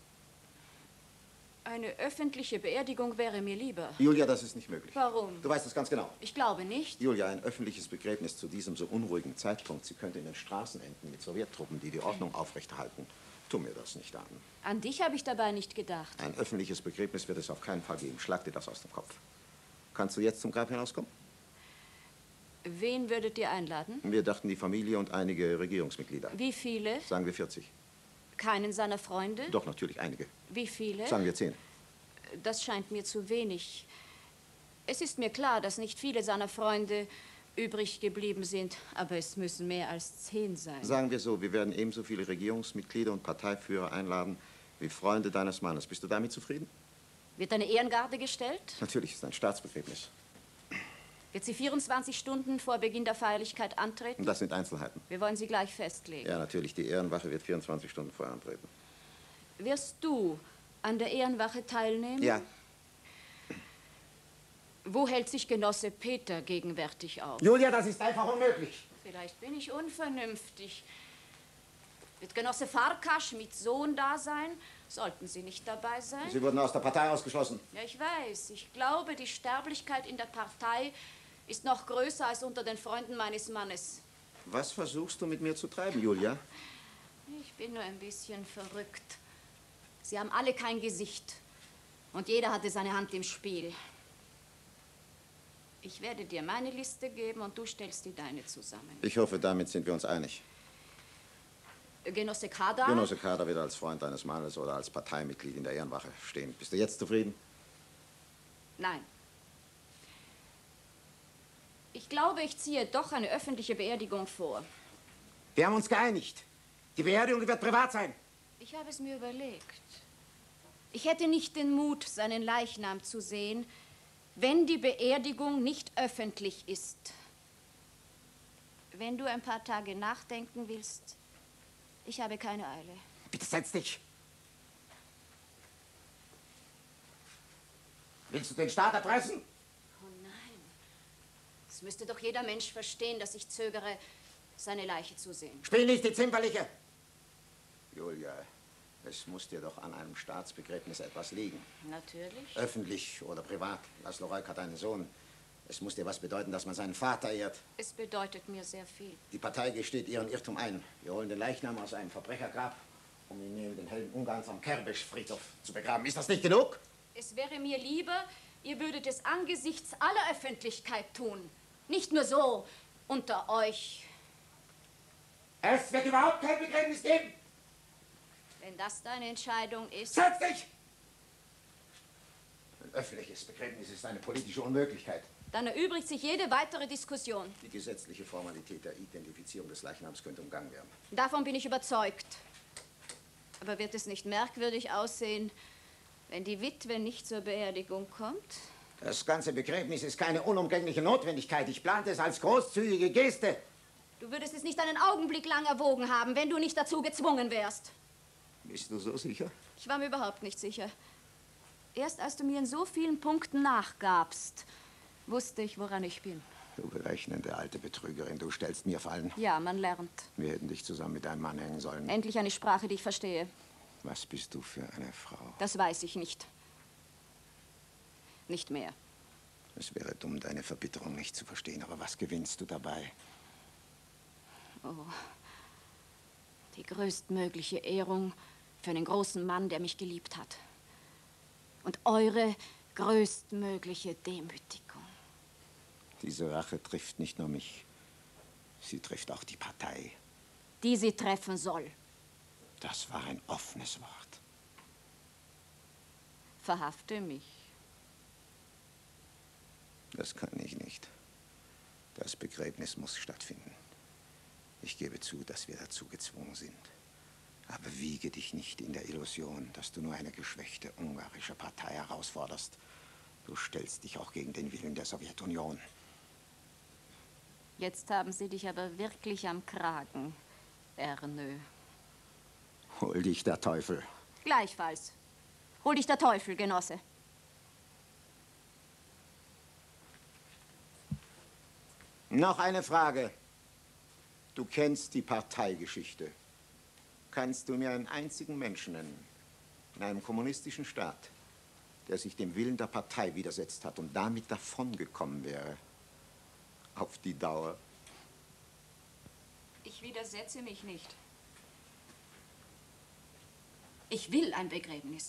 Eine öffentliche Beerdigung wäre mir lieber. Julia, das ist nicht möglich. Warum? Du weißt es ganz genau. Ich glaube nicht. Julia, ein öffentliches Begräbnis zu diesem so unruhigen Zeitpunkt. Sie könnte in den Straßen enden mit Sowjettruppen, die die Ordnung aufrechterhalten. Tu mir das nicht an. An dich habe ich dabei nicht gedacht. Ein öffentliches Begräbnis wird es auf keinen Fall geben. Schlag dir das aus dem Kopf. Kannst du jetzt zum Grab hinauskommen? Wen würdet ihr einladen? Wir dachten die Familie und einige Regierungsmitglieder. Wie viele? Sagen wir vierzig. Keinen seiner Freunde? Doch, natürlich einige. Wie viele? Sagen wir zehn. Das scheint mir zu wenig. Es ist mir klar, dass nicht viele seiner Freunde übrig geblieben sind, aber es müssen mehr als zehn sein. Sagen wir so, wir werden ebenso viele Regierungsmitglieder und Parteiführer einladen wie Freunde deines Mannes. Bist du damit zufrieden? Wird eine Ehrengarde gestellt? Natürlich, ist ein Staatsbegräbnis. Wird sie vierundzwanzig Stunden vor Beginn der Feierlichkeit antreten? Und das sind Einzelheiten. Wir wollen sie gleich festlegen. Ja, natürlich, die Ehrenwache wird vierundzwanzig Stunden vorher antreten. Wirst du an der Ehrenwache teilnehmen? Ja. Wo hält sich Genosse Peter gegenwärtig auf? Julia, das ist einfach unmöglich. Vielleicht bin ich unvernünftig. Wird Genosse Farkas mit Sohn da sein? Sollten Sie nicht dabei sein? Sie wurden aus der Partei ausgeschlossen. Ja, ich weiß. Ich glaube, die Sterblichkeit in der Partei ist noch größer als unter den Freunden meines Mannes. Was versuchst du mit mir zu treiben, Julia? Ich bin nur ein bisschen verrückt. Sie haben alle kein Gesicht. Und jeder hatte seine Hand im Spiel. Ich werde dir meine Liste geben und du stellst die deine zusammen. Ich hoffe, damit sind wir uns einig. Genosse Kader? Genosse Kader wird als Freund deines Mannes oder als Parteimitglied in der Ehrenwache stehen. Bist du jetzt zufrieden? Nein. Ich glaube, ich ziehe doch eine öffentliche Beerdigung vor. Wir haben uns geeinigt. Die Beerdigung wird privat sein. Ich habe es mir überlegt. Ich hätte nicht den Mut, seinen Leichnam zu sehen, wenn die Beerdigung nicht öffentlich ist. Wenn du ein paar Tage nachdenken willst, ich habe keine Eile. Bitte setz dich. Willst du den Staat erpressen? Oh nein. Es müsste doch jeder Mensch verstehen, dass ich zögere, seine Leiche zu sehen. Spiel nicht die Zimperliche. Julia, es muss dir doch an einem Staatsbegräbnis etwas liegen. Natürlich. Öffentlich oder privat. Laszlo Reuck hat einen Sohn. Es muss dir was bedeuten, dass man seinen Vater ehrt. Es bedeutet mir sehr viel. Die Partei gesteht ihren Irrtum ein. Wir holen den Leichnam aus einem Verbrechergrab, um ihn neben den Helden Ungarns am Kerbisch-Friedhof zu begraben. Ist das nicht genug? Es wäre mir lieber, ihr würdet es angesichts aller Öffentlichkeit tun. Nicht nur so unter euch. Es wird überhaupt kein Begräbnis geben. Wenn das deine Entscheidung ist... Setz dich! Ein öffentliches Begräbnis ist eine politische Unmöglichkeit. Dann erübrigt sich jede weitere Diskussion. Die gesetzliche Formalität der Identifizierung des Leichnams könnte umgangen werden. Davon bin ich überzeugt. Aber wird es nicht merkwürdig aussehen, wenn die Witwe nicht zur Beerdigung kommt? Das ganze Begräbnis ist keine unumgängliche Notwendigkeit. Ich plante es als großzügige Geste. Du würdest es nicht einen Augenblick lang erwogen haben, wenn du nicht dazu gezwungen wärst. Bist du so sicher? Ich war mir überhaupt nicht sicher. Erst als du mir in so vielen Punkten nachgabst, wusste ich, woran ich bin. Du berechnende alte Betrügerin, du stellst mir Fallen. Ja, man lernt. Wir hätten dich zusammen mit deinem Mann hängen sollen. Endlich eine Sprache, die ich verstehe. Was bist du für eine Frau? Das weiß ich nicht. Nicht mehr. Es wäre dumm, deine Verbitterung nicht zu verstehen, aber was gewinnst du dabei? Oh, die größtmögliche Ehrung für einen großen Mann, der mich geliebt hat. Und eure größtmögliche Demütigung. Diese Rache trifft nicht nur mich, sie trifft auch die Partei. Die sie treffen soll. Das war ein offenes Wort. Verhafte mich. Das kann ich nicht. Das Begräbnis muss stattfinden. Ich gebe zu, dass wir dazu gezwungen sind. Aber wiege dich nicht in der Illusion, dass du nur eine geschwächte ungarische Partei herausforderst. Du stellst dich auch gegen den Willen der Sowjetunion. Jetzt haben sie dich aber wirklich am Kragen, Ernö. Hol dich der Teufel. Gleichfalls. Hol dich der Teufel, Genosse. Noch eine Frage. Du kennst die Parteigeschichte. Kannst du mir einen einzigen Menschen nennen, in einem kommunistischen Staat, der sich dem Willen der Partei widersetzt hat und damit davongekommen wäre? Auf die Dauer. Ich widersetze mich nicht. Ich will ein Begräbnis.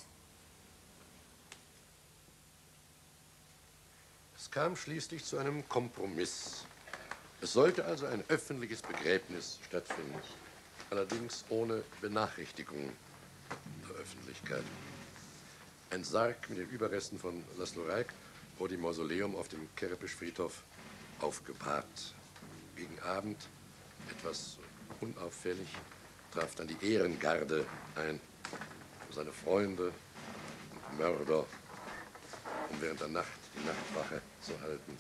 Es kam schließlich zu einem Kompromiss. Es sollte also ein öffentliches Begräbnis stattfinden, allerdings ohne Benachrichtigung der Öffentlichkeit. Ein Sarg mit den Überresten von Laszlo Reuck wurde im Mausoleum auf dem Kerpisch-Friedhof aufgebahrt. Gegen Abend, etwas unauffällig, traf dann die Ehrengarde ein, seine Freunde und Mörder, um während der Nacht die Nachtwache zu halten.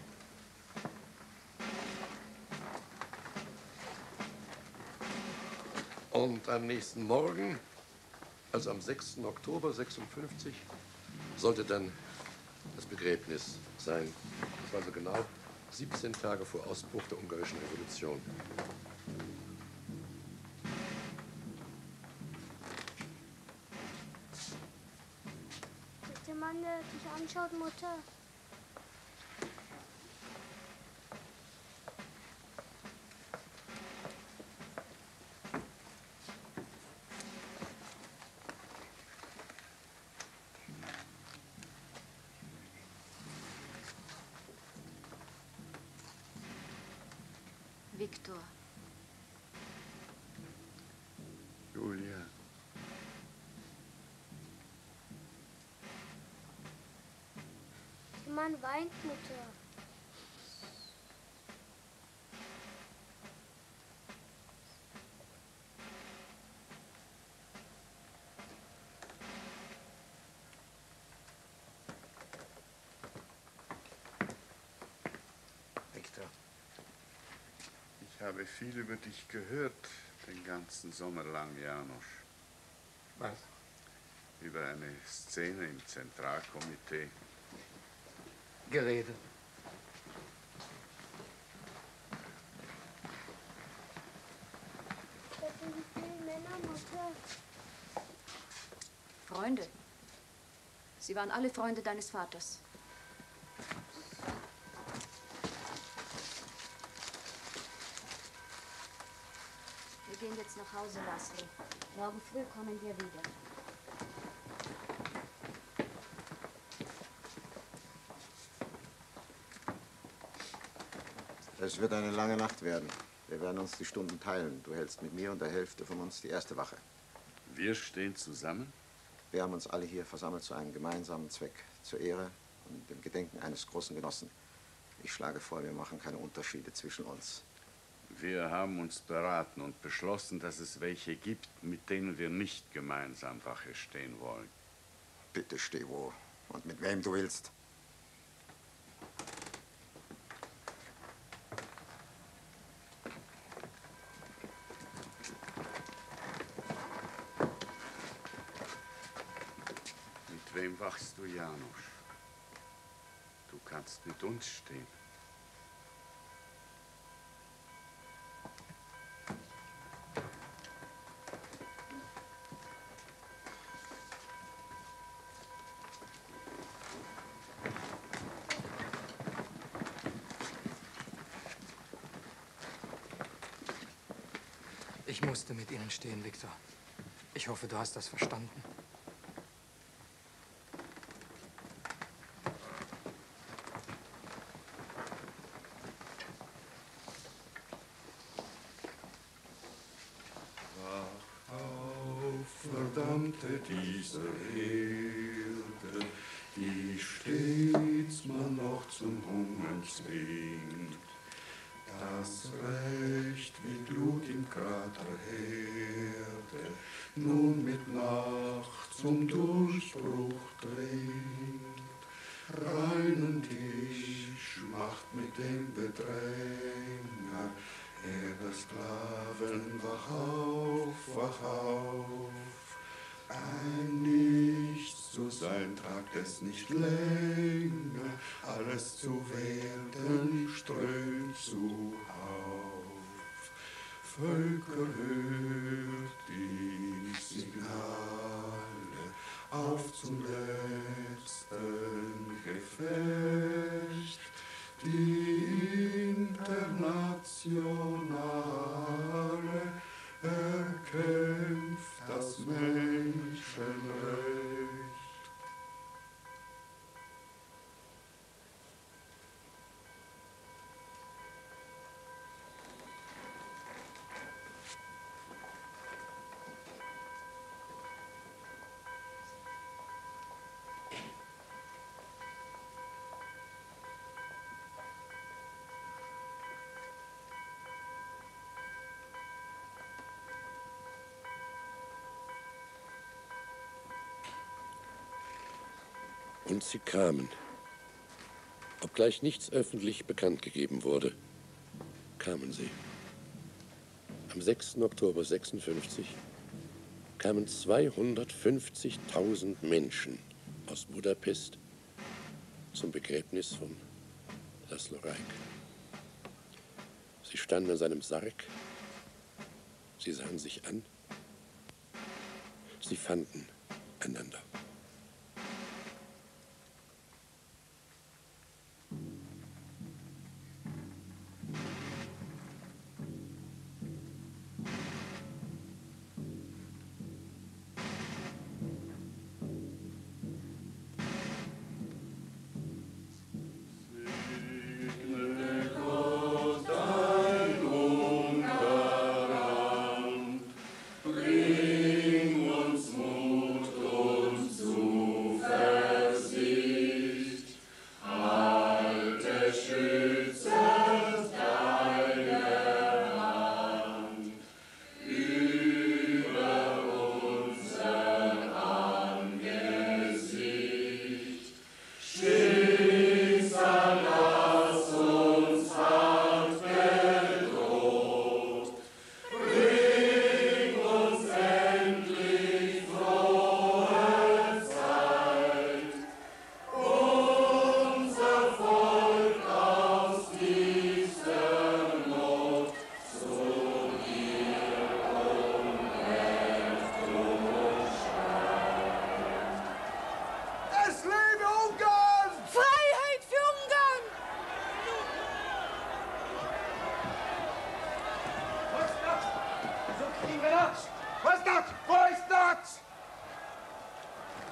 Und am nächsten Morgen, also am sechsten Oktober sechsundfünfzig, sollte dann das Begräbnis sein. Das war also genau siebzehn Tage vor Ausbruch der ungarischen Revolution. Ist der Mann, der dich anschaut, Mutter? Viktor. Julia. Mann weint, Mutter. Viktor. Ich habe viel über dich gehört, den ganzen Sommer lang, Janosch. Was? Über eine Szene im Zentralkomitee. Gerede. Das sind die vielen Männer, Mutter. Freunde. Sie waren alle Freunde deines Vaters. Wir gehen jetzt nach Hause, Laszlo. Morgen früh kommen wir wieder. Es wird eine lange Nacht werden. Wir werden uns die Stunden teilen. Du hältst mit mir und der Hälfte von uns die erste Wache. Wir stehen zusammen? Wir haben uns alle hier versammelt zu einem gemeinsamen Zweck, zur Ehre und dem Gedenken eines großen Genossen. Ich schlage vor, wir machen keine Unterschiede zwischen uns. Wir haben uns beraten und beschlossen, dass es welche gibt, mit denen wir nicht gemeinsam Wache stehen wollen. Bitte steh wo und mit wem du willst. Mit wem wachst du, Janosch? Du kannst mit uns stehen. Ich musste mit Ihnen stehen, Viktor. Ich hoffe, du hast das verstanden. Wach auf, verdammte diese Erde, die stets man noch zum Hungern zwingt. Das Recht wie Blut im Krater Herde, nun mit Nacht zum Durchbruch dringt. Reinen Tisch macht mit dem Bedränger, er der Sklaven, wach auf, wach auf. Ein Nichts zu sein, tragt es nicht länger, alles zu werden strömt zuhauf. Völker, hört die Signale, auf zum letzten Gefecht. Die Internationale erkämpft das Menschenrecht. Und sie kamen. Obgleich nichts öffentlich bekannt gegeben wurde, kamen sie. Am sechsten Oktober sechsundfünfzig kamen zweihundertfünfzigtausend Menschen aus Budapest zum Begräbnis von Laszlo Rajk. Sie standen an seinem Sarg, sie sahen sich an, sie fanden einander. Ein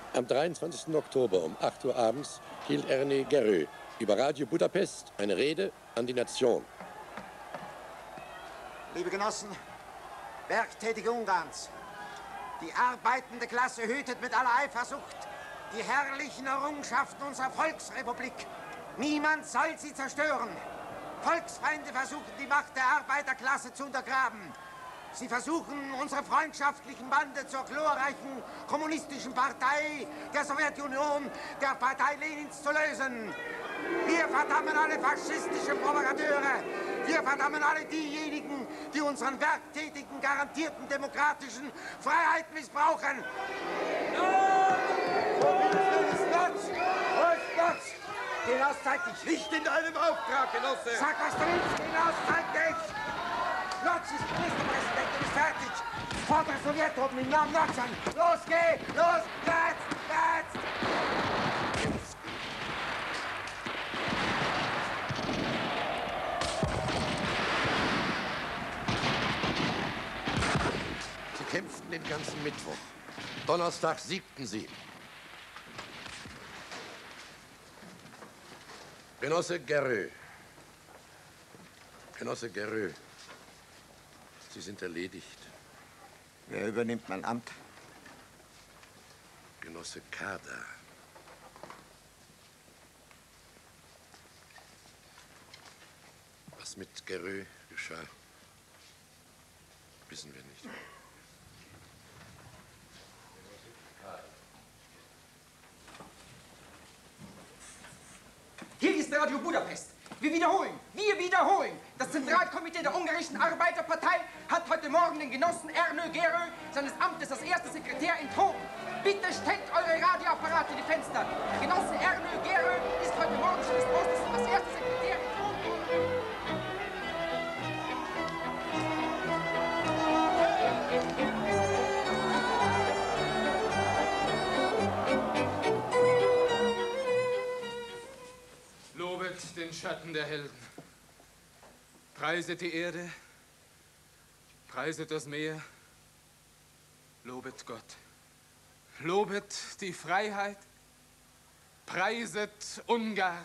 Am dreiundzwanzigsten Oktober um acht Uhr abends hielt Ernő Gerő über Radio Budapest eine Rede an die Nation. Liebe Genossen, Werktätige Ungarns, die arbeitende Klasse hütet mit aller Eifersucht die herrlichen Errungenschaften unserer Volksrepublik. Niemand soll sie zerstören. Volksfeinde versuchen, die Macht der Arbeiterklasse zu untergraben. Sie versuchen, unsere freundschaftlichen Bande zur glorreichen kommunistischen Partei der Sowjetunion, der Partei Lenins, zu lösen. Wir verdammen alle faschistischen Provokateure. Wir verdammen alle diejenigen, die unseren Werktätigen garantierten demokratischen Freiheit missbrauchen. Hinaus zeig dich! Nicht in deinem Auftrag, Genosse! Sag, was du willst! Hinaus zeig dich! Notz ist Ministerpräsident und ist fertig! Fordere Sowjettruppen im Namen Notz an! Los, geh! Los! Jetzt! Jetzt! Sie kämpften den ganzen Mittwoch. Donnerstag siegten sie. Genosse Gerő. Genosse Gerő. Sie sind erledigt. Wer übernimmt mein Amt? Genosse Kadar. Was mit Gerő geschah, wissen wir nicht. Hier ist Radio Budapest. Wir wiederholen, wir wiederholen. Das Zentralkomitee der ungarischen Arbeiterpartei hat heute Morgen den Genossen Ernő Gerő seines Amtes als erster Sekretär enthoben. Bitte stellt eure Radioapparate in die Fenster. Genosse Ernő Gerő ist heute Morgen seines Postes als erster Sekretär enthoben. Lobet den Schatten der Helden. Preiset die Erde, preiset das Meer, lobet Gott. Lobet die Freiheit, preiset Ungarn.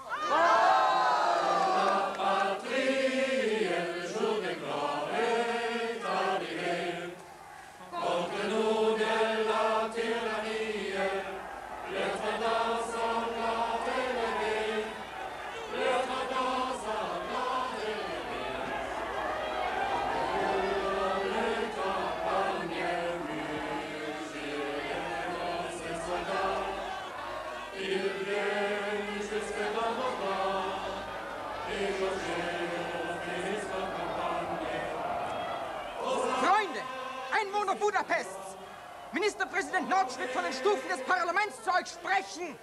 Freunde, Einwohner Budapests! Ministerpräsident Notz wird von den Stufen des Parlaments zu euch sprechen.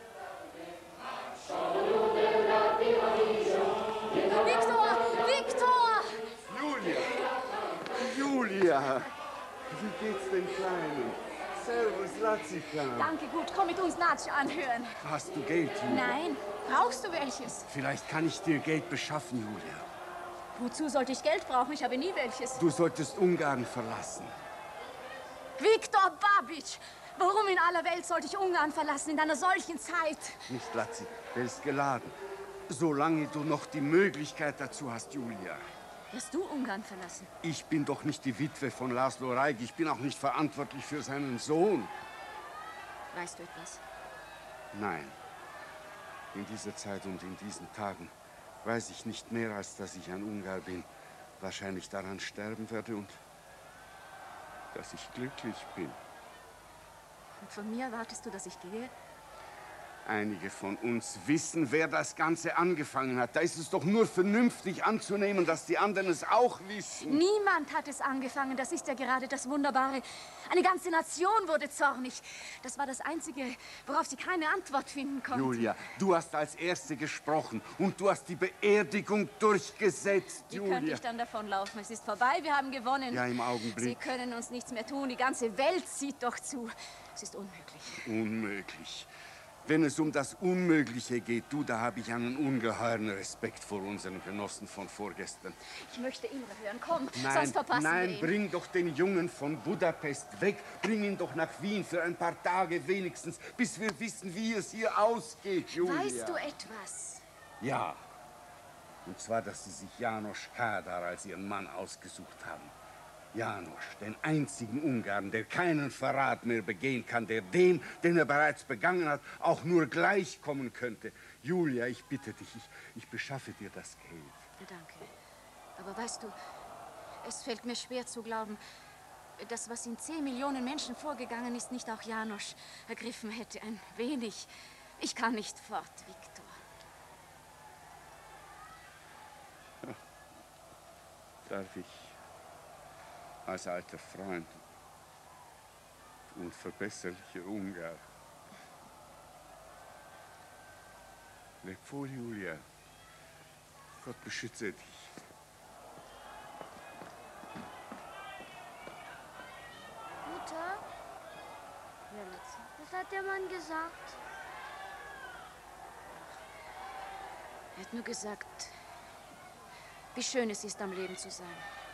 Viktor! Viktor! Julia! Julia! Wie geht's den Kleinen? Servus, Latzika. Danke, gut. Komm mit uns Natsch anhören. Hast du Geld, Julia? Nein. Brauchst du welches? Vielleicht kann ich dir Geld beschaffen, Julia. Wozu sollte ich Geld brauchen? Ich habe nie welches. Du solltest Ungarn verlassen. Viktor Babic! Warum in aller Welt sollte ich Ungarn verlassen in einer solchen Zeit? Nicht, Lazzi, der ist geladen. Solange du noch die Möglichkeit dazu hast, Julia. Wirst du Ungarn verlassen? Ich bin doch nicht die Witwe von László Rajk. Ich bin auch nicht verantwortlich für seinen Sohn. Weißt du etwas? Nein. In dieser Zeit und in diesen Tagen weiß ich nicht mehr, als dass ich ein Ungar bin. Wahrscheinlich daran sterben werde und dass ich glücklich bin. Und von mir erwartest du, dass ich gehe? Einige von uns wissen, wer das Ganze angefangen hat. Da ist es doch nur vernünftig anzunehmen, dass die anderen es auch wissen. Niemand hat es angefangen. Das ist ja gerade das Wunderbare. Eine ganze Nation wurde zornig. Das war das Einzige, worauf sie keine Antwort finden konnten. Julia, du hast als Erste gesprochen und du hast die Beerdigung durchgesetzt, Wie Julia. könnte ich dann davonlaufen? Es ist vorbei, wir haben gewonnen. Ja, im Augenblick. Sie können uns nichts mehr tun. Die ganze Welt sieht doch zu. Es ist unmöglich. Unmöglich. Wenn es um das Unmögliche geht, du, da habe ich einen ungeheuren Respekt vor unseren Genossen von vorgestern. Ich möchte Imre hören. Komm, Nein, sonst verpassen nein, wir ihn. bring doch den Jungen von Budapest weg. Bring ihn doch nach Wien für ein paar Tage wenigstens, bis wir wissen, wie es hier ausgeht, Julia. Weißt du etwas? Ja. Und zwar, dass Sie sich János Kádár als Ihren Mann ausgesucht haben. János, den einzigen Ungarn, der keinen Verrat mehr begehen kann, der dem, den er bereits begangen hat, auch nur gleichkommen könnte. Julia, ich bitte dich, ich, ich beschaffe dir das Geld. Ja, danke. Aber weißt du, es fällt mir schwer zu glauben, dass was in zehn Millionen Menschen vorgegangen ist, nicht auch János ergriffen hätte. Ein wenig. Ich kann nicht fort, Viktor. Darf ich als alter Freund und verbesserlicher Ungar. Leb wohl, Julia. Gott beschütze dich. Mutter? Ja, Lutz. Was hat der Mann gesagt? Er hat nur gesagt, wie schön es ist, am Leben zu sein.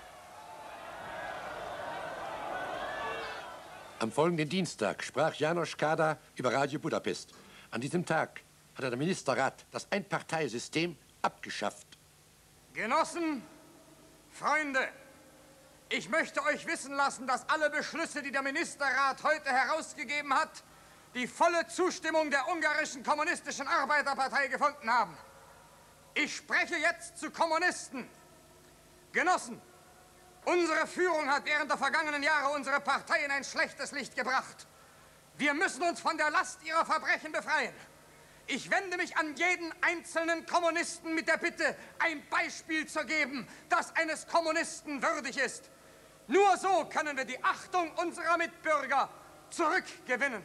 Am folgenden Dienstag sprach János Kádár über Radio Budapest. An diesem Tag hat der Ministerrat das Einparteisystem abgeschafft. Genossen, Freunde, ich möchte euch wissen lassen, dass alle Beschlüsse, die der Ministerrat heute herausgegeben hat, die volle Zustimmung der ungarischen Kommunistischen Arbeiterpartei gefunden haben. Ich spreche jetzt zu Kommunisten. Genossen, unsere Führung hat während der vergangenen Jahre unsere Partei in ein schlechtes Licht gebracht. Wir müssen uns von der Last ihrer Verbrechen befreien. Ich wende mich an jeden einzelnen Kommunisten mit der Bitte, ein Beispiel zu geben, das eines Kommunisten würdig ist. Nur so können wir die Achtung unserer Mitbürger zurückgewinnen.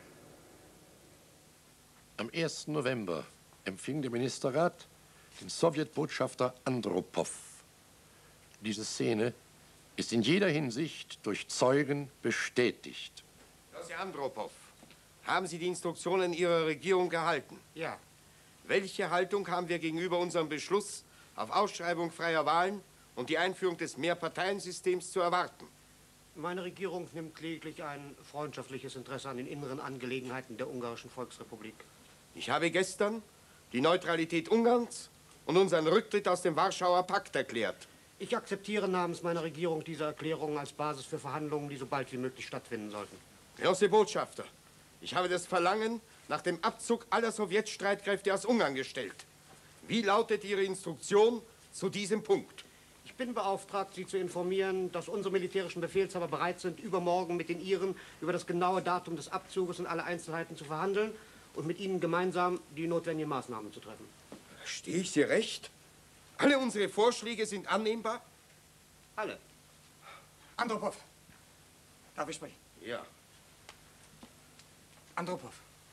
Am ersten November empfing der Ministerrat den Sowjetbotschafter Andropow. Diese Szene ist in jeder Hinsicht durch Zeugen bestätigt. Herr Andropow, haben Sie die Instruktionen Ihrer Regierung gehalten? Ja. Welche Haltung haben wir gegenüber unserem Beschluss auf Ausschreibung freier Wahlen und die Einführung des Mehrparteiensystems zu erwarten? Meine Regierung nimmt lediglich ein freundschaftliches Interesse an den inneren Angelegenheiten der Ungarischen Volksrepublik. Ich habe gestern die Neutralität Ungarns und unseren Rücktritt aus dem Warschauer Pakt erklärt. Ich akzeptiere namens meiner Regierung diese Erklärung als Basis für Verhandlungen, die so bald wie möglich stattfinden sollten. Genosse Botschafter, ich habe das Verlangen nach dem Abzug aller Sowjetstreitkräfte aus Ungarn gestellt. Wie lautet Ihre Instruktion zu diesem Punkt? Ich bin beauftragt, Sie zu informieren, dass unsere militärischen Befehlshaber bereit sind, übermorgen mit den Ihren über das genaue Datum des Abzuges und alle Einzelheiten zu verhandeln und mit Ihnen gemeinsam die notwendigen Maßnahmen zu treffen. Verstehe ich Sie recht? Alle unsere Vorschläge sind annehmbar? Alle. Andropow, darf ich sprechen? Ja. Andropow,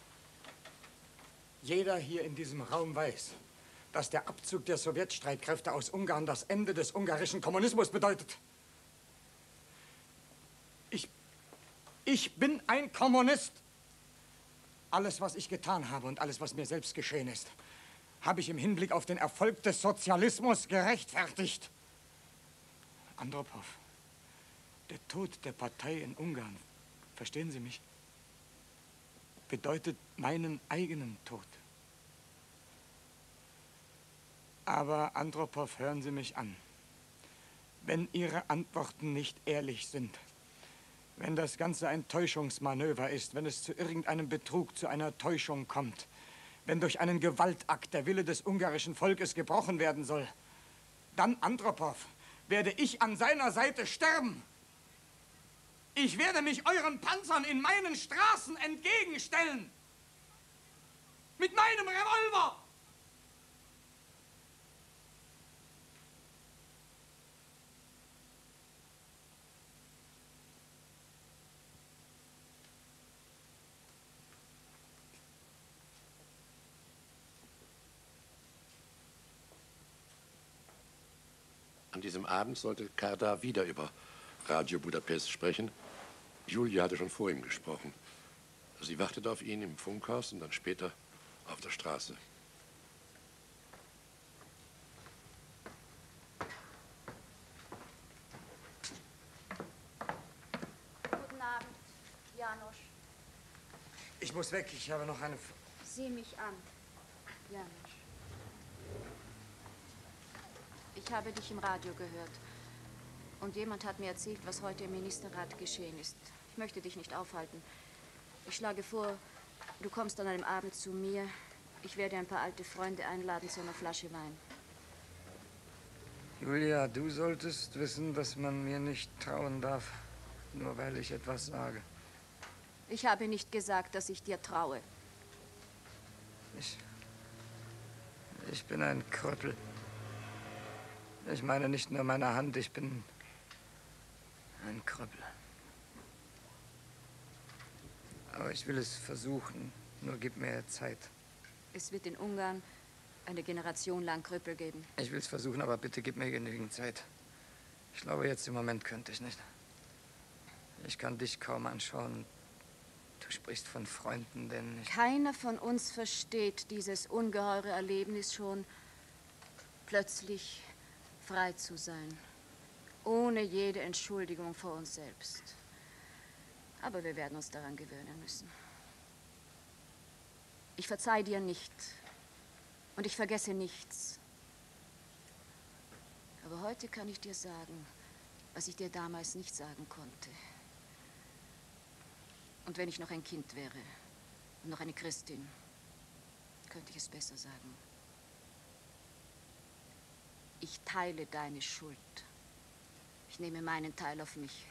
jeder hier in diesem Raum weiß, dass der Abzug der Sowjetstreitkräfte aus Ungarn das Ende des ungarischen Kommunismus bedeutet. Ich, ich bin ein Kommunist. Alles, was ich getan habe und alles, was mir selbst geschehen ist, habe ich im Hinblick auf den Erfolg des Sozialismus gerechtfertigt. Andropow, der Tod der Partei in Ungarn, verstehen Sie mich, bedeutet meinen eigenen Tod. Aber, Andropow, hören Sie mich an. Wenn Ihre Antworten nicht ehrlich sind, wenn das Ganze ein Täuschungsmanöver ist, wenn es zu irgendeinem Betrug, zu einer Täuschung kommt, wenn durch einen Gewaltakt der Wille des ungarischen Volkes gebrochen werden soll, dann, Andropow, werde ich an seiner Seite sterben. Ich werde mich euren Panzern in meinen Straßen entgegenstellen. Mit meinem Revolver. An diesem Abend sollte Kádár wieder über Radio Budapest sprechen. Julia hatte schon vor ihm gesprochen. Sie wartete auf ihn im Funkhaus und dann später auf der Straße. Guten Abend, Janusz. Ich muss weg, ich habe noch eine... F Sieh mich an, Janusz. Ich habe dich im Radio gehört. Und jemand hat mir erzählt, was heute im Ministerrat geschehen ist. Ich möchte dich nicht aufhalten. Ich schlage vor, du kommst an einem Abend zu mir. Ich werde ein paar alte Freunde einladen zu einer Flasche Wein. Julia, du solltest wissen, dass man mir nicht trauen darf, nur weil ich etwas sage. Ich habe nicht gesagt, dass ich dir traue. Ich... Ich bin ein Krüppel. Ich meine nicht nur meine Hand, ich bin ein Krüppel. Aber ich will es versuchen, nur gib mir Zeit. Es wird in Ungarn eine Generation lang Krüppel geben. Ich will es versuchen, aber bitte gib mir genügend Zeit. Ich glaube, jetzt im Moment könnte ich nicht. Ich kann dich kaum anschauen. Du sprichst von Freunden, denn ich... Keiner von uns versteht dieses ungeheure Erlebnis schon, plötzlich frei zu sein, ohne jede Entschuldigung vor uns selbst. Aber wir werden uns daran gewöhnen müssen. Ich verzeih dir nicht und ich vergesse nichts. Aber heute kann ich dir sagen, was ich dir damals nicht sagen konnte. Und wenn ich noch ein Kind wäre und noch eine Christin, könnte ich es besser sagen. Ich teile deine Schuld. Ich nehme meinen Teil auf mich.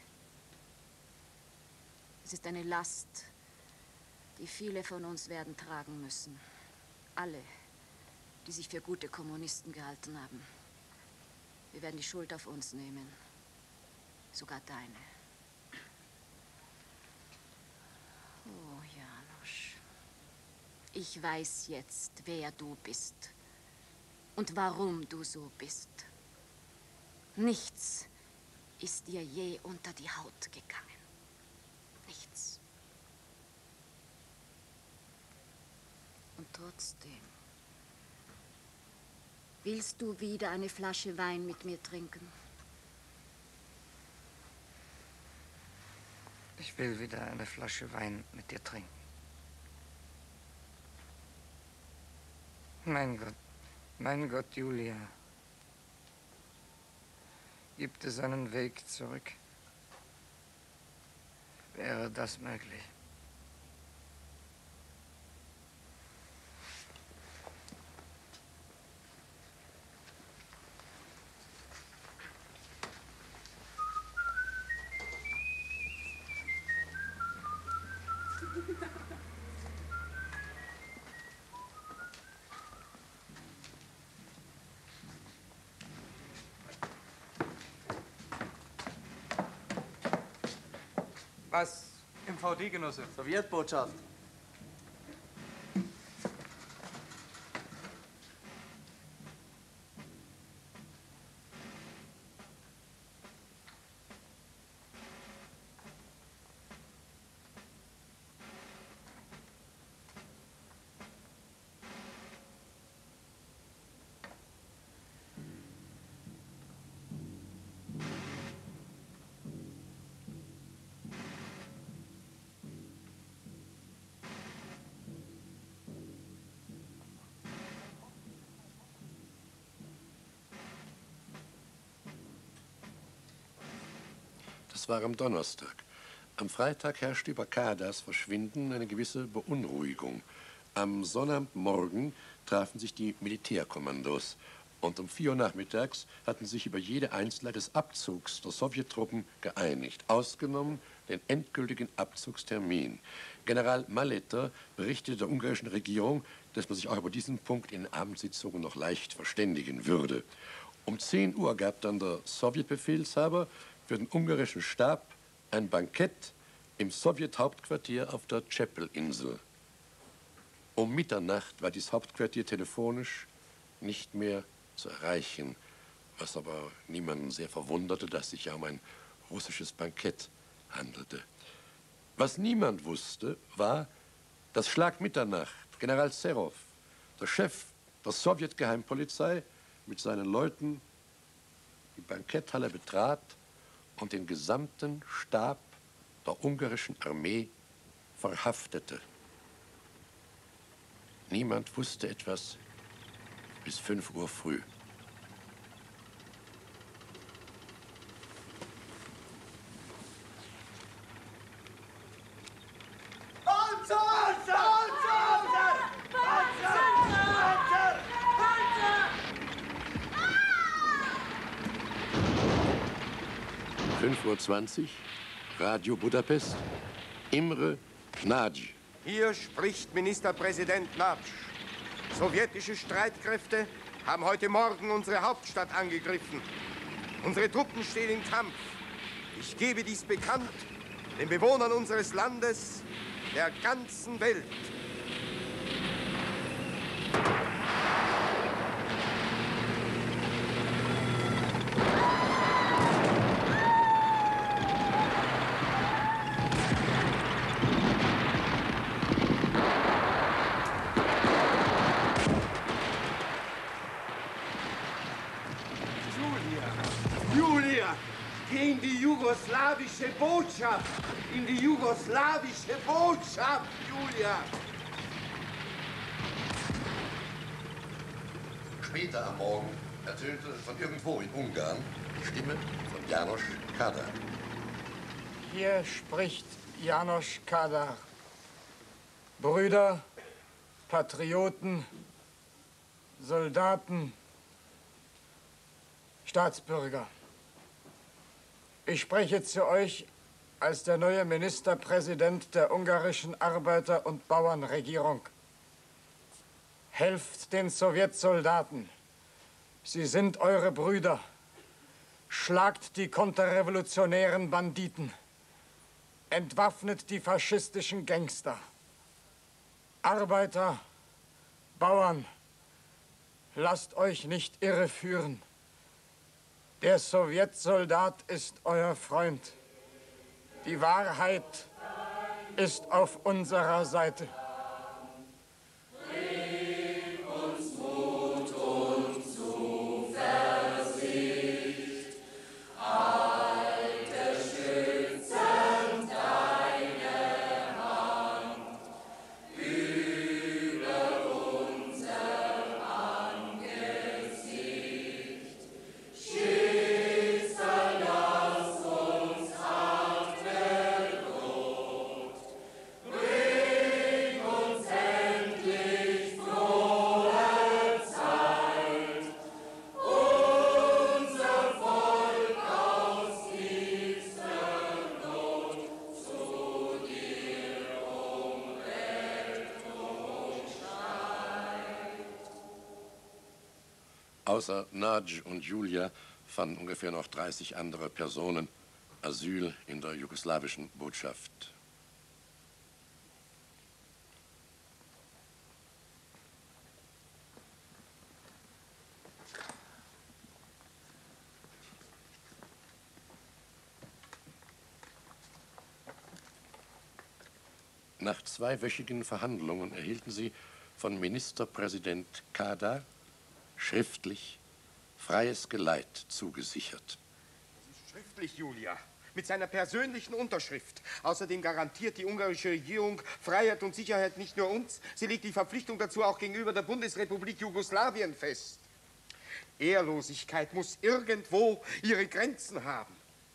Es ist eine Last, die viele von uns werden tragen müssen. Alle, die sich für gute Kommunisten gehalten haben. Wir werden die Schuld auf uns nehmen. Sogar deine. Oh, Janusz. Ich weiß jetzt, wer du bist. Und warum du so bist. Nichts ist dir je unter die Haut gegangen. Nichts. Und trotzdem, willst du wieder eine Flasche Wein mit mir trinken? Ich will wieder eine Flasche Wein mit dir trinken. Mein Gott, mein Gott, Julia. Gibt es einen Weg zurück? Wäre das möglich? Was? M V D-Genosse. Sowjetbotschaft. Das war am Donnerstag. Am Freitag herrschte über Kadars Verschwinden eine gewisse Beunruhigung. Am Sonnabendmorgen trafen sich die Militärkommandos. Und um vier Uhr nachmittags hatten sich über jede Einzelheit des Abzugs der Sowjettruppen geeinigt, ausgenommen den endgültigen Abzugstermin. General Maleter berichtete der ungarischen Regierung, dass man sich auch über diesen Punkt in Abendsitzungen noch leicht verständigen würde. Um zehn Uhr gab dann der Sowjetbefehlshaber für den ungarischen Stab ein Bankett im Sowjethauptquartier auf der Tschepel-Insel. Um Mitternacht war dieses Hauptquartier telefonisch nicht mehr zu erreichen, was aber niemanden sehr verwunderte, dass sich ja um ein russisches Bankett handelte. Was niemand wusste, war, dass Schlag Mitternacht General Serov der Chef der Sowjetgeheimpolizei mit seinen Leuten die Banketthalle betrat und den gesamten Stab der ungarischen Armee verhaftete. Niemand wusste etwas bis fünf Uhr früh. Panzer! Panzer! Panzer! Panzer! fünf Uhr zwanzig, Radio Budapest, Imre Nagy. Hier spricht Ministerpräsident Nagy. Sowjetische Streitkräfte haben heute Morgen unsere Hauptstadt angegriffen. Unsere Truppen stehen im Kampf. Ich gebe dies bekannt den Bewohnern unseres Landes, der ganzen Welt. Julia, geh in die jugoslawische Botschaft! In die jugoslawische Botschaft, Julia! Später am Morgen ertönte von irgendwo in Ungarn die Stimme von János Kádár. Hier spricht János Kádár. Brüder, Patrioten, Soldaten, Staatsbürger. Ich spreche zu euch als der neue Ministerpräsident der ungarischen Arbeiter- und Bauernregierung. Helft den Sowjetsoldaten. Sie sind eure Brüder. Schlagt die konterrevolutionären Banditen. Entwaffnet die faschistischen Gangster. Arbeiter, Bauern, lasst euch nicht irreführen. Der Sowjetsoldat ist euer Freund. Die Wahrheit ist auf unserer Seite. Bring uns Mut und Zuversicht, halte schützend deine Hand über unser Angesicht. Schicksal, lass uns hart bedroht, bring uns endlich frohe Zeit, unser Volk aus tiefster Not zu dir um Rettung schreit. Außer Nagy und Julia fanden ungefähr noch dreißig andere Personen Asyl in der jugoslawischen Botschaft. Nach zweiwöchigen Verhandlungen erhielten sie von Ministerpräsident Kádár schriftlich freies Geleit zugesichert. Schriftlich, Julia. Mit seiner persönlichen Unterschrift. Außerdem garantiert die ungarische Regierung Freiheit und Sicherheit nicht nur uns, sie legt die Verpflichtung dazu auch gegenüber der Bundesrepublik Jugoslawien fest. Ehrlosigkeit muss irgendwo ihre Grenzen haben.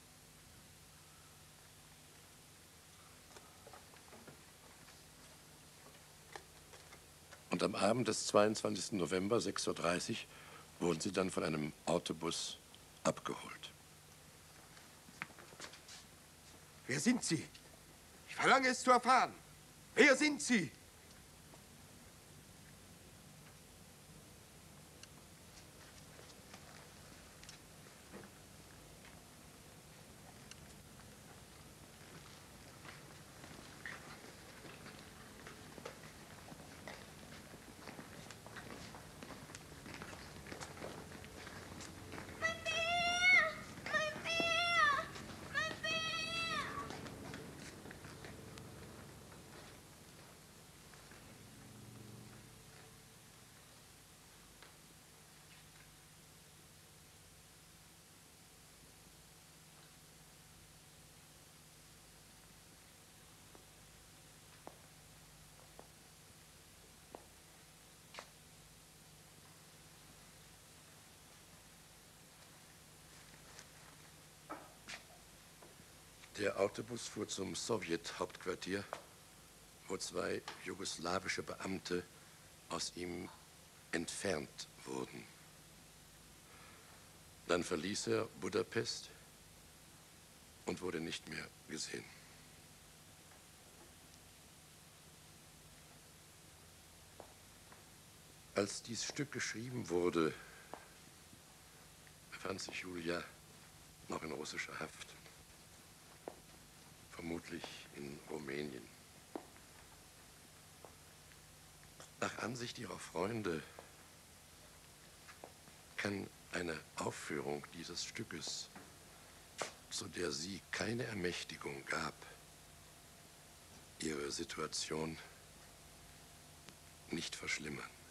Und am Abend des zweiundzwanzigsten November, sechs Uhr dreißig, wurden sie dann von einem Autobus abgeholt. Wer sind Sie? Ich verlange es zu erfahren. Wer sind Sie? Der Autobus fuhr zum Sowjet-Hauptquartier, wo zwei jugoslawische Beamte aus ihm entfernt wurden. Dann verließ er Budapest und wurde nicht mehr gesehen. Als dieses Stück geschrieben wurde, befand sich Julia noch in russischer Haft. Vermutlich in Rumänien. Nach Ansicht ihrer Freunde kann eine Aufführung dieses Stückes, zu der sie keine Ermächtigung gab, ihre Situation nicht verschlimmern.